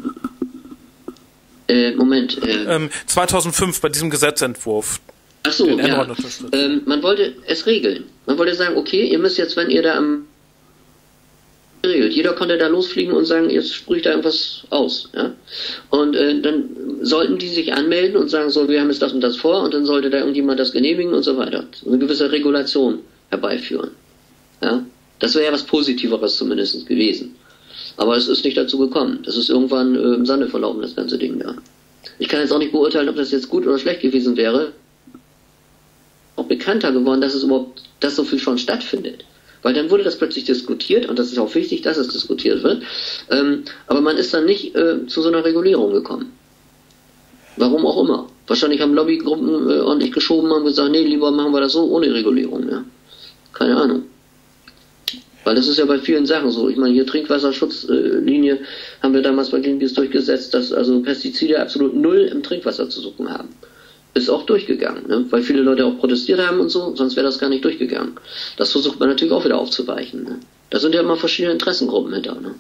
Äh, Moment. Äh, ähm, zweitausendfünf bei diesem Gesetzentwurf. Ach so, ja. Ähm, man wollte es regeln. Man wollte sagen, okay, ihr müsst jetzt, wenn ihr da am regelt. Jeder konnte da losfliegen und sagen, jetzt sprühe ich da irgendwas aus. Ja? Und äh, dann sollten die sich anmelden und sagen, so, wir haben jetzt das und das vor und dann sollte da irgendjemand das genehmigen und so weiter. Eine gewisse Regulation herbeiführen. Ja? Das wäre ja was Positiveres zumindest gewesen. Aber es ist nicht dazu gekommen. Das ist irgendwann äh, im Sande verlaufen, das ganze Ding. Ja. Ich kann jetzt auch nicht beurteilen, ob das jetzt gut oder schlecht gewesen wäre. Auch bekannter geworden, dass es überhaupt, dass so viel schon stattfindet. Weil dann wurde das plötzlich diskutiert und das ist auch wichtig, dass es diskutiert wird. Ähm, aber man ist dann nicht äh, zu so einer Regulierung gekommen. Warum auch immer. Wahrscheinlich haben Lobbygruppen äh, ordentlich geschoben und gesagt, nee, lieber machen wir das so ohne Regulierung. Ja. Keine Ahnung. Weil das ist ja bei vielen Sachen so. Ich meine, hier Trinkwasserschutzlinie äh, haben wir damals bei Greenpeace durchgesetzt, dass also Pestizide absolut null im Trinkwasser zu suchen haben. Ist auch durchgegangen, ne? Weil viele Leute auch protestiert haben und so, sonst wäre das gar nicht durchgegangen. Das versucht man natürlich auch wieder aufzuweichen. Ne? Da sind ja immer verschiedene Interessengruppen hinter. Ne?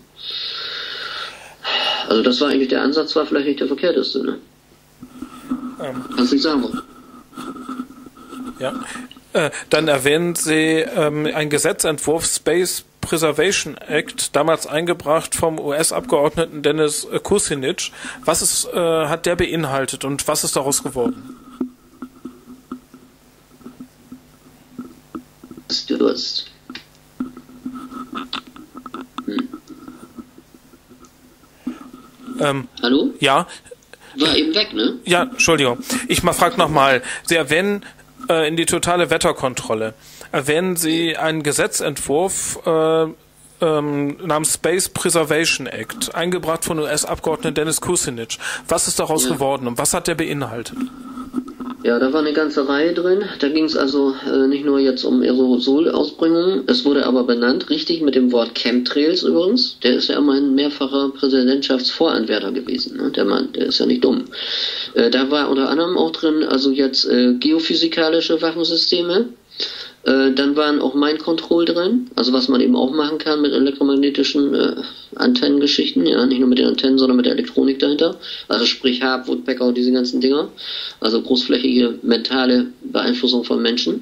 Also das war eigentlich, der Ansatz war vielleicht nicht der verkehrteste. Ne? Ähm. Kannst du nicht sagen. Ja. Äh, dann erwähnen Sie ähm, einen Gesetzentwurf, Space Preservation Act, damals eingebracht vom U S-Abgeordneten Dennis Kucinich. Was ist, äh, hat der beinhaltet und was ist daraus geworden? Stürzt. Hm. Ähm, Hallo? Ja. War eben weg, ne? Ja, Entschuldigung. Ich mal frag nochmal. Sie erwähnen äh, in die totale Wetterkontrolle. Erwähnen Sie einen Gesetzentwurf äh, ähm, namens Space Preservation Act, eingebracht von U S-Abgeordneten Dennis Kucinich. Was ist daraus ja. geworden und was hat der beinhaltet? Ja, da war eine ganze Reihe drin. Da ging es also äh, nicht nur jetzt um Aerosolausbringung, es wurde aber benannt, richtig mit dem Wort Chemtrails übrigens. Der ist ja immerhin mehrfacher Präsidentschaftsvoranwärter gewesen, ne? Der Mann, der ist ja nicht dumm. Äh, da war unter anderem auch drin, also jetzt äh, geophysikalische Waffensysteme, Äh, dann waren auch Mind Control drin, also was man eben auch machen kann mit elektromagnetischen äh, Antennengeschichten, ja, nicht nur mit den Antennen, sondern mit der Elektronik dahinter. Also sprich Harp, Woodpecker und diese ganzen Dinger. Also großflächige mentale Beeinflussung von Menschen.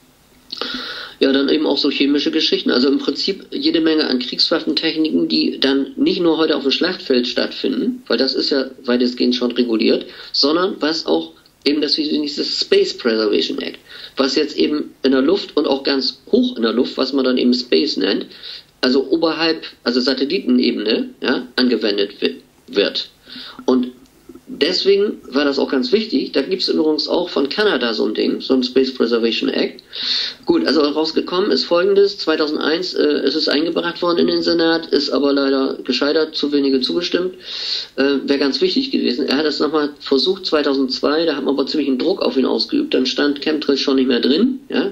Ja, dann eben auch so chemische Geschichten. Also im Prinzip jede Menge an Kriegswaffentechniken, die dann nicht nur heute auf dem Schlachtfeld stattfinden, weil das ist ja weitestgehend schon reguliert, sondern was auch eben das nächste Space Preservation Act, was jetzt eben in der Luft und auch ganz hoch in der Luft, was man dann eben Space nennt, also oberhalb, also Satellitenebene, ja, angewendet wird. Und deswegen war das auch ganz wichtig. Da gibt es übrigens auch von Kanada so ein Ding, so ein Space Preservation Act. Gut, also rausgekommen ist Folgendes. zweitausendeins äh, ist es eingebracht worden in den Senat, ist aber leider gescheitert, zu wenige zugestimmt. Äh, Wäre ganz wichtig gewesen. Er hat es nochmal versucht, zweitausendzwei, da hat man aber ziemlich einen Druck auf ihn ausgeübt. Dann stand Chemtrails schon nicht mehr drin. Ja?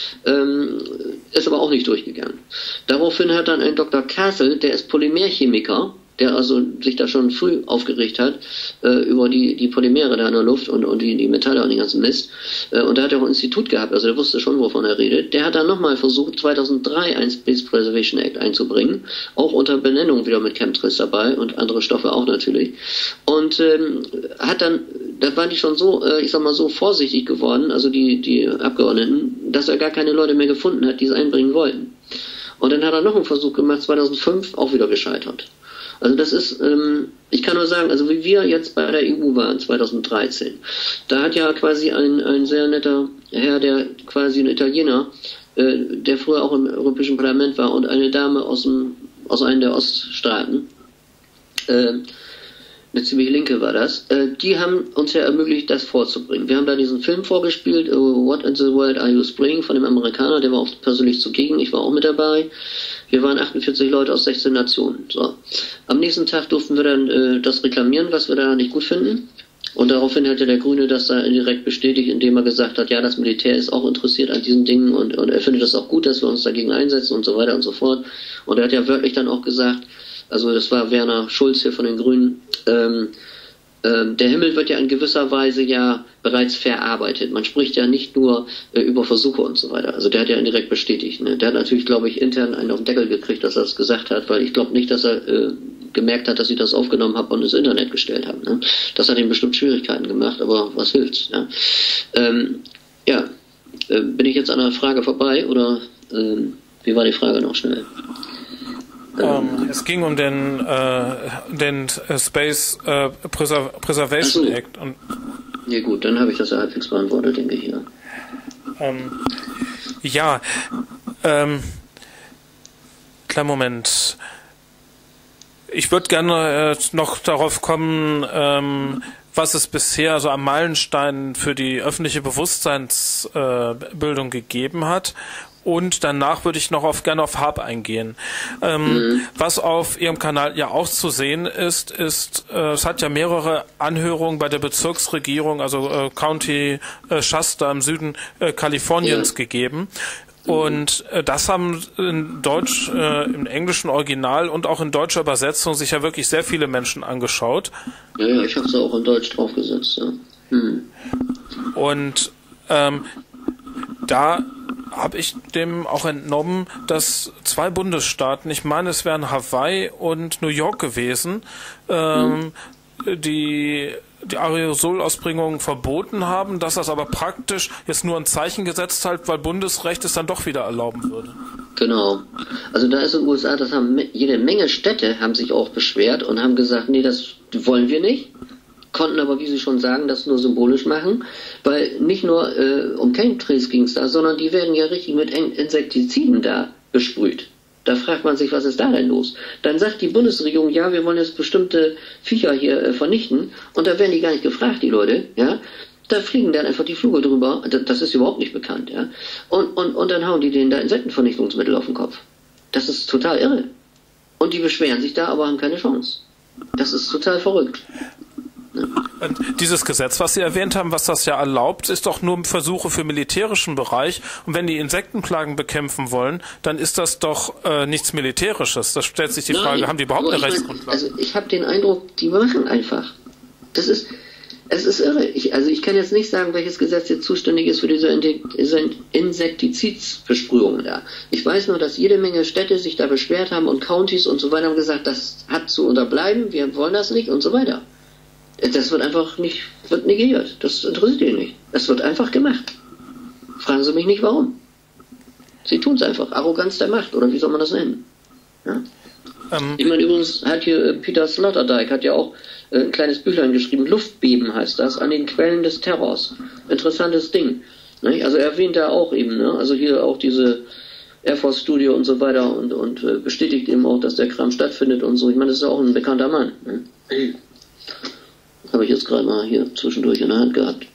Ähm, ist aber auch nicht durchgegangen. Daraufhin hat dann ein Doktor Castle, der ist Polymerchemiker, der also sich da schon früh aufgeregt hat äh, über die, die Polymere da in der Luft und, und die, die Metalle und den ganzen Mist. Äh, und da hat er auch ein Institut gehabt, also der wusste schon, wovon er redet. Der hat dann nochmal versucht, zweitausenddrei ein Space Preservation Act einzubringen, auch unter Benennung wieder mit Chemtrails dabei und andere Stoffe auch natürlich. Und ähm, hat dann, da waren die schon so, äh, ich sag mal so vorsichtig geworden, also die, die Abgeordneten, dass er gar keine Leute mehr gefunden hat, die es einbringen wollten. Und dann hat er noch einen Versuch gemacht, zweitausendfünf, auch wieder gescheitert. Also das ist, ähm, ich kann nur sagen, also wie wir jetzt bei der E U waren, zweitausenddreizehn, da hat ja quasi ein, ein sehr netter Herr, der quasi ein Italiener, äh, der früher auch im Europäischen Parlament war, und eine Dame aus dem, aus einem der Oststaaten, äh, eine ziemlich linke war das, äh, die haben uns ja ermöglicht, das vorzubringen. Wir haben da diesen Film vorgespielt, uh, What in the World Are You Spraying, von dem Amerikaner, der war auch persönlich zugegen, ich war auch mit dabei. Wir waren achtundvierzig Leute aus sechzehn Nationen. So. Am nächsten Tag durften wir dann äh, das reklamieren, was wir da nicht gut finden. Und daraufhin hat ja der Grüne das da indirekt bestätigt, indem er gesagt hat, ja, das Militär ist auch interessiert an diesen Dingen und, und er findet das auch gut, dass wir uns dagegen einsetzen und so weiter und so fort. Und er hat ja wörtlich dann auch gesagt, also das war Werner Schulz hier von den Grünen, ähm, ähm, der Himmel wird ja in gewisser Weise ja bereits verarbeitet. Man spricht ja nicht nur äh, über Versuche und so weiter. Also der hat ja indirekt bestätigt. Ne? Der hat natürlich, glaube ich, intern einen auf den Deckel gekriegt, dass er das gesagt hat, weil ich glaube nicht, dass er äh, gemerkt hat, dass ich das aufgenommen habe und ins Internet gestellt habe. Ne? Das hat ihm bestimmt Schwierigkeiten gemacht, aber was hilft's? Ja, ähm, ja. Äh, bin ich jetzt an der Frage vorbei oder ähm, wie war die Frage noch schnell? Um, es ging um den, äh, den Space äh, Preser Preservation so. Act. Und ja gut, dann habe ich das ja halbwegs beantwortet, denke ich. Ja, ähm, ja ähm, kleinen Moment. Ich würde gerne äh, noch darauf kommen, ähm, was es bisher so am Meilenstein für die öffentliche Bewusstseinsbildung äh, gegeben hat. Und danach würde ich noch auf, gerne auf Harp eingehen. Ähm, mhm. Was auf Ihrem Kanal ja auch zu sehen ist, ist, äh, es hat ja mehrere Anhörungen bei der Bezirksregierung, also äh, County äh, Shasta im Süden äh, Kaliforniens ja. gegeben. Und äh, das haben in Deutsch, äh, im englischen Original und auch in deutscher Übersetzung sich ja wirklich sehr viele Menschen angeschaut. Ja, ja, ich habe es auch in Deutsch draufgesetzt, ja. Mhm. Und ähm, da habe ich dem auch entnommen, dass zwei Bundesstaaten, ich meine, es wären Hawaii und New York gewesen, ähm, mhm. die die Aerosolausbringung verboten haben, dass das aber praktisch jetzt nur ein Zeichen gesetzt hat, weil Bundesrecht es dann doch wieder erlauben würde. Genau. Also da ist in den U S A, das haben jede Menge Städte haben sich auch beschwert und haben gesagt, nee, das wollen wir nicht. Konnten aber, wie Sie schon sagen, das nur symbolisch machen, weil nicht nur äh, um Chemtrails ging es da, sondern die werden ja richtig mit Insektiziden da besprüht. Da fragt man sich, was ist da denn los? Dann sagt die Bundesregierung, ja, wir wollen jetzt bestimmte Viecher hier äh, vernichten, und da werden die gar nicht gefragt, die Leute, ja. Da fliegen dann einfach die Flüge drüber, das ist überhaupt nicht bekannt, ja. Und, und, und dann hauen die denen da Insektenvernichtungsmittel auf den Kopf. Das ist total irre. Und die beschweren sich da, aber haben keine Chance. Das ist total verrückt. Und dieses Gesetz, was Sie erwähnt haben, was das ja erlaubt, ist doch nur Versuche für militärischen Bereich. Und wenn die Insektenplagen bekämpfen wollen, dann ist das doch äh, nichts Militärisches. Da stellt sich die Frage, Nein, haben die überhaupt eine Rechtsgrundlage? Also ich habe den Eindruck, die machen einfach. Das ist, Es ist irre. Ich, also ich kann jetzt nicht sagen, welches Gesetz jetzt zuständig ist für diese Insektizidsbesprühungen da. Ich weiß nur, dass jede Menge Städte sich da beschwert haben und Countys und so weiter haben gesagt, das hat zu unterbleiben, wir wollen das nicht und so weiter. Das wird einfach nicht, wird negiert. Das interessiert ihn nicht. Das wird einfach gemacht. Fragen Sie mich nicht, warum. Sie tun es einfach. Arroganz der Macht, oder wie soll man das nennen? Ja? Ähm. Ich meine, übrigens hat hier Peter Sloterdijk hat ja auch ein kleines Büchlein geschrieben, Luftbeben heißt das, an den Quellen des Terrors. Interessantes Ding. Nicht? Also er erwähnt da auch eben, ne? Also hier auch diese Air Force Studio und so weiter und, und äh, bestätigt eben auch, dass der Kram stattfindet und so. Ich meine, das ist ja auch ein bekannter Mann. Ne? Habe ich jetzt gerade mal hier zwischendurch in der Hand gehabt.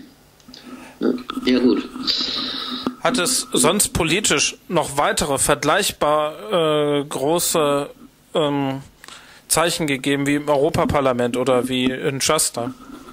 Ne? Ja gut. Hat es sonst politisch noch weitere vergleichbar äh, große ähm, Zeichen gegeben, wie im Europaparlament oder wie in Shasta?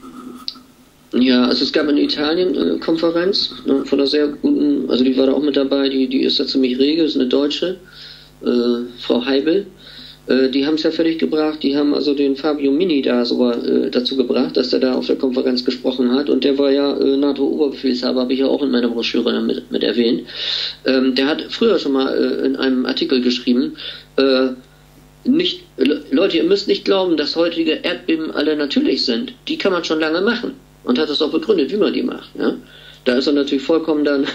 Ja, also es gab in Italien eine Konferenz ne, von einer sehr guten, also die war da auch mit dabei, die, die ist da ziemlich rege, ist eine Deutsche, äh, Frau Heibel. Äh, die haben es ja fertig gebracht, die haben also den Fabio Mini da sogar äh, dazu gebracht, dass der da auf der Konferenz gesprochen hat und der war ja äh, NATO-Oberbefehlshaber, habe ich ja auch in meiner Broschüre mit, mit erwähnt. Ähm, der hat früher schon mal äh, in einem Artikel geschrieben, äh, Nicht, Leute, ihr müsst nicht glauben, dass heutige Erdbeben alle natürlich sind. Die kann man schon lange machen. Und hat das auch begründet, wie man die macht. Ja? Da ist er natürlich vollkommen dann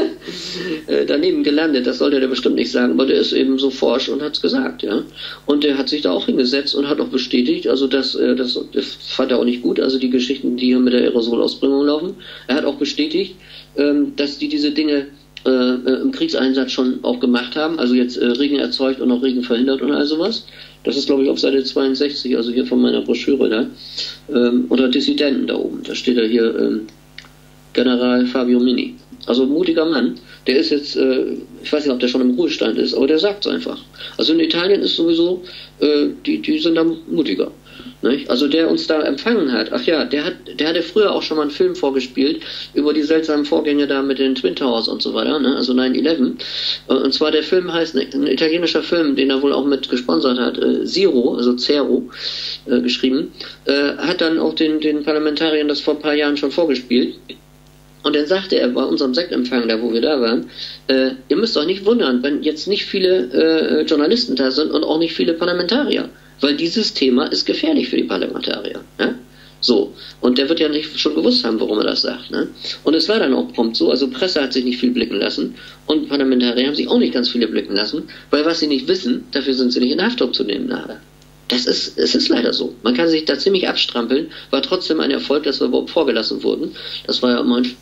daneben gelandet. Das sollte er bestimmt nicht sagen, aber der ist eben so forsch und hat es gesagt. Ja? Und der hat sich da auch hingesetzt und hat auch bestätigt, also das, das, das fand er auch nicht gut, also die Geschichten, die hier mit der Aerosolausbringung laufen. Er hat auch bestätigt, dass die diese Dinge Äh, im Kriegseinsatz schon auch gemacht haben, also jetzt äh, Regen erzeugt und auch Regen verhindert und all sowas. Das ist, glaube ich, auf Seite zweiundsechzig, also hier von meiner Broschüre da. Ähm, oder Dissidenten da oben, da steht er hier, ähm, General Fabio Mini. Also ein mutiger Mann, der ist jetzt, äh, ich weiß nicht, ob der schon im Ruhestand ist, aber der sagt es einfach. Also in Italien ist sowieso, äh, die, die sind da mutiger. Nicht? Also der uns da empfangen hat, ach ja, der hat, der hatte früher auch schon mal einen Film vorgespielt über die seltsamen Vorgänge da mit den Twin Towers und so weiter, ne? Also nine eleven. Und zwar der Film heißt, ein italienischer Film, den er wohl auch mit gesponsert hat, äh, Zero, also Zero, äh, geschrieben, äh, hat dann auch den, den Parlamentariern das vor ein paar Jahren schon vorgespielt. Und dann sagte er bei unserem Sektempfang, da wo wir da waren, äh, ihr müsst euch nicht wundern, wenn jetzt nicht viele äh, Journalisten da sind und auch nicht viele Parlamentarier. Weil dieses Thema ist gefährlich für die Parlamentarier. Ja? So. Und der wird ja nicht schon gewusst haben, warum er das sagt. Ne? Und es war dann auch prompt so, also Presse hat sich nicht viel blicken lassen und Parlamentarier haben sich auch nicht ganz viele blicken lassen, weil was sie nicht wissen, dafür sind sie nicht in Haftung zu nehmen nachher. Das ist, es ist leider so. Man kann sich da ziemlich abstrampeln, war trotzdem ein Erfolg, dass wir überhaupt vorgelassen wurden. Das war ja immer ein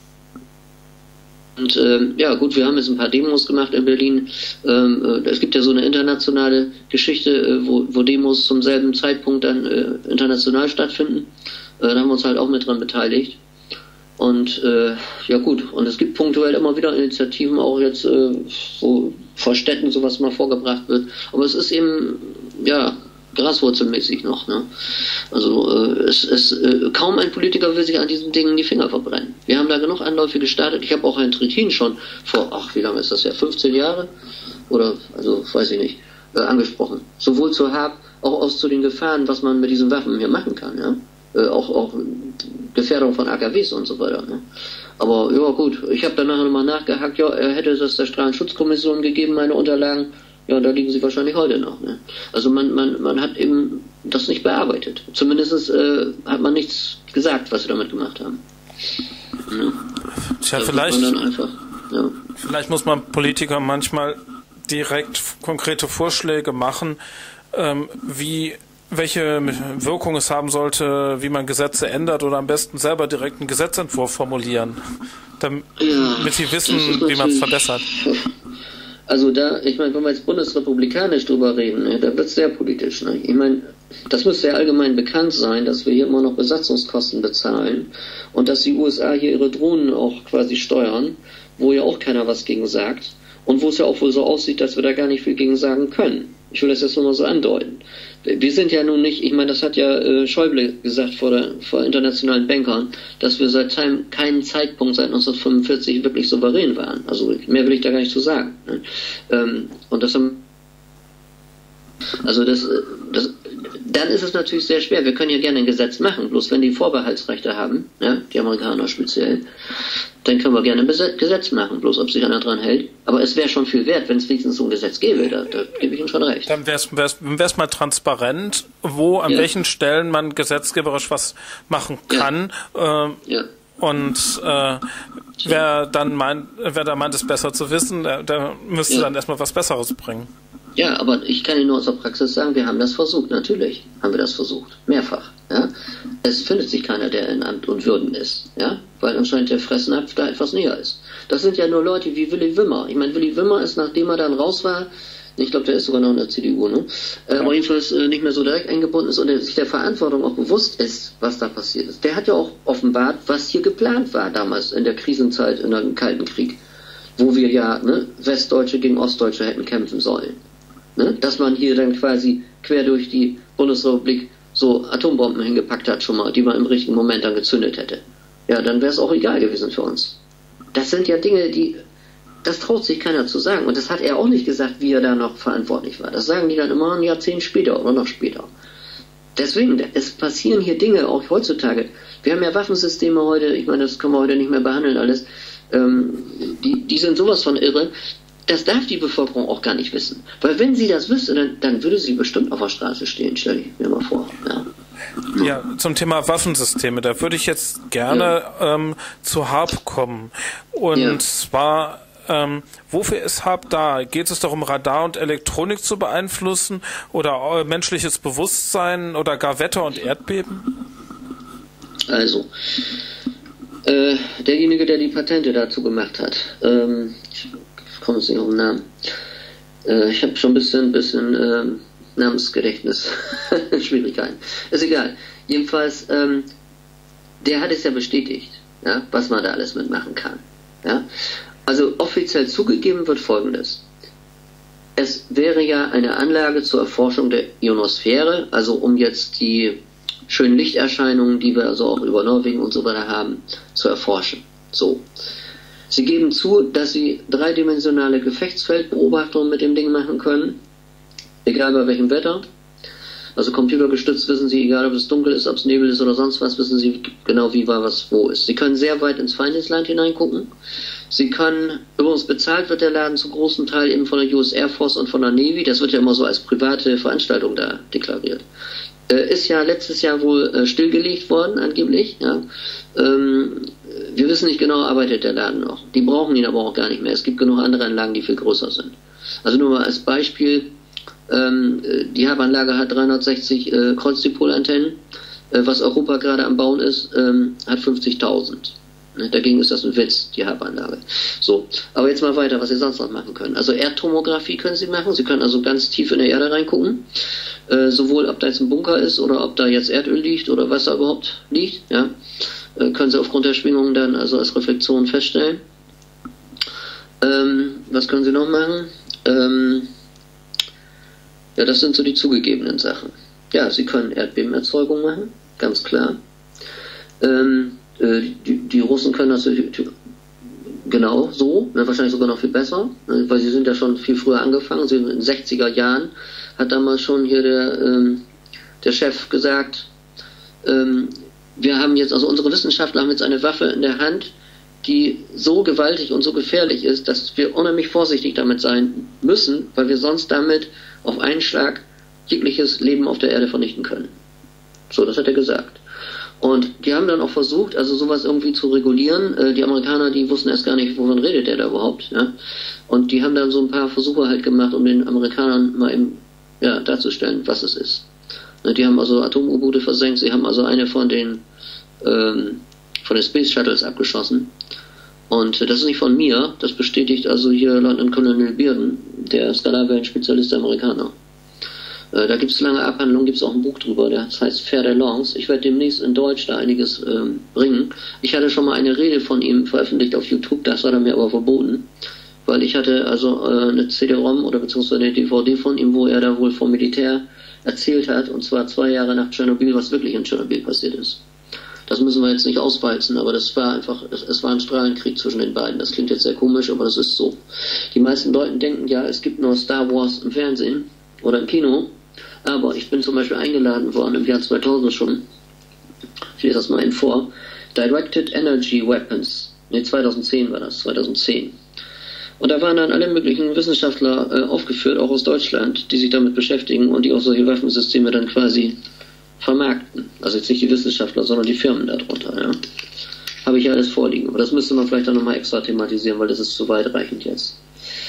Und ähm, ja gut, wir haben jetzt ein paar Demos gemacht in Berlin. Ähm, äh, es gibt ja so eine internationale Geschichte, äh, wo, wo Demos zum selben Zeitpunkt dann äh, international stattfinden. Äh, da haben wir uns halt auch mit dran beteiligt. Und äh, ja gut, und es gibt punktuell immer wieder Initiativen, auch jetzt, äh, wo vor Städten sowas mal vorgebracht wird. Aber es ist eben, ja, graswurzelmäßig noch. Ne? Also äh, es, es, äh, kaum ein Politiker will sich an diesen Dingen die Finger verbrennen. Wir haben da genug Anläufe gestartet. Ich habe auch Herrn Trittin schon vor, ach wie lange ist das ja, fünfzehn Jahre? Oder, also weiß ich nicht, äh, angesprochen. Sowohl zur H A B, auch aus zu den Gefahren, was man mit diesen Waffen hier machen kann. Ja? Äh, auch, auch Gefährdung von A K Ws und so weiter. Ne? Aber ja gut, ich habe dann nachher nochmal nachgehakt, ja, er hätte das der Strahlenschutzkommission gegeben, meine Unterlagen. Ja, da liegen sie wahrscheinlich heute noch. Ne? Also man, man, man hat eben das nicht bearbeitet. Zumindest äh, hat man nichts gesagt, was sie damit gemacht haben. Ne? Tja, vielleicht, einfach, ja. vielleicht muss man Politiker manchmal direkt konkrete Vorschläge machen, ähm, wie welche Wirkung es haben sollte, wie man Gesetze ändert oder am besten selber direkt einen Gesetzentwurf formulieren, damit ja, sie wissen, wie man es verbessert. Also da, ich meine, wenn wir jetzt bundesrepublikanisch drüber reden, ne, da wird es sehr politisch. Ne? Ich meine, das müsste ja allgemein bekannt sein, dass wir hier immer noch Besatzungskosten bezahlen und dass die U S A hier ihre Drohnen auch quasi steuern, wo ja auch keiner was gegen sagt und wo es ja auch wohl so aussieht, dass wir da gar nicht viel gegen sagen können. Ich will das jetzt nur mal so andeuten. Wir sind ja nun nicht, ich meine, das hat ja äh, Schäuble gesagt vor, der, vor internationalen Bankern, dass wir seit keinem, keinem Zeitpunkt seit neunzehnhundertfünfundvierzig wirklich souverän waren. Also mehr will ich da gar nicht zu sagen. Ne? Ähm, und das haben, also das, das, dann ist es natürlich sehr schwer. Wir können ja gerne ein Gesetz machen, bloß wenn die Vorbehaltsrechte haben, ja, die Amerikaner speziell, dann können wir gerne ein Gesetz machen, bloß ob sich einer dran hält. Aber es wäre schon viel wert, wenn es wenigstens so ein Gesetz gäbe, da, da gebe ich Ihnen schon recht. Dann wäre es mal transparent, wo, an ja. welchen Stellen man gesetzgeberisch was machen kann. Ja. Äh, ja. Und äh, wer dann meint, wer da meint, es besser zu wissen, der, der müsste ja. dann erstmal was Besseres bringen. Ja, aber ich kann Ihnen nur aus der Praxis sagen, wir haben das versucht, natürlich haben wir das versucht, mehrfach. Ja? Es findet sich keiner, der in Amt und Würden ist, ja, weil anscheinend der Fressnapf da etwas näher ist. Das sind ja nur Leute wie Willy Wimmer. Ich meine, Willy Wimmer ist, nachdem er dann raus war, ich glaube, der ist sogar noch in der C D U, ne? Äh, aber jedenfalls äh, nicht mehr so direkt eingebunden ist und der sich der Verantwortung auch bewusst ist, was da passiert ist. Der hat ja auch offenbart, was hier geplant war damals in der Krisenzeit, in einem Kalten Krieg, wo wir ja ne, Westdeutsche gegen Ostdeutsche hätten kämpfen sollen. Ne? Dass man hier dann quasi quer durch die Bundesrepublik so Atombomben hingepackt hat schon mal, die man im richtigen Moment dann gezündet hätte. Ja, dann wäre es auch egal gewesen für uns. Das sind ja Dinge, die, das traut sich keiner zu sagen. Und das hat er auch nicht gesagt, wie er da noch verantwortlich war. Das sagen die dann immer ein Jahrzehnt später oder noch später. Deswegen, es passieren hier Dinge, auch heutzutage. Wir haben ja Waffensysteme heute, ich meine, das können wir heute nicht mehr behandeln alles, ähm, die, die sind sowas von irre. Das darf die Bevölkerung auch gar nicht wissen. Weil wenn sie das wüsste, dann, dann würde sie bestimmt auf der Straße stehen, stelle ich mir mal vor. Ja. Ja, zum Thema Waffensysteme, da würde ich jetzt gerne ja. ähm, zu H A A R P kommen. Und ja. zwar, ähm, wofür ist H A A R P da? Geht es darum, Radar und Elektronik zu beeinflussen oder äh, menschliches Bewusstsein oder gar Wetter und Erdbeben? Also, äh, derjenige, der die Patente dazu gemacht hat, ähm, ich komme jetzt nicht auf den Namen, äh, ich habe schon ein bisschen, bisschen äh, Namensgedächtnis, Schwierigkeiten. Ist egal. Jedenfalls, ähm, der hat es ja bestätigt, ja, was man da alles mitmachen kann. Ja. Also offiziell zugegeben wird Folgendes. Es wäre ja eine Anlage zur Erforschung der Ionosphäre, also um jetzt die schönen Lichterscheinungen, die wir also auch über Norwegen und so weiter haben, zu erforschen. So. Sie geben zu, dass sie dreidimensionale Gefechtsfeldbeobachtungen mit dem Ding machen können, egal bei welchem Wetter. Also computergestützt wissen sie, egal ob es dunkel ist, ob es Nebel ist oder sonst was, wissen sie genau, wie war was wo ist. Sie können sehr weit ins Feindesland hineingucken. Sie können, übrigens bezahlt wird der Laden zu großem Teil eben von der U S Air Force und von der Navy. Das wird ja immer so als private Veranstaltung da deklariert. Äh, ist ja letztes Jahr wohl äh, stillgelegt worden, angeblich. Ja. Ähm, wir wissen nicht genau, arbeitet der Laden noch. Die brauchen ihn aber auch gar nicht mehr. Es gibt genug andere Anlagen, die viel größer sind. Also nur mal als Beispiel, ähm, die H A A R-Anlage hat dreihundertsechzig äh, Kreuzdipolantennen. Äh, was Europa gerade am Bauen ist, ähm, hat fünfzigtausend. Ne, dagegen ist das ein Witz, die H A A R-Anlage. So, aber jetzt mal weiter, was Sie sonst noch machen können. Also Erdtomographie können Sie machen. Sie können also ganz tief in der Erde reingucken. Äh, sowohl ob da jetzt ein Bunker ist oder ob da jetzt Erdöl liegt oder was da überhaupt liegt. Ja, äh, können Sie aufgrund der Schwingungen dann also als Reflexion feststellen. Ähm, was können Sie noch machen? Ähm, ja, das sind so die zugegebenen Sachen. Ja, Sie können Erdbebenerzeugung machen, ganz klar. Ähm, äh, die, die Russen können das genau so, ne, wahrscheinlich sogar noch viel besser, ne, weil sie sind ja schon viel früher angefangen. Sie in den sechziger Jahren hat damals schon hier der, ähm, der Chef gesagt, ähm, wir haben jetzt, also unsere Wissenschaftler haben jetzt eine Waffe in der Hand, die so gewaltig und so gefährlich ist, dass wir unheimlich vorsichtig damit sein müssen, weil wir sonst damit auf einen Schlag jegliches Leben auf der Erde vernichten können. So, das hat er gesagt. Und die haben dann auch versucht, also sowas irgendwie zu regulieren. Äh, die Amerikaner, die wussten erst gar nicht, wovon redet der da überhaupt. Ja? Und die haben dann so ein paar Versuche halt gemacht, um den Amerikanern mal eben ja, darzustellen, was es ist. Ne, die haben also Atom-U-Boote versenkt, sie haben also eine von den ähm, von den Space Shuttles abgeschossen. Und das ist nicht von mir, das bestätigt also hier Lieutenant Colonel Bearden, der Skalarwellenspezialist der Amerikaner. Äh, da gibt es lange Abhandlungen, gibt es auch ein Buch drüber, das heißt Fair de Lance. Ich werde demnächst in Deutsch da einiges ähm, bringen. Ich hatte schon mal eine Rede von ihm veröffentlicht auf YouTube, das hat er mir aber verboten, weil ich hatte also äh, eine C D-ROM oder beziehungsweise eine D V D von ihm, wo er da wohl vom Militär erzählt hat, und zwar zwei Jahre nach Tschernobyl, was wirklich in Tschernobyl passiert ist. Das müssen wir jetzt nicht auswalzen, aber das war einfach, es, es war ein Strahlenkrieg zwischen den beiden. Das klingt jetzt sehr komisch, aber das ist so. Die meisten Leute denken ja, es gibt nur Star Wars im Fernsehen oder im Kino, Aber ich bin zum Beispiel eingeladen worden im Jahr zweitausend schon, ich lese das mal Ihnen vor, Directed Energy Weapons, ne, zweitausendzehn war das, zweitausendzehn. Und da waren dann alle möglichen Wissenschaftler äh, aufgeführt, auch aus Deutschland, die sich damit beschäftigen und die auch solche Waffensysteme dann quasi vermarkten. Also jetzt nicht die Wissenschaftler, sondern die Firmen darunter. Ja. Habe ich ja alles vorliegen. Aber das müsste man vielleicht dann nochmal extra thematisieren, weil das ist zu weitreichend jetzt.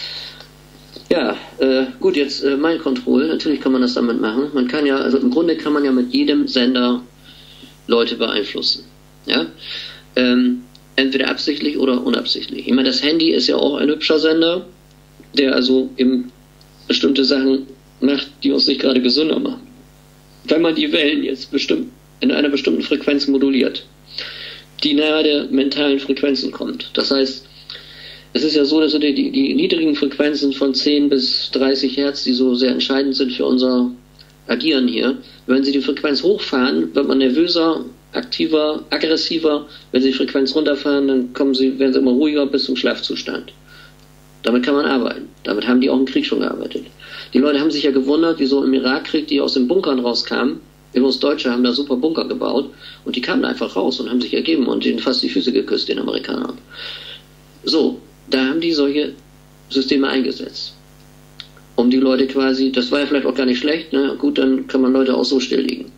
Ja, äh, gut, jetzt äh, Mind Control. Natürlich kann man das damit machen. Man kann ja, also im Grunde kann man ja mit jedem Sender Leute beeinflussen. Ja. Ähm, Entweder absichtlich oder unabsichtlich. Ich meine, das Handy ist ja auch ein hübscher Sender, der also eben bestimmte Sachen macht, die uns nicht gerade gesünder machen. Wenn man die Wellen jetzt bestimmt in einer bestimmten Frequenz moduliert, die nahe der mentalen Frequenzen kommt. Das heißt, es ist ja so, dass die, die, die niedrigen Frequenzen von zehn bis dreißig Hertz, die so sehr entscheidend sind für unser Agieren hier, wenn sie die Frequenz hochfahren, wird man nervöser, aktiver, aggressiver. Wenn sie die Frequenz runterfahren, dann kommen sie, werden sie immer ruhiger bis zum Schlafzustand. Damit kann man arbeiten. Damit haben die auch im Krieg schon gearbeitet. Die Leute haben sich ja gewundert, wieso im Irakkrieg die aus den Bunkern rauskamen. Wir uns Deutsche haben da super Bunker gebaut und die kamen einfach raus und haben sich ergeben und denen fast die Füße geküsst, den Amerikanern. So, da haben die solche Systeme eingesetzt. Um die Leute quasi, das war ja vielleicht auch gar nicht schlecht, ne? Gut, dann kann man Leute auch so stilllegen.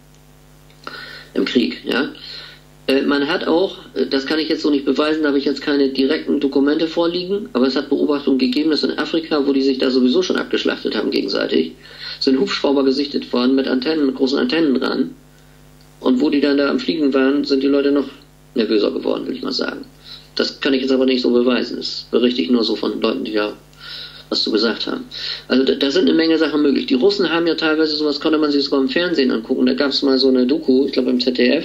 Im Krieg, ja. Äh, man hat auch, das kann ich jetzt so nicht beweisen, da habe ich jetzt keine direkten Dokumente vorliegen, aber es hat Beobachtungen gegeben, dass in Afrika, wo die sich da sowieso schon abgeschlachtet haben gegenseitig, sind Hubschrauber gesichtet worden mit Antennen, mit großen Antennen dran. Und wo die dann da am Fliegen waren, sind die Leute noch nervöser geworden, will ich mal sagen. Das kann ich jetzt aber nicht so beweisen. Das berichte ich nur so von Leuten, die da was zu gesagt haben. Also da, da sind eine Menge Sachen möglich. Die Russen haben ja teilweise, sowas konnte man sich sogar im Fernsehen angucken. Da gab es mal so eine Doku, ich glaube im Z D F,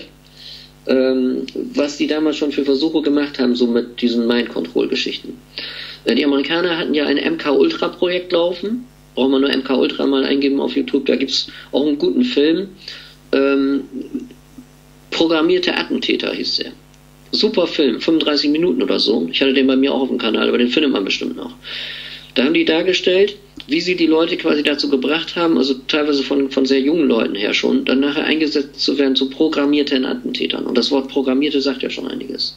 ähm, was die damals schon für Versuche gemacht haben, so mit diesen Mind-Control-Geschichten. Äh, die Amerikaner hatten ja ein M K Ultra Projekt laufen. Braucht man nur M K Ultra mal eingeben auf YouTube. Da gibt es auch einen guten Film. Ähm, Programmierte Attentäter hieß der. Super Film, fünfunddreißig Minuten oder so. Ich hatte den bei mir auch auf dem Kanal, aber den findet man bestimmt noch. Da haben die dargestellt, wie sie die Leute quasi dazu gebracht haben, also teilweise von, von sehr jungen Leuten her schon, dann nachher eingesetzt zu werden zu programmierten Attentätern. Und das Wort Programmierte sagt ja schon einiges.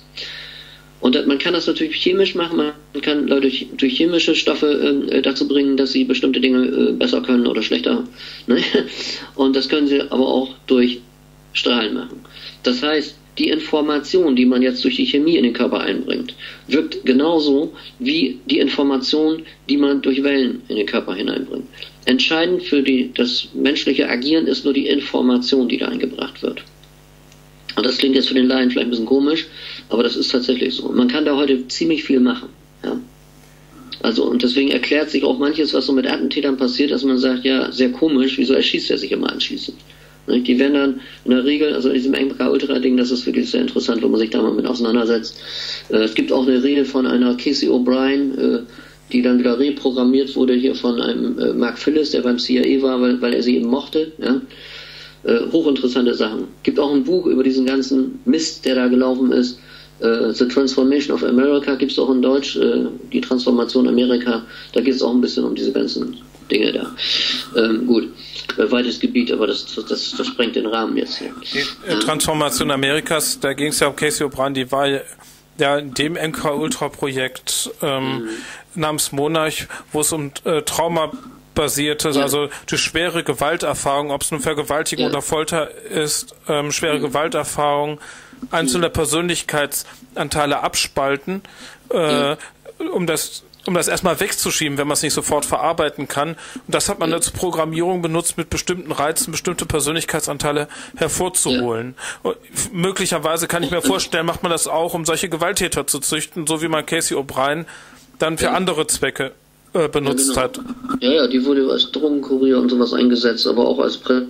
Und das, man kann das natürlich chemisch machen, man kann Leute durch, durch chemische Stoffe äh, dazu bringen, dass sie bestimmte Dinge äh, besser können oder schlechter. Ne? Und das können sie aber auch durch Strahlen machen. Das heißt, die Information, die man jetzt durch die Chemie in den Körper einbringt, wirkt genauso wie die Information, die man durch Wellen in den Körper hineinbringt. Entscheidend für die, das menschliche Agieren ist nur die Information, die da eingebracht wird. Und das klingt jetzt für den Laien vielleicht ein bisschen komisch, aber das ist tatsächlich so. Man kann da heute ziemlich viel machen. Ja? Also, und deswegen erklärt sich auch manches, was so mit Attentätern passiert, dass man sagt, ja, sehr komisch, wieso erschießt er sich immer anschließend? Die werden dann in der Regel, also in diesem M K Ultra Ding, das ist wirklich sehr interessant, wenn man sich da mal mit auseinandersetzt. Äh, es gibt auch eine Rede von einer Casey O'Brien, äh, die dann wieder reprogrammiert wurde hier von einem äh, Mark Phillips, der beim C I A war, weil, weil er sie eben mochte. Ja? Äh, hochinteressante Sachen. Gibt auch ein Buch über diesen ganzen Mist, der da gelaufen ist. Äh, The Transformation of America gibt es auch in Deutsch, äh, die Transformation Amerika. Da geht es auch ein bisschen um diese ganzen Dinge da. Ähm, gut. Weites Gebiet, aber das, das, das sprengt den Rahmen jetzt hier. Die Transformation Amerikas, da ging es ja um Casey O'Brien, die war ja in dem M K Ultra Projekt ähm, mhm. namens Monarch, wo es um äh, Trauma basierte, ja. Also die schwere Gewalterfahrung, ob es nun Vergewaltigung ja. oder Folter ist, ähm, schwere mhm. Gewalterfahrung, einzelne mhm. Persönlichkeitsanteile abspalten, äh, ja. um das um das erstmal wegzuschieben, wenn man es nicht sofort verarbeiten kann. Und das hat man als Programmierung benutzt, mit bestimmten Reizen bestimmte Persönlichkeitsanteile hervorzuholen. Ja. Und möglicherweise kann ich mir vorstellen, macht man das auch, um solche Gewalttäter zu züchten, so wie man Casey O'Brien dann für ja. andere Zwecke äh, benutzt ja, genau. hat. Ja, ja, die wurde als Drogenkurier und sowas eingesetzt, aber auch als Prä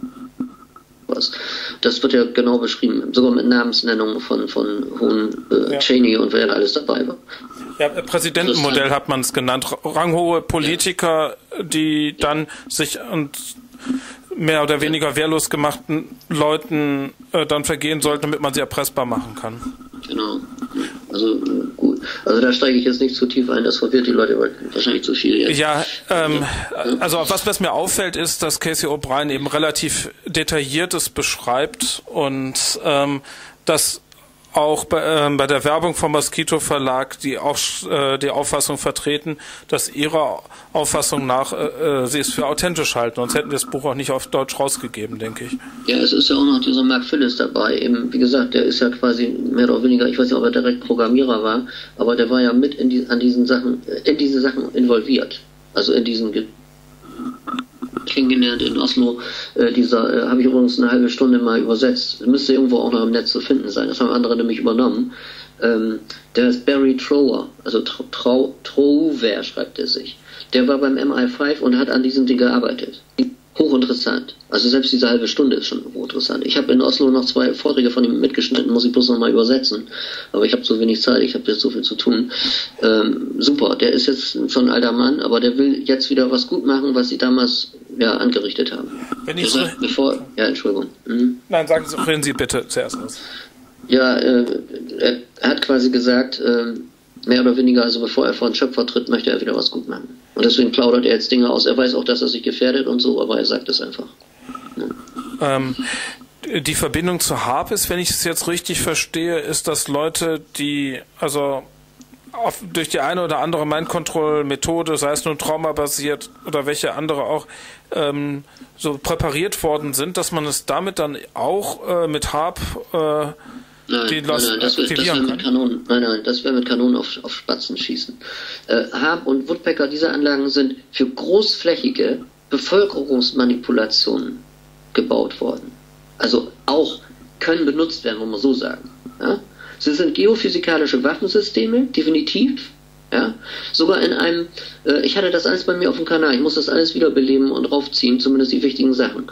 was. Das wird ja genau beschrieben, sogar mit Namensnennungen von, von hohen äh, ja. Cheney und wer da alles dabei war. Ja, Präsidentenmodell hat man es genannt. Ranghohe Politiker, die dann sich an mehr oder weniger wehrlos gemachten Leuten äh, dann vergehen sollten, damit man sie erpressbar machen kann. Genau. Also gut. Also da steige ich jetzt nicht zu tief ein, das verwirrt die Leute wahrscheinlich zu viel jetzt. Ja, ähm, also was, was mir auffällt, ist, dass Casey O'Brien eben relativ Detailliertes beschreibt und ähm, das auch bei, äh, bei der Werbung vom Moskito Verlag die auch äh, die Auffassung vertreten, dass ihrer Auffassung nach äh, sie es für authentisch halten, sonst hätten wir das Buch auch nicht auf Deutsch rausgegeben, denke ich. Ja, es ist ja auch noch dieser Mark Phillips dabei, eben, wie gesagt, der ist ja quasi mehr oder weniger, ich weiß nicht, ob er direkt Programmierer war, aber der war ja mit in die, an diesen Sachen, in diese Sachen involviert. Also in diesen Ge kennengelernt in Oslo, äh, dieser, äh, habe ich übrigens eine halbe Stunde mal übersetzt. Müsste irgendwo auch noch im Netz zu finden sein. Das haben andere nämlich übernommen. Ähm, der ist Barry Trower, also Trau, Trower schreibt er sich. Der war beim M I fünf und hat an diesem Ding gearbeitet. Hochinteressant. Also selbst diese halbe Stunde ist schon hochinteressant. Ich habe in Oslo noch zwei Vorträge von ihm mitgeschnitten, muss ich bloß noch mal übersetzen. Aber ich habe so wenig Zeit, ich habe jetzt so viel zu tun. Ähm, super, der ist jetzt schon ein alter Mann, aber der will jetzt wieder was gut machen, was sie damals ja angerichtet haben. Wenn ich sagt, bevor, ja, Entschuldigung. Hm? Nein, sagen Sie, reden Sie bitte zuerst aus. Ja, äh, er hat quasi gesagt, äh, mehr oder weniger, also bevor er vor den Schöpfer tritt, möchte er wieder was gut machen. Und deswegen plaudert er jetzt Dinge aus. Er weiß auch, dass er sich gefährdet und so, aber er sagt es einfach. Ja. Ähm, die Verbindung zu Harpes, wenn ich es jetzt richtig verstehe, ist, dass Leute, die also auf, durch die eine oder andere Mind-Control-Methode, sei es nun traumabasiert oder welche andere auch, ähm, so präpariert worden sind, dass man es damit dann auch äh, mit Harp äh, Nein, die nein, nein, das wäre wär mit Kanonen, nein, nein, das wäre mit Kanonen auf, auf Spatzen schießen. Äh, Harp und Woodpecker, diese Anlagen sind für großflächige Bevölkerungsmanipulationen gebaut worden. Also auch können benutzt werden, muss man so sagen. Ja? Sie sind geophysikalische Waffensysteme, definitiv. Ja? Sogar in einem, äh, ich hatte das alles bei mir auf dem Kanal, ich muss das alles wiederbeleben und raufziehen, zumindest die wichtigen Sachen.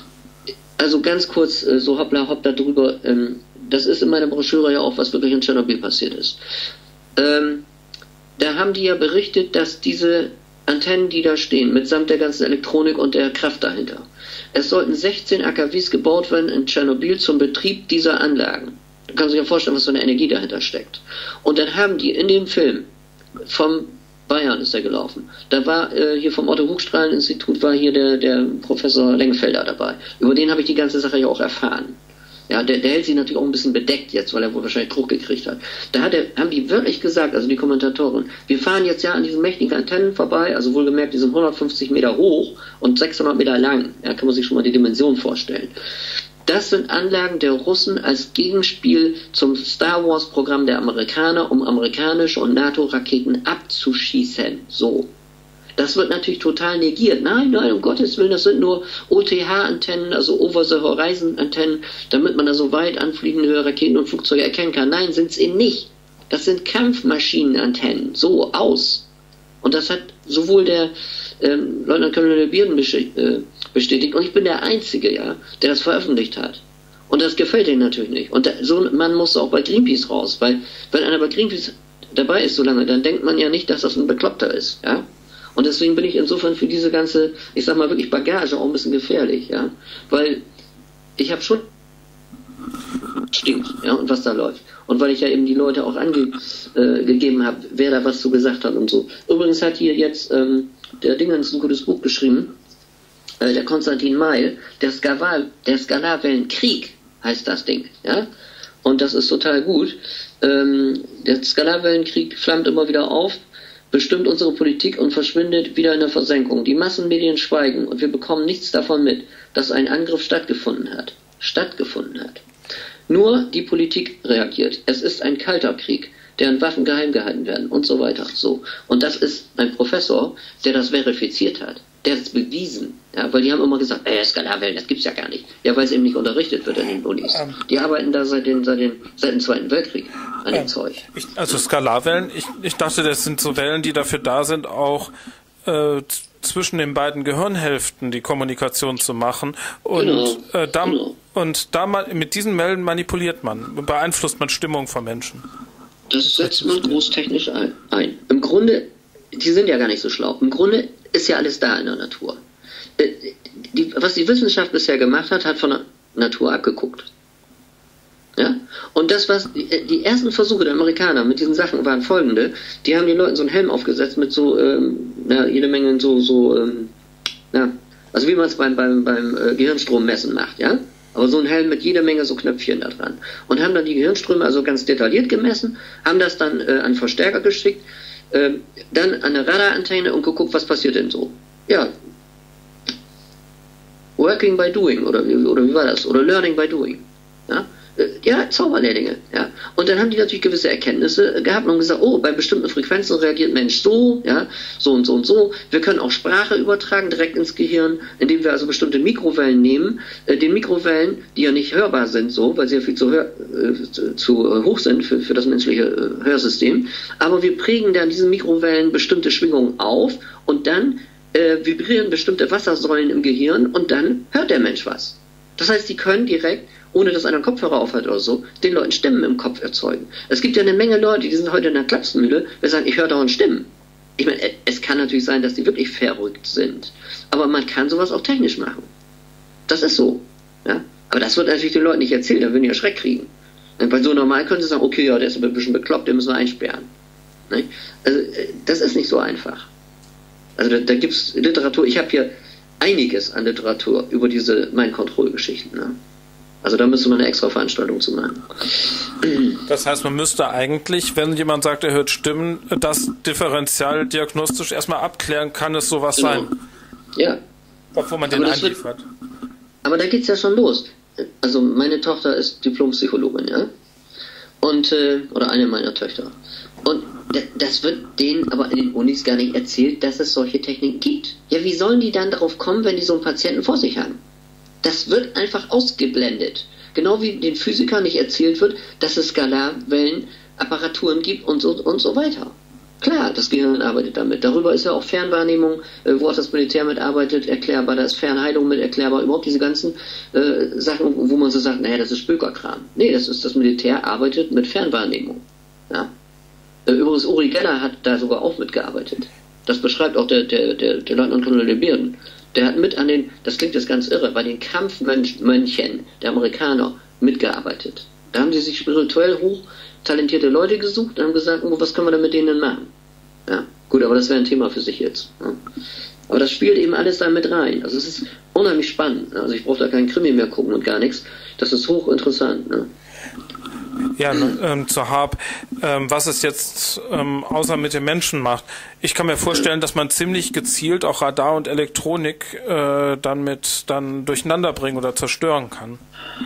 Also ganz kurz, äh, so hoppla hopp darüber, ähm, das ist in meiner Broschüre ja auch, was wirklich in Tschernobyl passiert ist. Ähm, da haben die ja berichtet, dass diese Antennen, die da stehen, mitsamt der ganzen Elektronik und der Kraft dahinter, es sollten sechzehn A K Ws gebaut werden in Tschernobyl zum Betrieb dieser Anlagen. Da kann man sich ja vorstellen, was für eine Energie dahinter steckt. Und dann haben die in dem Film, vom Bayern ist er gelaufen, da war äh, hier vom Otto-Hochstrahlen-Institut war hier der, der Professor Lengfelder dabei. Über den habe ich die ganze Sache ja auch erfahren. Ja, der, der hält sich natürlich auch ein bisschen bedeckt jetzt, weil er wohl wahrscheinlich Druck gekriegt hat. Da hat er, haben die wirklich gesagt, also die Kommentatoren, wir fahren jetzt ja an diesen mächtigen Antennen vorbei, also wohlgemerkt, die sind hundertfünfzig Meter hoch und sechshundert Meter lang. Ja, kann man sich schon mal die Dimension vorstellen. Das sind Anlagen der Russen als Gegenspiel zum Star Wars Programm der Amerikaner, um amerikanische und NATO-Raketen abzuschießen. So. Das wird natürlich total negiert. Nein, nein, um Gottes Willen, das sind nur O T H-Antennen, also Over-the-Horizon-Antennen, damit man da so weit anfliegende Raketen und Flugzeuge erkennen kann. Nein, sind es eben nicht. Das sind Kampfmaschinenantennen. So, aus. Und das hat sowohl der ähm, Leutnant Colonel Bierden bestätigt, und ich bin der Einzige, ja, der das veröffentlicht hat. Und das gefällt ihnen natürlich nicht. Und da, so ein Mann muss auch bei Greenpeace raus, weil wenn einer bei Greenpeace dabei ist so lange, dann denkt man ja nicht, dass das ein Bekloppter ist, ja. Und deswegen bin ich insofern für diese ganze, ich sag mal wirklich Bagage auch ein bisschen gefährlich, ja. Weil ich habe schon stinkt, ja, und was da läuft. Und weil ich ja eben die Leute auch angegeben äh, habe, wer da was zu gesagt hat und so. Übrigens hat hier jetzt ähm, der Dingens ein gutes Buch geschrieben, äh, der Konstantin Meil, der, Skaval, der Skalarwellenkrieg heißt das Ding, ja. Und das ist total gut. Ähm, der Skalarwellenkrieg flammt immer wieder auf, bestimmt unsere Politik und verschwindet wieder in der Versenkung. Die Massenmedien schweigen und wir bekommen nichts davon mit, dass ein Angriff stattgefunden hat. Stattgefunden hat. Nur die Politik reagiert. Es ist ein kalter Krieg, deren Waffen geheim gehalten werden und so weiter. So. Und das ist ein Professor, der das verifiziert hat. Der hat es bewiesen. Ja, weil die haben immer gesagt, ey, Skalarwellen, das gibt's ja gar nicht. Ja, weil es eben nicht unterrichtet wird in den Unis. Ähm, die arbeiten da seit, den, seit, den, seit dem Zweiten Weltkrieg an dem ähm, Zeug. Ich, also Skalarwellen, ich, ich dachte, das sind so Wellen, die dafür da sind, auch äh, zwischen den beiden Gehirnhälften die Kommunikation zu machen. Und, genau, äh, da, genau. und da man, mit diesen Wellen manipuliert man, beeinflusst man Stimmung von Menschen. Das, das setzt man großtechnisch ein, ein. Im Grunde, die sind ja gar nicht so schlau. Im Grunde ist ja alles da in der Natur. Die, was die Wissenschaft bisher gemacht hat, hat von der Natur abgeguckt. Ja? Und das, was die, die ersten Versuche der Amerikaner mit diesen Sachen waren folgende: Die haben den Leuten so einen Helm aufgesetzt mit so ähm, na, jede Menge so so ähm, na, also wie man es beim beim beim äh, Gehirnstrommessen macht, ja? Aber so ein Helm mit jeder Menge so Knöpfchen da dran. Und haben dann die Gehirnströme also ganz detailliert gemessen, haben das dann äh, an Verstärker geschickt, äh, dann an eine Radarantenne und geguckt, was passiert denn so. Ja, working by doing, oder wie, oder wie war das? Oder learning by doing. Ja, ja, Zauberlehrlinge. Ja. Und dann haben die natürlich gewisse Erkenntnisse gehabt und gesagt, oh, bei bestimmten Frequenzen reagiert Mensch so, ja, so und so und so. Wir können auch Sprache übertragen direkt ins Gehirn, indem wir also bestimmte Mikrowellen nehmen. Äh, den Mikrowellen, die ja nicht hörbar sind, so, weil sie ja viel zu, hör, äh, zu äh, hoch sind für, für das menschliche äh, Hörsystem. Aber wir prägen dann diesen Mikrowellen bestimmte Schwingungen auf und dann äh, vibrieren bestimmte Wassersäulen im Gehirn und dann hört der Mensch was. Das heißt, die können direkt, ohne dass einer einen Kopfhörer aufhat oder so, den Leuten Stimmen im Kopf erzeugen. Es gibt ja eine Menge Leute, die sind heute in der Klapsmühle, die sagen, ich höre dauernd Stimmen. Ich meine, es kann natürlich sein, dass die wirklich verrückt sind. Aber man kann sowas auch technisch machen. Das ist so. Ja? Aber das wird natürlich den Leuten nicht erzählt, da würden die ja Schreck kriegen. Und bei so normal können sie sagen, okay, ja, der ist aber ein bisschen bekloppt, den müssen wir einsperren. Ne? Also, das ist nicht so einfach. Also da, da gibt es Literatur, ich habe hier einiges an Literatur über diese Mind-Control-Geschichten. Ne? Also da müsste man eine extra Veranstaltung zu machen. Das heißt, man müsste eigentlich, wenn jemand sagt, er hört Stimmen, das differenzial diagnostisch erstmal abklären, kann es sowas genau sein? Ja. Bevor man den einliefert. Aber da geht's ja schon los. Also meine Tochter ist Diplompsychologin, ja? Und, äh, oder eine meiner Töchter. Und das wird denen aber in den Unis gar nicht erzählt, dass es solche Techniken gibt. Ja, wie sollen die dann darauf kommen, wenn die so einen Patienten vor sich haben? Das wird einfach ausgeblendet. Genau wie den Physikern nicht erzählt wird, dass es Skalarwellenapparaturen gibt und so, und so weiter. Klar, das Gehirn arbeitet damit. Darüber ist ja auch Fernwahrnehmung, äh, wo auch das Militär mitarbeitet, erklärbar. Da ist Fernheilung mit erklärbar. Überhaupt diese ganzen äh, Sachen, wo man so sagt, naja, das ist Spökerkram. Nee, das ist, das Militär arbeitet mit Fernwahrnehmung. Ja. Übrigens, Uri Geller hat da sogar auch mitgearbeitet. Das beschreibt auch der, der, der, der Leutnant Colonel de Bearden. Der hat mit an den, das klingt jetzt ganz irre, bei den Kampfmönchen der Amerikaner mitgearbeitet. Da haben sie sich spirituell hoch talentierte Leute gesucht und haben gesagt, oh, was können wir denn mit denen denn machen? Ja, gut, aber das wäre ein Thema für sich jetzt. Ja. Aber das spielt eben alles da mit rein. Also es ist unheimlich spannend. Also ich brauche da keinen Krimi mehr gucken und gar nichts. Das ist hochinteressant. Ne? Ja, ähm, zur Harp, ähm, was es jetzt ähm, außer mit den Menschen macht. Ich kann mir vorstellen, dass man ziemlich gezielt auch Radar und Elektronik äh, dann mit dann durcheinander bringen oder zerstören kann.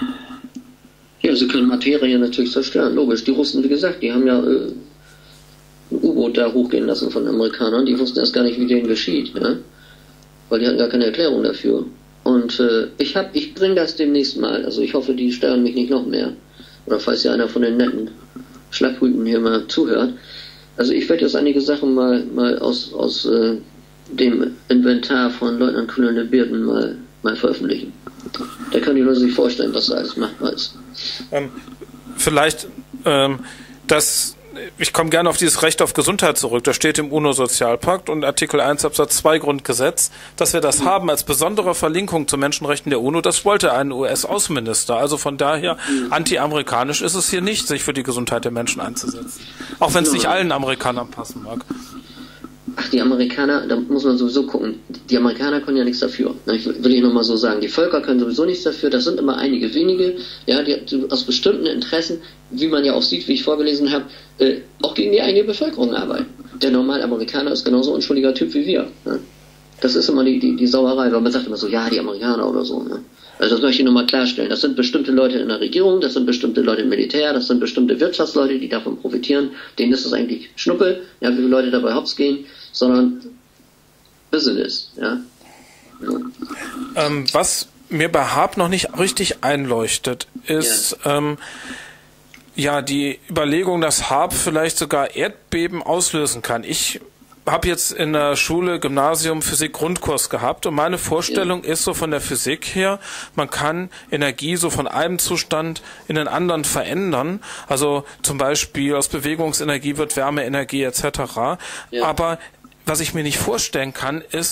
Ja, sie können Materie natürlich zerstören, logisch. Die Russen, wie gesagt, die haben ja äh, ein U-Boot da hochgehen lassen von den Amerikanern. Die wussten erst gar nicht, wie denen geschieht, ja? Weil die hatten gar keine Erklärung dafür. Und äh, ich hab, ich bringe das demnächst mal. Also ich hoffe, die stören mich nicht noch mehr. Oder falls ja einer von den netten Schlagbrüten hier mal zuhört. Also ich werde jetzt einige Sachen mal, mal aus, aus äh, dem Inventar von Leutnant Colonel de Bearden mal, mal veröffentlichen. Da können die Leute sich vorstellen, was da alles machbar ist. Ähm, vielleicht, ähm, das, ich komme gerne auf dieses Recht auf Gesundheit zurück. Das steht im UNO-Sozialpakt und Artikel eins Absatz zwei Grundgesetz, dass wir das mhm. haben als besondere Verlinkung zu Menschenrechten der UNO. Das wollte ein U S-Außenminister. Also von daher, mhm. anti-amerikanisch ist es hier nicht, sich für die Gesundheit der Menschen einzusetzen. Auch wenn es ja. nicht allen Amerikanern passen mag. Ach, die Amerikaner, da muss man sowieso gucken. Die Amerikaner können ja nichts dafür. Ich will ich nochmal so sagen. Die Völker können sowieso nichts dafür. Das sind immer einige wenige, ja, die aus bestimmten Interessen, wie man ja auch sieht, wie ich vorgelesen habe, äh, auch gegen die eigene Bevölkerung arbeiten. Der normale Amerikaner ist genauso unschuldiger Typ wie wir. Ne? Das ist immer die, die, die Sauerei, weil man sagt immer so, ja, die Amerikaner oder so. Ne? Also das möchte ich nochmal klarstellen. Das sind bestimmte Leute in der Regierung, das sind bestimmte Leute im Militär, das sind bestimmte Wirtschaftsleute, die davon profitieren. Denen ist es eigentlich Schnuppe, ja, wie viele Leute dabei hops gehen, sondern Business. Ja? Ja. Ähm, was mir bei Harp noch nicht richtig einleuchtet, ist ja, ähm, ja die Überlegung, dass Harp vielleicht sogar Erdbeben auslösen kann. Ich habe jetzt in der Schule, Gymnasium, Physik-Grundkurs gehabt und meine Vorstellung ja. ist so von der Physik her, man kann Energie so von einem Zustand in den anderen verändern. Also zum Beispiel aus Bewegungsenergie wird Wärmeenergie et cetera. Ja. Aber was ich mir nicht vorstellen kann, ist,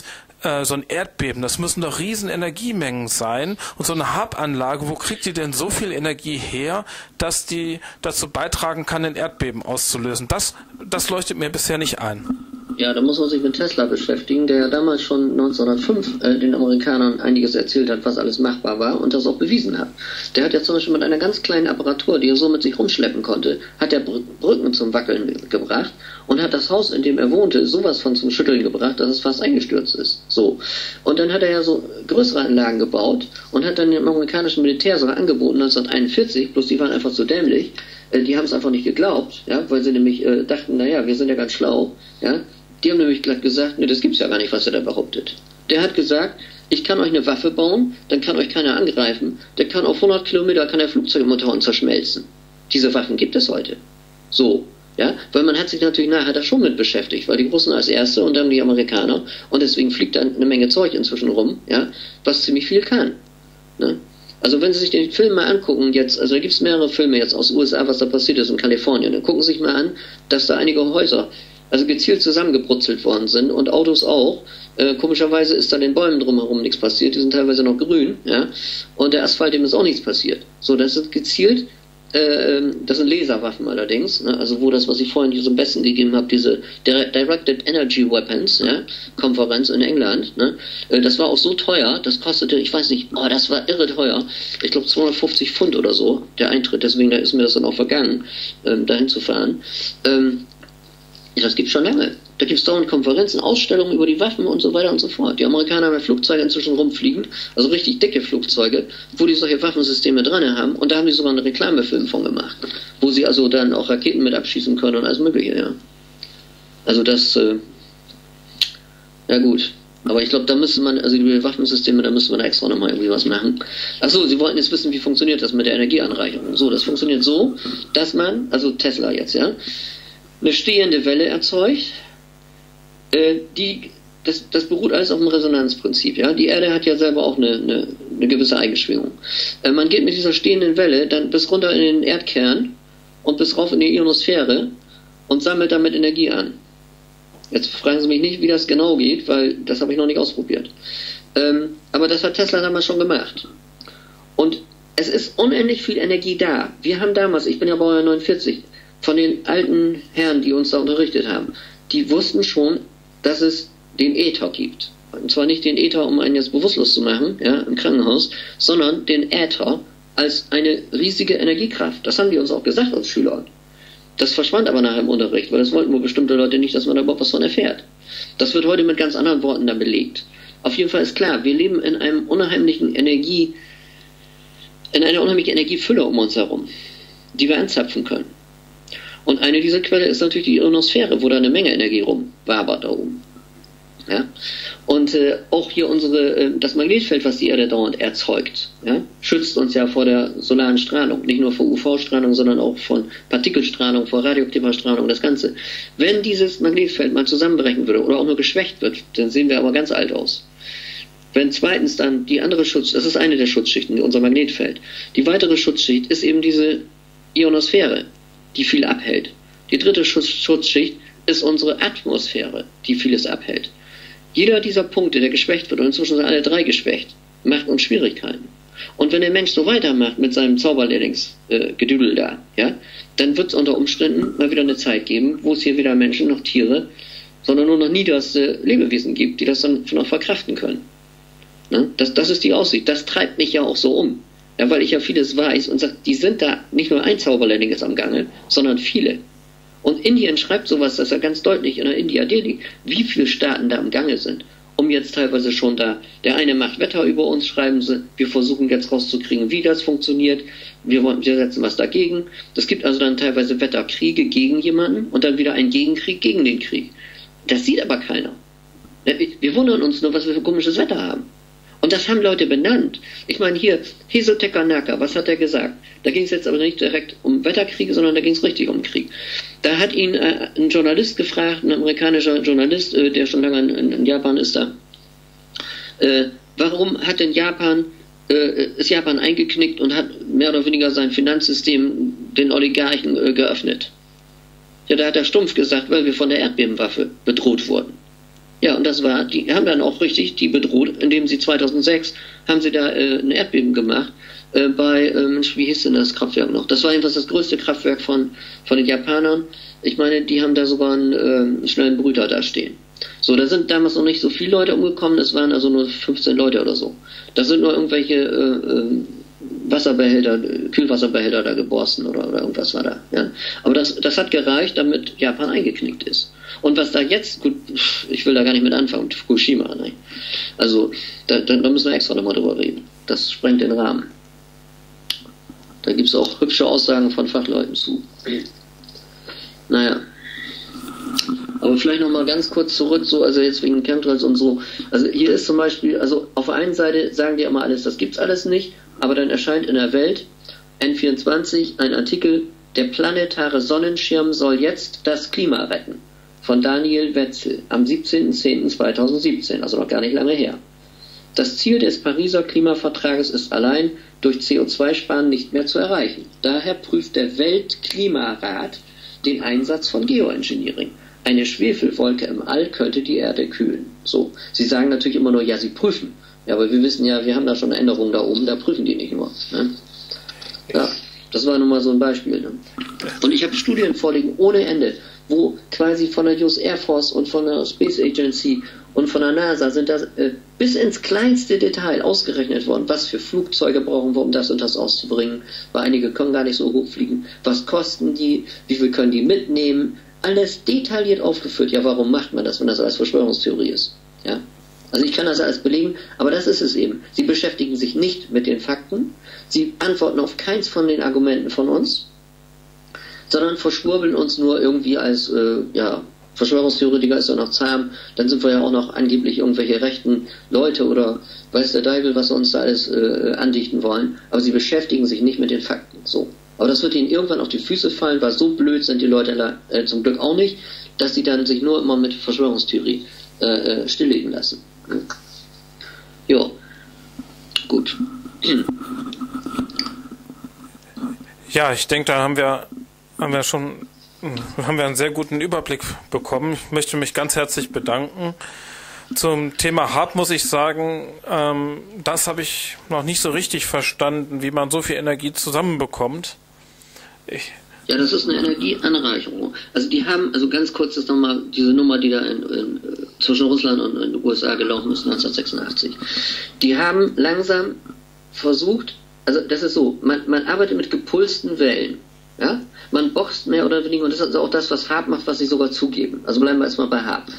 äh, so ein Erdbeben, das müssen doch riesen Energiemengen sein. Und so eine Hub-Anlage, wo kriegt die denn so viel Energie her, dass die dazu beitragen kann, ein Erdbeben auszulösen? Das, das leuchtet mir bisher nicht ein. Ja, da muss man sich mit Tesla beschäftigen, der ja damals schon neunzehnhundertfünf äh, den Amerikanern einiges erzählt hat, was alles machbar war und das auch bewiesen hat. Der hat ja zum Beispiel mit einer ganz kleinen Apparatur, die er so mit sich rumschleppen konnte, hat er Br- Brücken zum Wackeln ge- gebracht und hat das Haus, in dem er wohnte, sowas von zum Schütteln gebracht, dass es fast eingestürzt ist. So. Und dann hat er ja so größere Anlagen gebaut und hat dann dem amerikanischen Militär sogar angeboten, neunzehnhunderteinundvierzig, bloß die waren einfach so dämlich, äh, die haben es einfach nicht geglaubt, ja, weil sie nämlich äh, dachten, naja, wir sind ja ganz schlau, ja. Die haben nämlich glatt gesagt, ne, das gibt's ja gar nicht, was er da behauptet. Der hat gesagt, ich kann euch eine Waffe bauen, dann kann euch keiner angreifen. Der kann auf hundert Kilometer, kann der Flugzeugmotoren zerschmelzen. Diese Waffen gibt es heute. So, ja, weil man hat sich natürlich nachher da schon mit beschäftigt, weil die Russen als Erste und dann die Amerikaner und deswegen fliegt da eine Menge Zeug inzwischen rum, ja, was ziemlich viel kann. Ne? Also wenn Sie sich den Film mal angucken jetzt, also da gibt es mehrere Filme jetzt aus den U S A, was da passiert ist in Kalifornien, dann gucken Sie sich mal an, dass da einige Häuser also gezielt zusammengebrutzelt worden sind und Autos auch. Äh, komischerweise ist da den Bäumen drumherum nichts passiert, die sind teilweise noch grün, ja, und der Asphalt, dem ist auch nichts passiert. So, das ist gezielt, äh, das sind Laserwaffen allerdings, ne, also wo das, was ich vorhin hier so am besten gegeben habe, diese Directed Energy Weapons, ja, Konferenz in England, ne, äh, das war auch so teuer, das kostete, ich weiß nicht, oh, das war irre teuer, ich glaube zweihundertfünfzig Pfund oder so, der Eintritt, deswegen da ist mir das dann auch vergangen, ähm, dahin zu fahren. Ähm, Das gibt es schon lange. Da gibt es dauernd Konferenzen, Ausstellungen über die Waffen und so weiter und so fort. Die Amerikaner haben ja Flugzeuge inzwischen rumfliegen, also richtig dicke Flugzeuge, wo die solche Waffensysteme dran haben. Und da haben die sogar einen Reklamefilm von gemacht, wo sie also dann auch Raketen mit abschießen können und alles Mögliche, ja. Also das, äh, ja gut. Aber ich glaube, da müsste man, also die Waffensysteme, da müsste man extra nochmal irgendwie was machen. Achso, Sie wollten jetzt wissen, wie funktioniert das mit der Energieanreicherung. So, das funktioniert so, dass man, also Tesla jetzt, ja, eine stehende Welle erzeugt, äh, die, das, das beruht alles auf dem Resonanzprinzip. Ja? Die Erde hat ja selber auch eine, eine, eine gewisse Eigenschwingung. Äh, man geht mit dieser stehenden Welle dann bis runter in den Erdkern und bis rauf in die Ionosphäre und sammelt damit Energie an. Jetzt fragen Sie mich nicht, wie das genau geht, weil das habe ich noch nicht ausprobiert. Ähm, aber das hat Tesla damals schon gemacht. Und es ist unendlich viel Energie da. Wir haben damals, ich bin ja Baujahr neunundvierzig, von den alten Herren, die uns da unterrichtet haben, die wussten schon, dass es den Äther gibt. Und zwar nicht den Äther, um einen jetzt bewusstlos zu machen, ja, im Krankenhaus, sondern den Äther als eine riesige Energiekraft. Das haben die uns auch gesagt als Schüler. Das verschwand aber nachher im Unterricht, weil das wollten wohl bestimmte Leute nicht, dass man da überhaupt was von erfährt. Das wird heute mit ganz anderen Worten dann belegt. Auf jeden Fall ist klar, wir leben in einem unheimlichen Energie, in einer unheimlichen Energiefülle um uns herum, die wir anzapfen können. Und eine dieser Quellen ist natürlich die Ionosphäre, wo da eine Menge Energie rumwabert da oben. Ja? Und äh, auch hier unsere, äh, das Magnetfeld, was die Erde dauernd erzeugt, ja, schützt uns ja vor der solaren Strahlung. Nicht nur vor U V-Strahlung, sondern auch von Partikelstrahlung, vor radioaktiver Strahlung, das Ganze. Wenn dieses Magnetfeld mal zusammenbrechen würde oder auch nur geschwächt wird, dann sehen wir aber ganz alt aus. Wenn zweitens dann die andere Schutz, das ist eine der Schutzschichten, unser Magnetfeld. Die weitere Schutzschicht ist eben diese Ionosphäre, die viel abhält. Die dritte Schutz Schutzschicht ist unsere Atmosphäre, die vieles abhält. Jeder dieser Punkte, der geschwächt wird, und inzwischen sind alle drei geschwächt, macht uns Schwierigkeiten. Und wenn der Mensch so weitermacht mit seinem Zauberlehrlingsgedüdel äh, da, ja, dann wird es unter Umständen mal wieder eine Zeit geben, wo es hier weder Menschen noch Tiere, sondern nur noch niederste Lebewesen gibt, die das dann noch verkraften können. Ne? Das, das ist die Aussicht. Das treibt mich ja auch so um. Ja, weil ich ja vieles weiß und sage, die sind da, nicht nur ein Zauberlehrling ist am Gange, sondern viele. Und Indien schreibt sowas, das ist ja ganz deutlich in der India Daily, wie viele Staaten da am Gange sind. Um jetzt teilweise schon da, der eine macht Wetter über uns, schreiben sie, wir versuchen jetzt rauszukriegen, wie das funktioniert, wir, wollen, wir setzen was dagegen. Es gibt also dann teilweise Wetterkriege gegen jemanden und dann wieder einen Gegenkrieg gegen den Krieg. Das sieht aber keiner. Wir wundern uns nur, was wir für komisches Wetter haben. Und das haben Leute benannt. Ich meine hier, Heso Tekanaka, was hat er gesagt? Da ging es jetzt aber nicht direkt um Wetterkriege, sondern da ging es richtig um Krieg. Da hat ihn äh, ein Journalist gefragt, ein amerikanischer Journalist, äh, der schon lange in, in Japan ist da, äh, warum hat denn Japan, äh, ist Japan eingeknickt und hat mehr oder weniger sein Finanzsystem den Oligarchen äh, geöffnet? Ja, da hat er stumpf gesagt, weil wir von der Erdbebenwaffe bedroht wurden. Ja, und das war, die haben dann auch richtig die bedroht, indem sie zweitausendsechs haben sie da äh, ein Erdbeben gemacht äh, bei, äh, Mensch, wie hieß denn das Kraftwerk noch? Das war jedenfalls das größte Kraftwerk von, von den Japanern. Ich meine, die haben da sogar einen, äh, einen schnellen Brüter da stehen. So, da sind damals noch nicht so viele Leute umgekommen, das waren also nur fünfzehn Leute oder so. Da sind nur irgendwelche äh, äh, Wasserbehälter, Kühlwasserbehälter da geborsten oder, oder irgendwas war da. Ja. Aber das, das hat gereicht, damit Japan eingeknickt ist. Und was da jetzt, gut, ich will da gar nicht mit anfangen, Fukushima, ne? Also, da, da, da müssen wir extra nochmal drüber reden. Das sprengt den Rahmen. Da gibt es auch hübsche Aussagen von Fachleuten zu. Naja. Aber vielleicht nochmal ganz kurz zurück, so, also jetzt wegen Chemtrails und so. Also hier ist zum Beispiel, also auf der einen Seite sagen die immer alles, das gibt's alles nicht, aber dann erscheint in der Welt N vierundzwanzig ein Artikel, der planetare Sonnenschirm soll jetzt das Klima retten. Von Daniel Wetzel am siebzehnten zehnten zweitausendsiebzehn, also noch gar nicht lange her. Das Ziel des Pariser Klimavertrages ist allein durch C O zwei Sparen nicht mehr zu erreichen. Daher prüft der Weltklimarat den Einsatz von Geoengineering. Eine Schwefelwolke im All könnte die Erde kühlen. So, Sie sagen natürlich immer nur, ja, Sie prüfen. Ja, aber wir wissen ja, wir haben da schon Änderungen da oben, da prüfen die nicht nur. Ne? Ja, das war nun mal so ein Beispiel. Ne? Und ich habe Studien vorliegen ohne Ende, wo quasi von der U S Air Force und von der Space Agency und von der NASA sind das äh, bis ins kleinste Detail ausgerechnet worden, was für Flugzeuge brauchen wir, um das und das auszubringen, weil einige können gar nicht so hoch fliegen, was kosten die, wie viel können die mitnehmen, alles detailliert aufgeführt. Ja, warum macht man das, wenn das alles Verschwörungstheorie ist? Ja, also ich kann das alles belegen, aber das ist es eben. Sie beschäftigen sich nicht mit den Fakten, sie antworten auf keins von den Argumenten von uns, sondern verschwurbeln uns nur irgendwie als, äh, ja, Verschwörungstheoretiker ist doch noch zahm, dann sind wir ja auch noch angeblich irgendwelche rechten Leute oder weiß der Teufel, was sie uns da alles äh, andichten wollen, aber sie beschäftigen sich nicht mit den Fakten. So. Aber das wird ihnen irgendwann auf die Füße fallen, weil so blöd sind die Leute da, äh, zum Glück auch nicht, dass sie dann sich nur immer mit Verschwörungstheorie äh, stilllegen lassen. Ja, gut. Ja, ich denke, da haben wir, haben wir schon haben wir einen sehr guten Überblick bekommen. Ich möchte mich ganz herzlich bedanken. Zum Thema H A R P muss ich sagen, ähm, das habe ich noch nicht so richtig verstanden, wie man so viel Energie zusammenbekommt. Ich ja, das ist eine Energieanreicherung. Also die haben, also ganz kurz ist nochmal diese Nummer, die da in, in, zwischen Russland und in den U S A gelaufen ist, neunzehnhundertsechsundachtzig. Die haben langsam versucht, also das ist so, man, man arbeitet mit gepulsten Wellen. Ja? Man boxt mehr oder weniger, und das ist also auch das, was H A R P macht, was sie sogar zugeben. Also bleiben wir erstmal bei H A R P.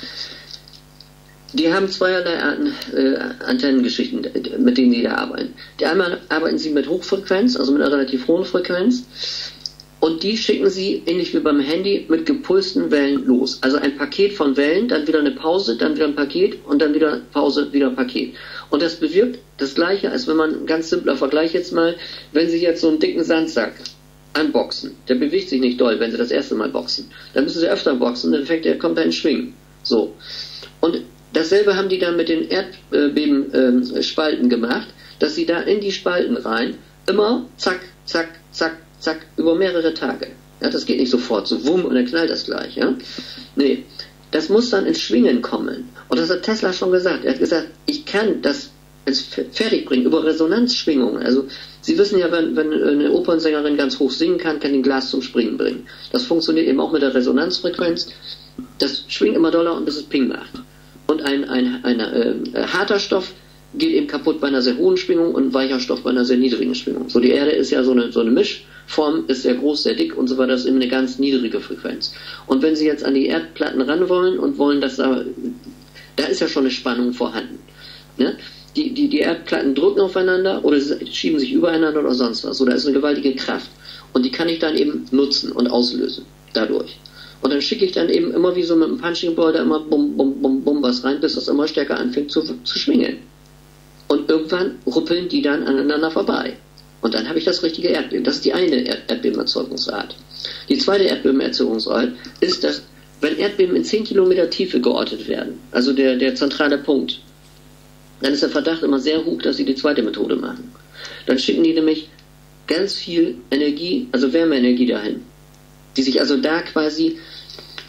Die haben zweierlei Arten, äh, Antennengeschichten, mit denen die da arbeiten. Die einmal arbeiten sie mit Hochfrequenz, also mit einer relativ hohen Frequenz, und die schicken sie, ähnlich wie beim Handy, mit gepulsten Wellen los. Also ein Paket von Wellen, dann wieder eine Pause, dann wieder ein Paket und dann wieder Pause, wieder ein Paket. Und das bewirkt das Gleiche, als wenn man, ein ganz simpler Vergleich jetzt mal, wenn Sie jetzt so einen dicken Sandsack anboxen, der bewegt sich nicht doll, wenn Sie das erste Mal boxen. Dann müssen Sie öfter boxen, dann fängt der, kommt er in Schwingen. So. Und dasselbe haben die dann mit den Erdbebenspalten gemacht, dass sie da in die Spalten rein immer zack, zack, zack, zack, über mehrere Tage. Ja, das geht nicht sofort, so wumm und dann knallt das gleich. Ja? Nee, das muss dann ins Schwingen kommen. Und das hat Tesla schon gesagt. Er hat gesagt, ich kann das fertig bringen über Resonanzschwingungen. Also Sie wissen ja, wenn, wenn eine Opernsängerin ganz hoch singen kann, kann die ein Glas zum Springen bringen. Das funktioniert eben auch mit der Resonanzfrequenz. Das schwingt immer doller und bis es Ping macht. Und ein, ein, ein äh, harter Stoff geht eben kaputt bei einer sehr hohen Schwingung und ein weicher Stoff bei einer sehr niedrigen Schwingung. So, die Erde ist ja so eine, so eine Mischform, ist sehr groß, sehr dick und so weiter, das ist eben eine ganz niedrige Frequenz. Und wenn Sie jetzt an die Erdplatten ran wollen und wollen, dass da, da ist ja schon eine Spannung vorhanden. Ne? Die, die, die Erdplatten drücken aufeinander oder schieben sich übereinander oder sonst was. So, da ist eine gewaltige Kraft. Und die kann ich dann eben nutzen und auslösen dadurch. Und dann schicke ich dann eben immer wie so mit einem Punching Ball da immer bum, bum, bum, bum was rein, bis das immer stärker anfängt zu, zu schwingen. Und irgendwann ruppeln die dann aneinander vorbei. Und dann habe ich das richtige Erdbeben. Das ist die eine Erd Erdbebenerzeugungsart. Die zweite Erdbebenerzeugungsart ist, dass wenn Erdbeben in zehn Kilometer Tiefe geortet werden, also der, der zentrale Punkt, dann ist der Verdacht immer sehr hoch, dass sie die zweite Methode machen. Dann schicken die nämlich ganz viel Energie, also Wärmeenergie dahin, die sich also da quasi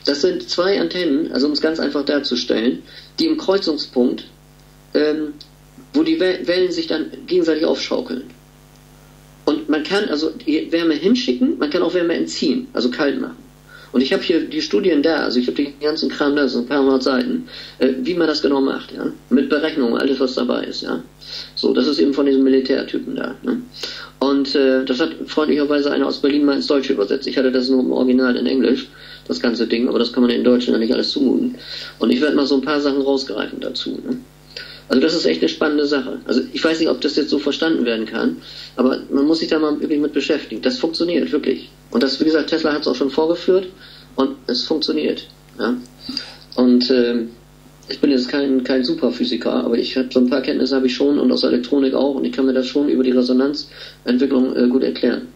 das sind zwei Antennen, also um es ganz einfach darzustellen, die im Kreuzungspunkt, ähm, wo die Wellen sich dann gegenseitig aufschaukeln. Und man kann also Wärme hinschicken, man kann auch Wärme entziehen, also kalt machen. Und ich habe hier die Studien da, also ich habe den ganzen Kram da, so ein paar hundert Seiten, äh, wie man das genau macht, ja, mit Berechnungen, alles was dabei ist, ja. So, das ist eben von diesem Militärtypen da, ne? Und äh, das hat freundlicherweise einer aus Berlin mal ins Deutsche übersetzt. Ich hatte das nur im Original in Englisch, das ganze Ding, aber das kann man in Deutsch ja nicht alles zumuten. Und ich werde mal so ein paar Sachen rausgreifen dazu, ne? Also das ist echt eine spannende Sache. Also ich weiß nicht, ob das jetzt so verstanden werden kann, aber man muss sich da mal wirklich mit beschäftigen. Das funktioniert wirklich. Und das, wie gesagt, Tesla hat es auch schon vorgeführt und es funktioniert. Ja? Und äh, ich bin jetzt kein, kein Superphysiker, aber ich habe so ein paar Kenntnisse habe ich schon und aus Elektronik auch und ich kann mir das schon über die Resonanzentwicklung äh, gut erklären.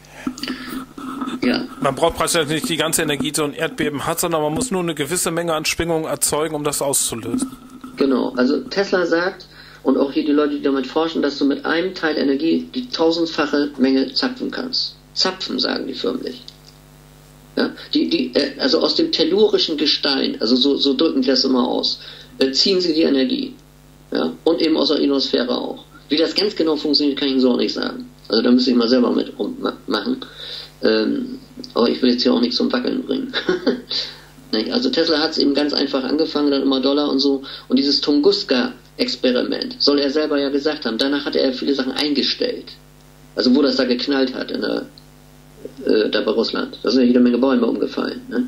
Ja. Man braucht praktisch nicht die ganze Energie, die so ein Erdbeben hat, sondern man muss nur eine gewisse Menge an Schwingungen erzeugen, um das auszulösen. Genau, also Tesla sagt, und auch hier die Leute, die damit forschen, dass du mit einem Teil Energie die tausendfache Menge zapfen kannst. Zapfen, sagen die förmlich. Ja, die, die, also aus dem tellurischen Gestein, also so, so drücken die das immer aus, ziehen sie die Energie. Ja, und eben aus der Ionosphäre auch. Wie das ganz genau funktioniert, kann ich Ihnen so auch nicht sagen. Also da müsste ich mal selber mit rummachen. Ähm, aber ich will jetzt hier auch nichts zum Wackeln bringen. Also Tesla hat es eben ganz einfach angefangen, dann immer Dollar und so. Und dieses Tunguska-Experiment soll er selber ja gesagt haben. Danach hat er viele Sachen eingestellt. Also wo das da geknallt hat, in der, äh, da bei Russland. Da sind ja jede Menge Bäume umgefallen. Ne?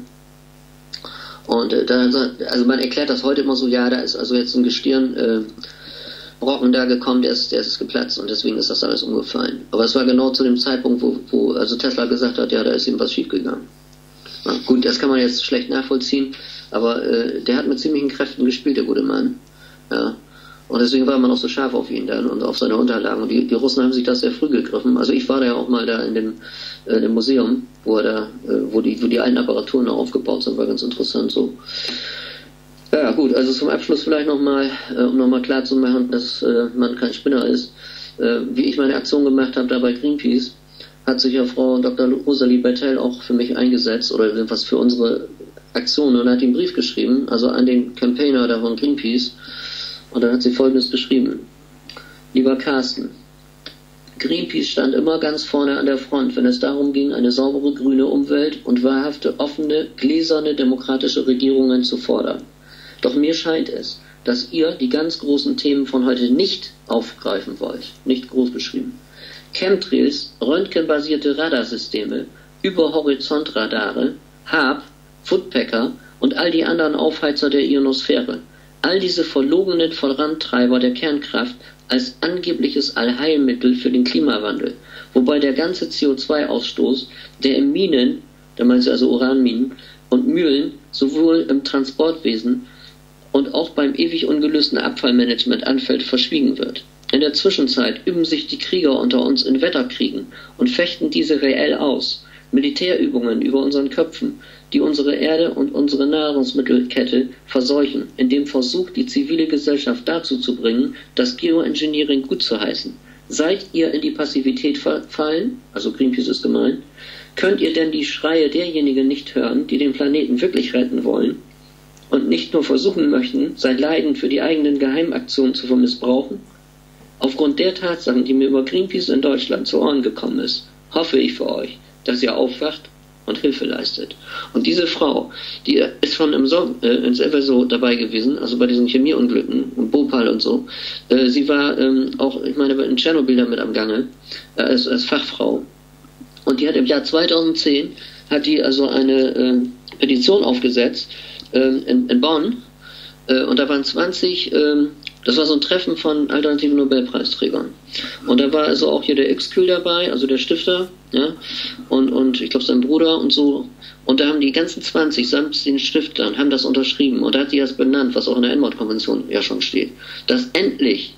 Und äh, da, also man erklärt das heute immer so, ja, da ist also jetzt ein Gestirn äh, Brocken da gekommen, der ist, der ist geplatzt und deswegen ist das alles umgefallen. Aber es war genau zu dem Zeitpunkt, wo, wo also Tesla gesagt hat, ja, da ist ihm was schiefgegangen. Ja, gut, das kann man jetzt schlecht nachvollziehen, aber äh, der hat mit ziemlichen Kräften gespielt, der gute Mann. Ja. Und deswegen war man auch so scharf auf ihn dann und auf seine Unterlagen. Und die, die Russen haben sich das sehr früh gegriffen. Also ich war da ja auch mal da in dem, äh, dem Museum, wo er da, äh, wo die, wo die alten Apparaturen noch aufgebaut sind, war ganz interessant so. Ja gut, also zum Abschluss vielleicht nochmal, äh, um nochmal klar zu machen, dass äh, man kein Spinner ist. Äh, wie ich meine Aktion gemacht habe da bei Greenpeace, hat sich ja Frau Doktor Rosalie Bertel auch für mich eingesetzt oder was für unsere Aktion und hat den Brief geschrieben, also an den Campaigner da von Greenpeace. Und dann hat sie Folgendes geschrieben. Lieber Carsten, Greenpeace stand immer ganz vorne an der Front, wenn es darum ging, eine saubere grüne Umwelt und wahrhafte, offene, gläserne, demokratische Regierungen zu fordern. Doch mir scheint es, dass ihr die ganz großen Themen von heute nicht aufgreifen wollt, nicht groß beschrieben. Chemtrails, röntgenbasierte Radarsysteme, Überhorizontradare, H A A B, Woodpecker und all die anderen Aufheizer der Ionosphäre. All diese verlogenen Vorantreiber der Kernkraft als angebliches Allheilmittel für den Klimawandel, wobei der ganze C O zwei Ausstoß, der in Minen, da meinst du also Uranminen, und Mühlen, sowohl im Transportwesen und auch beim ewig ungelösten Abfallmanagement anfällt, verschwiegen wird. In der Zwischenzeit üben sich die Krieger unter uns in Wetterkriegen und fechten diese reell aus. Militärübungen über unseren Köpfen, die unsere Erde und unsere Nahrungsmittelkette verseuchen, in dem Versuch, die zivile Gesellschaft dazu zu bringen, das Geoengineering gut zu heißen. Seid ihr in die Passivität verfallen, also Greenpeace ist gemeint, könnt ihr denn die Schreie derjenigen nicht hören, die den Planeten wirklich retten wollen und nicht nur versuchen möchten, sein Leiden für die eigenen Geheimaktionen zu missbrauchen? Aufgrund der Tatsachen, die mir über Greenpeace in Deutschland zu Ohren gekommen ist, hoffe ich für euch, dass ihr aufwacht und Hilfe leistet. Und diese Frau, die ist schon im so äh, in Seveso dabei gewesen, also bei diesen Chemieunglücken und Bhopal und so. Äh, sie war ähm, auch, ich meine, in Tschernobyl damit am Gange, äh, als, als Fachfrau. Und die hat im Jahr zweitausendzehn, hat die also eine äh, Petition aufgesetzt äh, in, in Bonn. Äh, und da waren zwanzig, äh, das war so ein Treffen von alternativen Nobelpreisträgern. Und da war also auch hier der X-Kühl dabei, also der Stifter, ja, und, und ich glaube sein Bruder und so. Und da haben die ganzen zwanzig samt den Stiftern, haben das unterschrieben. Und da hat sie das benannt, was auch in der N-Mord-Konvention ja schon steht, dass endlich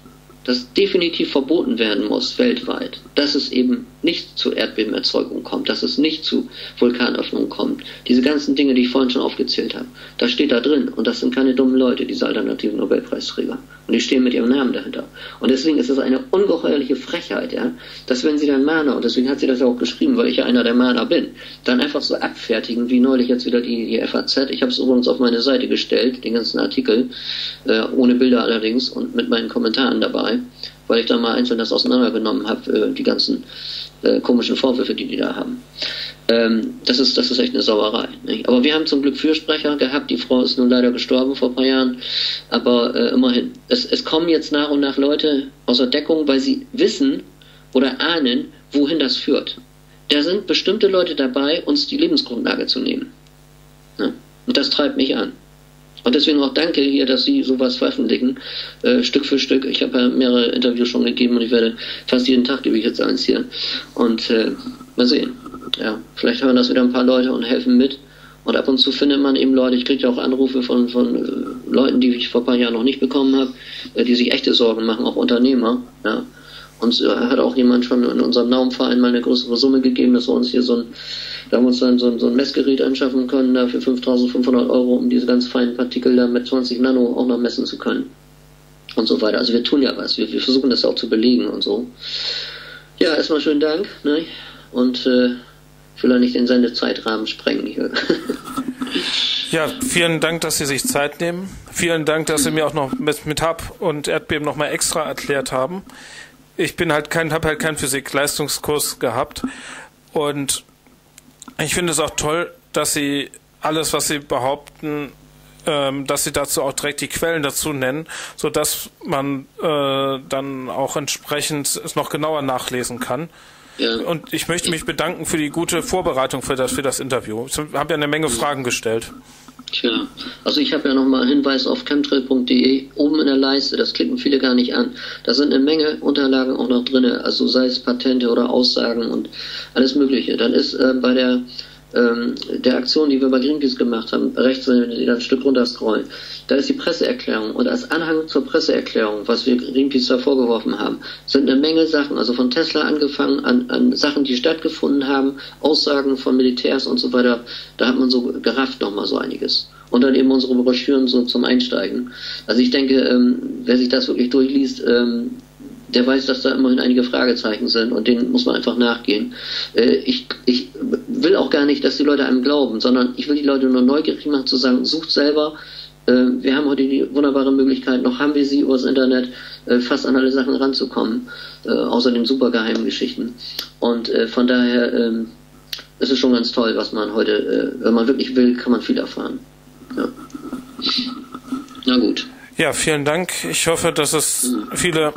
das definitiv verboten werden muss, weltweit, dass es eben nicht zu Erdbebenerzeugung kommt, dass es nicht zu Vulkanöffnungen kommt. Diese ganzen Dinge, die ich vorhin schon aufgezählt habe, das steht da drin. Und das sind keine dummen Leute, diese alternativen Nobelpreisträger. Und die stehen mit ihrem Namen dahinter. Und deswegen ist es eine ungeheuerliche Frechheit, ja, dass wenn sie dann Mahner, und deswegen hat sie das ja auch geschrieben, weil ich ja einer der Mahner bin, dann einfach so abfertigen, wie neulich jetzt wieder die, die F A Z. Ich habe es übrigens auf meine Seite gestellt, den ganzen Artikel, äh, ohne Bilder allerdings und mit meinen Kommentaren dabei, weil ich da mal einzeln das auseinandergenommen habe, äh, die ganzen äh, komischen Vorwürfe, die die da haben. Ähm, das ist, das ist echt eine Sauerei. Nicht? Aber wir haben zum Glück Fürsprecher gehabt. Die Frau ist nun leider gestorben vor ein paar Jahren. Aber äh, immerhin. Es, es kommen jetzt nach und nach Leute aus der Deckung, weil sie wissen oder ahnen, wohin das führt. Da sind bestimmte Leute dabei, uns die Lebensgrundlage zu nehmen. Ja? Und das treibt mich an. Und deswegen auch danke hier, dass Sie sowas veröffentlichen, äh, Stück für Stück. Ich habe ja mehrere Interviews schon gegeben und ich werde fast jeden Tag gebe ich jetzt eins hier. Und äh, mal sehen. Ja, vielleicht hören das wieder ein paar Leute und helfen mit. Und ab und zu findet man eben Leute, ich kriege ja auch Anrufe von, von äh, Leuten, die ich vor ein paar Jahren noch nicht bekommen habe, äh, die sich echte Sorgen machen, auch Unternehmer. Ja. Uns äh, hat auch jemand schon in unserem Naumverein mal eine größere Summe gegeben, dass wir uns hier so ein, da haben wir uns dann so ein, so ein Messgerät anschaffen können, da für fünftausendfünfhundert Euro, um diese ganz feinen Partikel da mit zwanzig Nano auch noch messen zu können. Und so weiter. Also wir tun ja was, wir, wir versuchen das auch zu belegen und so. Ja, erstmal schönen Dank, ne? Und äh, ich will ja nicht den Sendezeitrahmen sprengen hier. Ja, vielen Dank, dass Sie sich Zeit nehmen. Vielen Dank, dass Sie mir auch noch mit, mit H A B und Erdbeben noch mal extra erklärt haben. Ich bin halt kein, habe halt keinen Physik-Leistungskurs gehabt und ich finde es auch toll, dass Sie alles, was Sie behaupten, ähm, dass Sie dazu auch direkt die Quellen dazu nennen, so dass man äh, dann auch entsprechend es noch genauer nachlesen kann. Ja. Und ich möchte mich bedanken für die gute Vorbereitung für das, für das Interview. Ich habe ja eine Menge Fragen gestellt. Tja, also ich habe ja nochmal einen Hinweis auf chemtrail punkt de, oben in der Leiste, das klicken viele gar nicht an. Da sind eine Menge Unterlagen auch noch drin, also sei es Patente oder Aussagen und alles Mögliche. Dann ist äh, bei der, ähm, der Aktion, die wir bei Greenpeace gemacht haben, rechts, wenn Sie da ein Stück runter scrollen, da ist die Presseerklärung und als Anhang zur Presseerklärung, was wir Greenpeace da vorgeworfen haben, sind eine Menge Sachen, also von Tesla angefangen an, an Sachen, die stattgefunden haben, Aussagen von Militärs und so weiter, da hat man so gerafft nochmal so einiges. Und dann eben unsere Broschüren so zum Einsteigen. Also ich denke, ähm, wer sich das wirklich durchliest, ähm, der weiß, dass da immerhin einige Fragezeichen sind und denen muss man einfach nachgehen. Äh, ich, ich will auch gar nicht, dass die Leute einem glauben, sondern ich will die Leute nur neugierig machen, zu sagen, sucht selber. Wir haben heute die wunderbare Möglichkeit, noch haben wir sie übers Internet, fast an alle Sachen ranzukommen, außer den super geheimen Geschichten. Und von daher ist es schon ganz toll, was man heute, wenn man wirklich will, kann man viel erfahren. Ja. Na gut. Ja, vielen Dank. Ich hoffe, dass es viele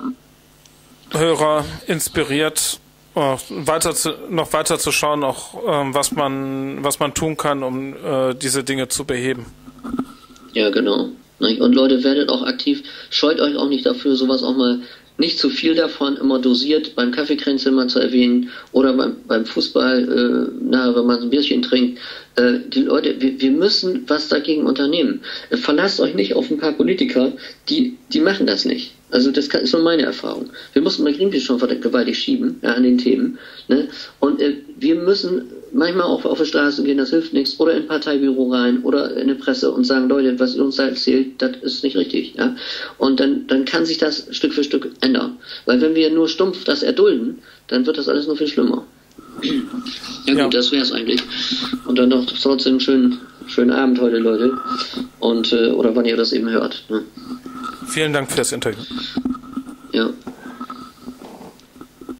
Hörer inspiriert, weiter zu, noch weiter zu schauen, auch was man, was man tun kann, um diese Dinge zu beheben. Ja, genau. Und Leute, werdet auch aktiv, scheut euch auch nicht dafür, sowas auch mal nicht zu viel davon, immer dosiert, beim Kaffeekränzchen mal zu erwähnen oder beim, beim Fußball, äh, na, wenn man ein Bierchen trinkt. Äh, die Leute, wir, wir müssen was dagegen unternehmen. Äh, verlasst euch nicht auf ein paar Politiker, die, die machen das nicht. Also das kann, ist nur meine Erfahrung. Wir mussten bei Greenpeace schon gewaltig schieben, ja, an den Themen. Ne? Und äh, wir müssen manchmal auch auf die Straße gehen, das hilft nichts, oder in ein Parteibüro rein oder in eine Presse und sagen, Leute, was ihr uns da erzählt, das ist nicht richtig. Ja? Und dann, dann kann sich das Stück für Stück ändern. Weil wenn wir nur stumpf das erdulden, dann wird das alles nur viel schlimmer. Ja gut, ja. Das wär's eigentlich. Und dann noch trotzdem einen schönen, schönen Abend heute, Leute. Und, äh, oder wann ihr das eben hört. Ne? Vielen Dank für das Interview. Ja.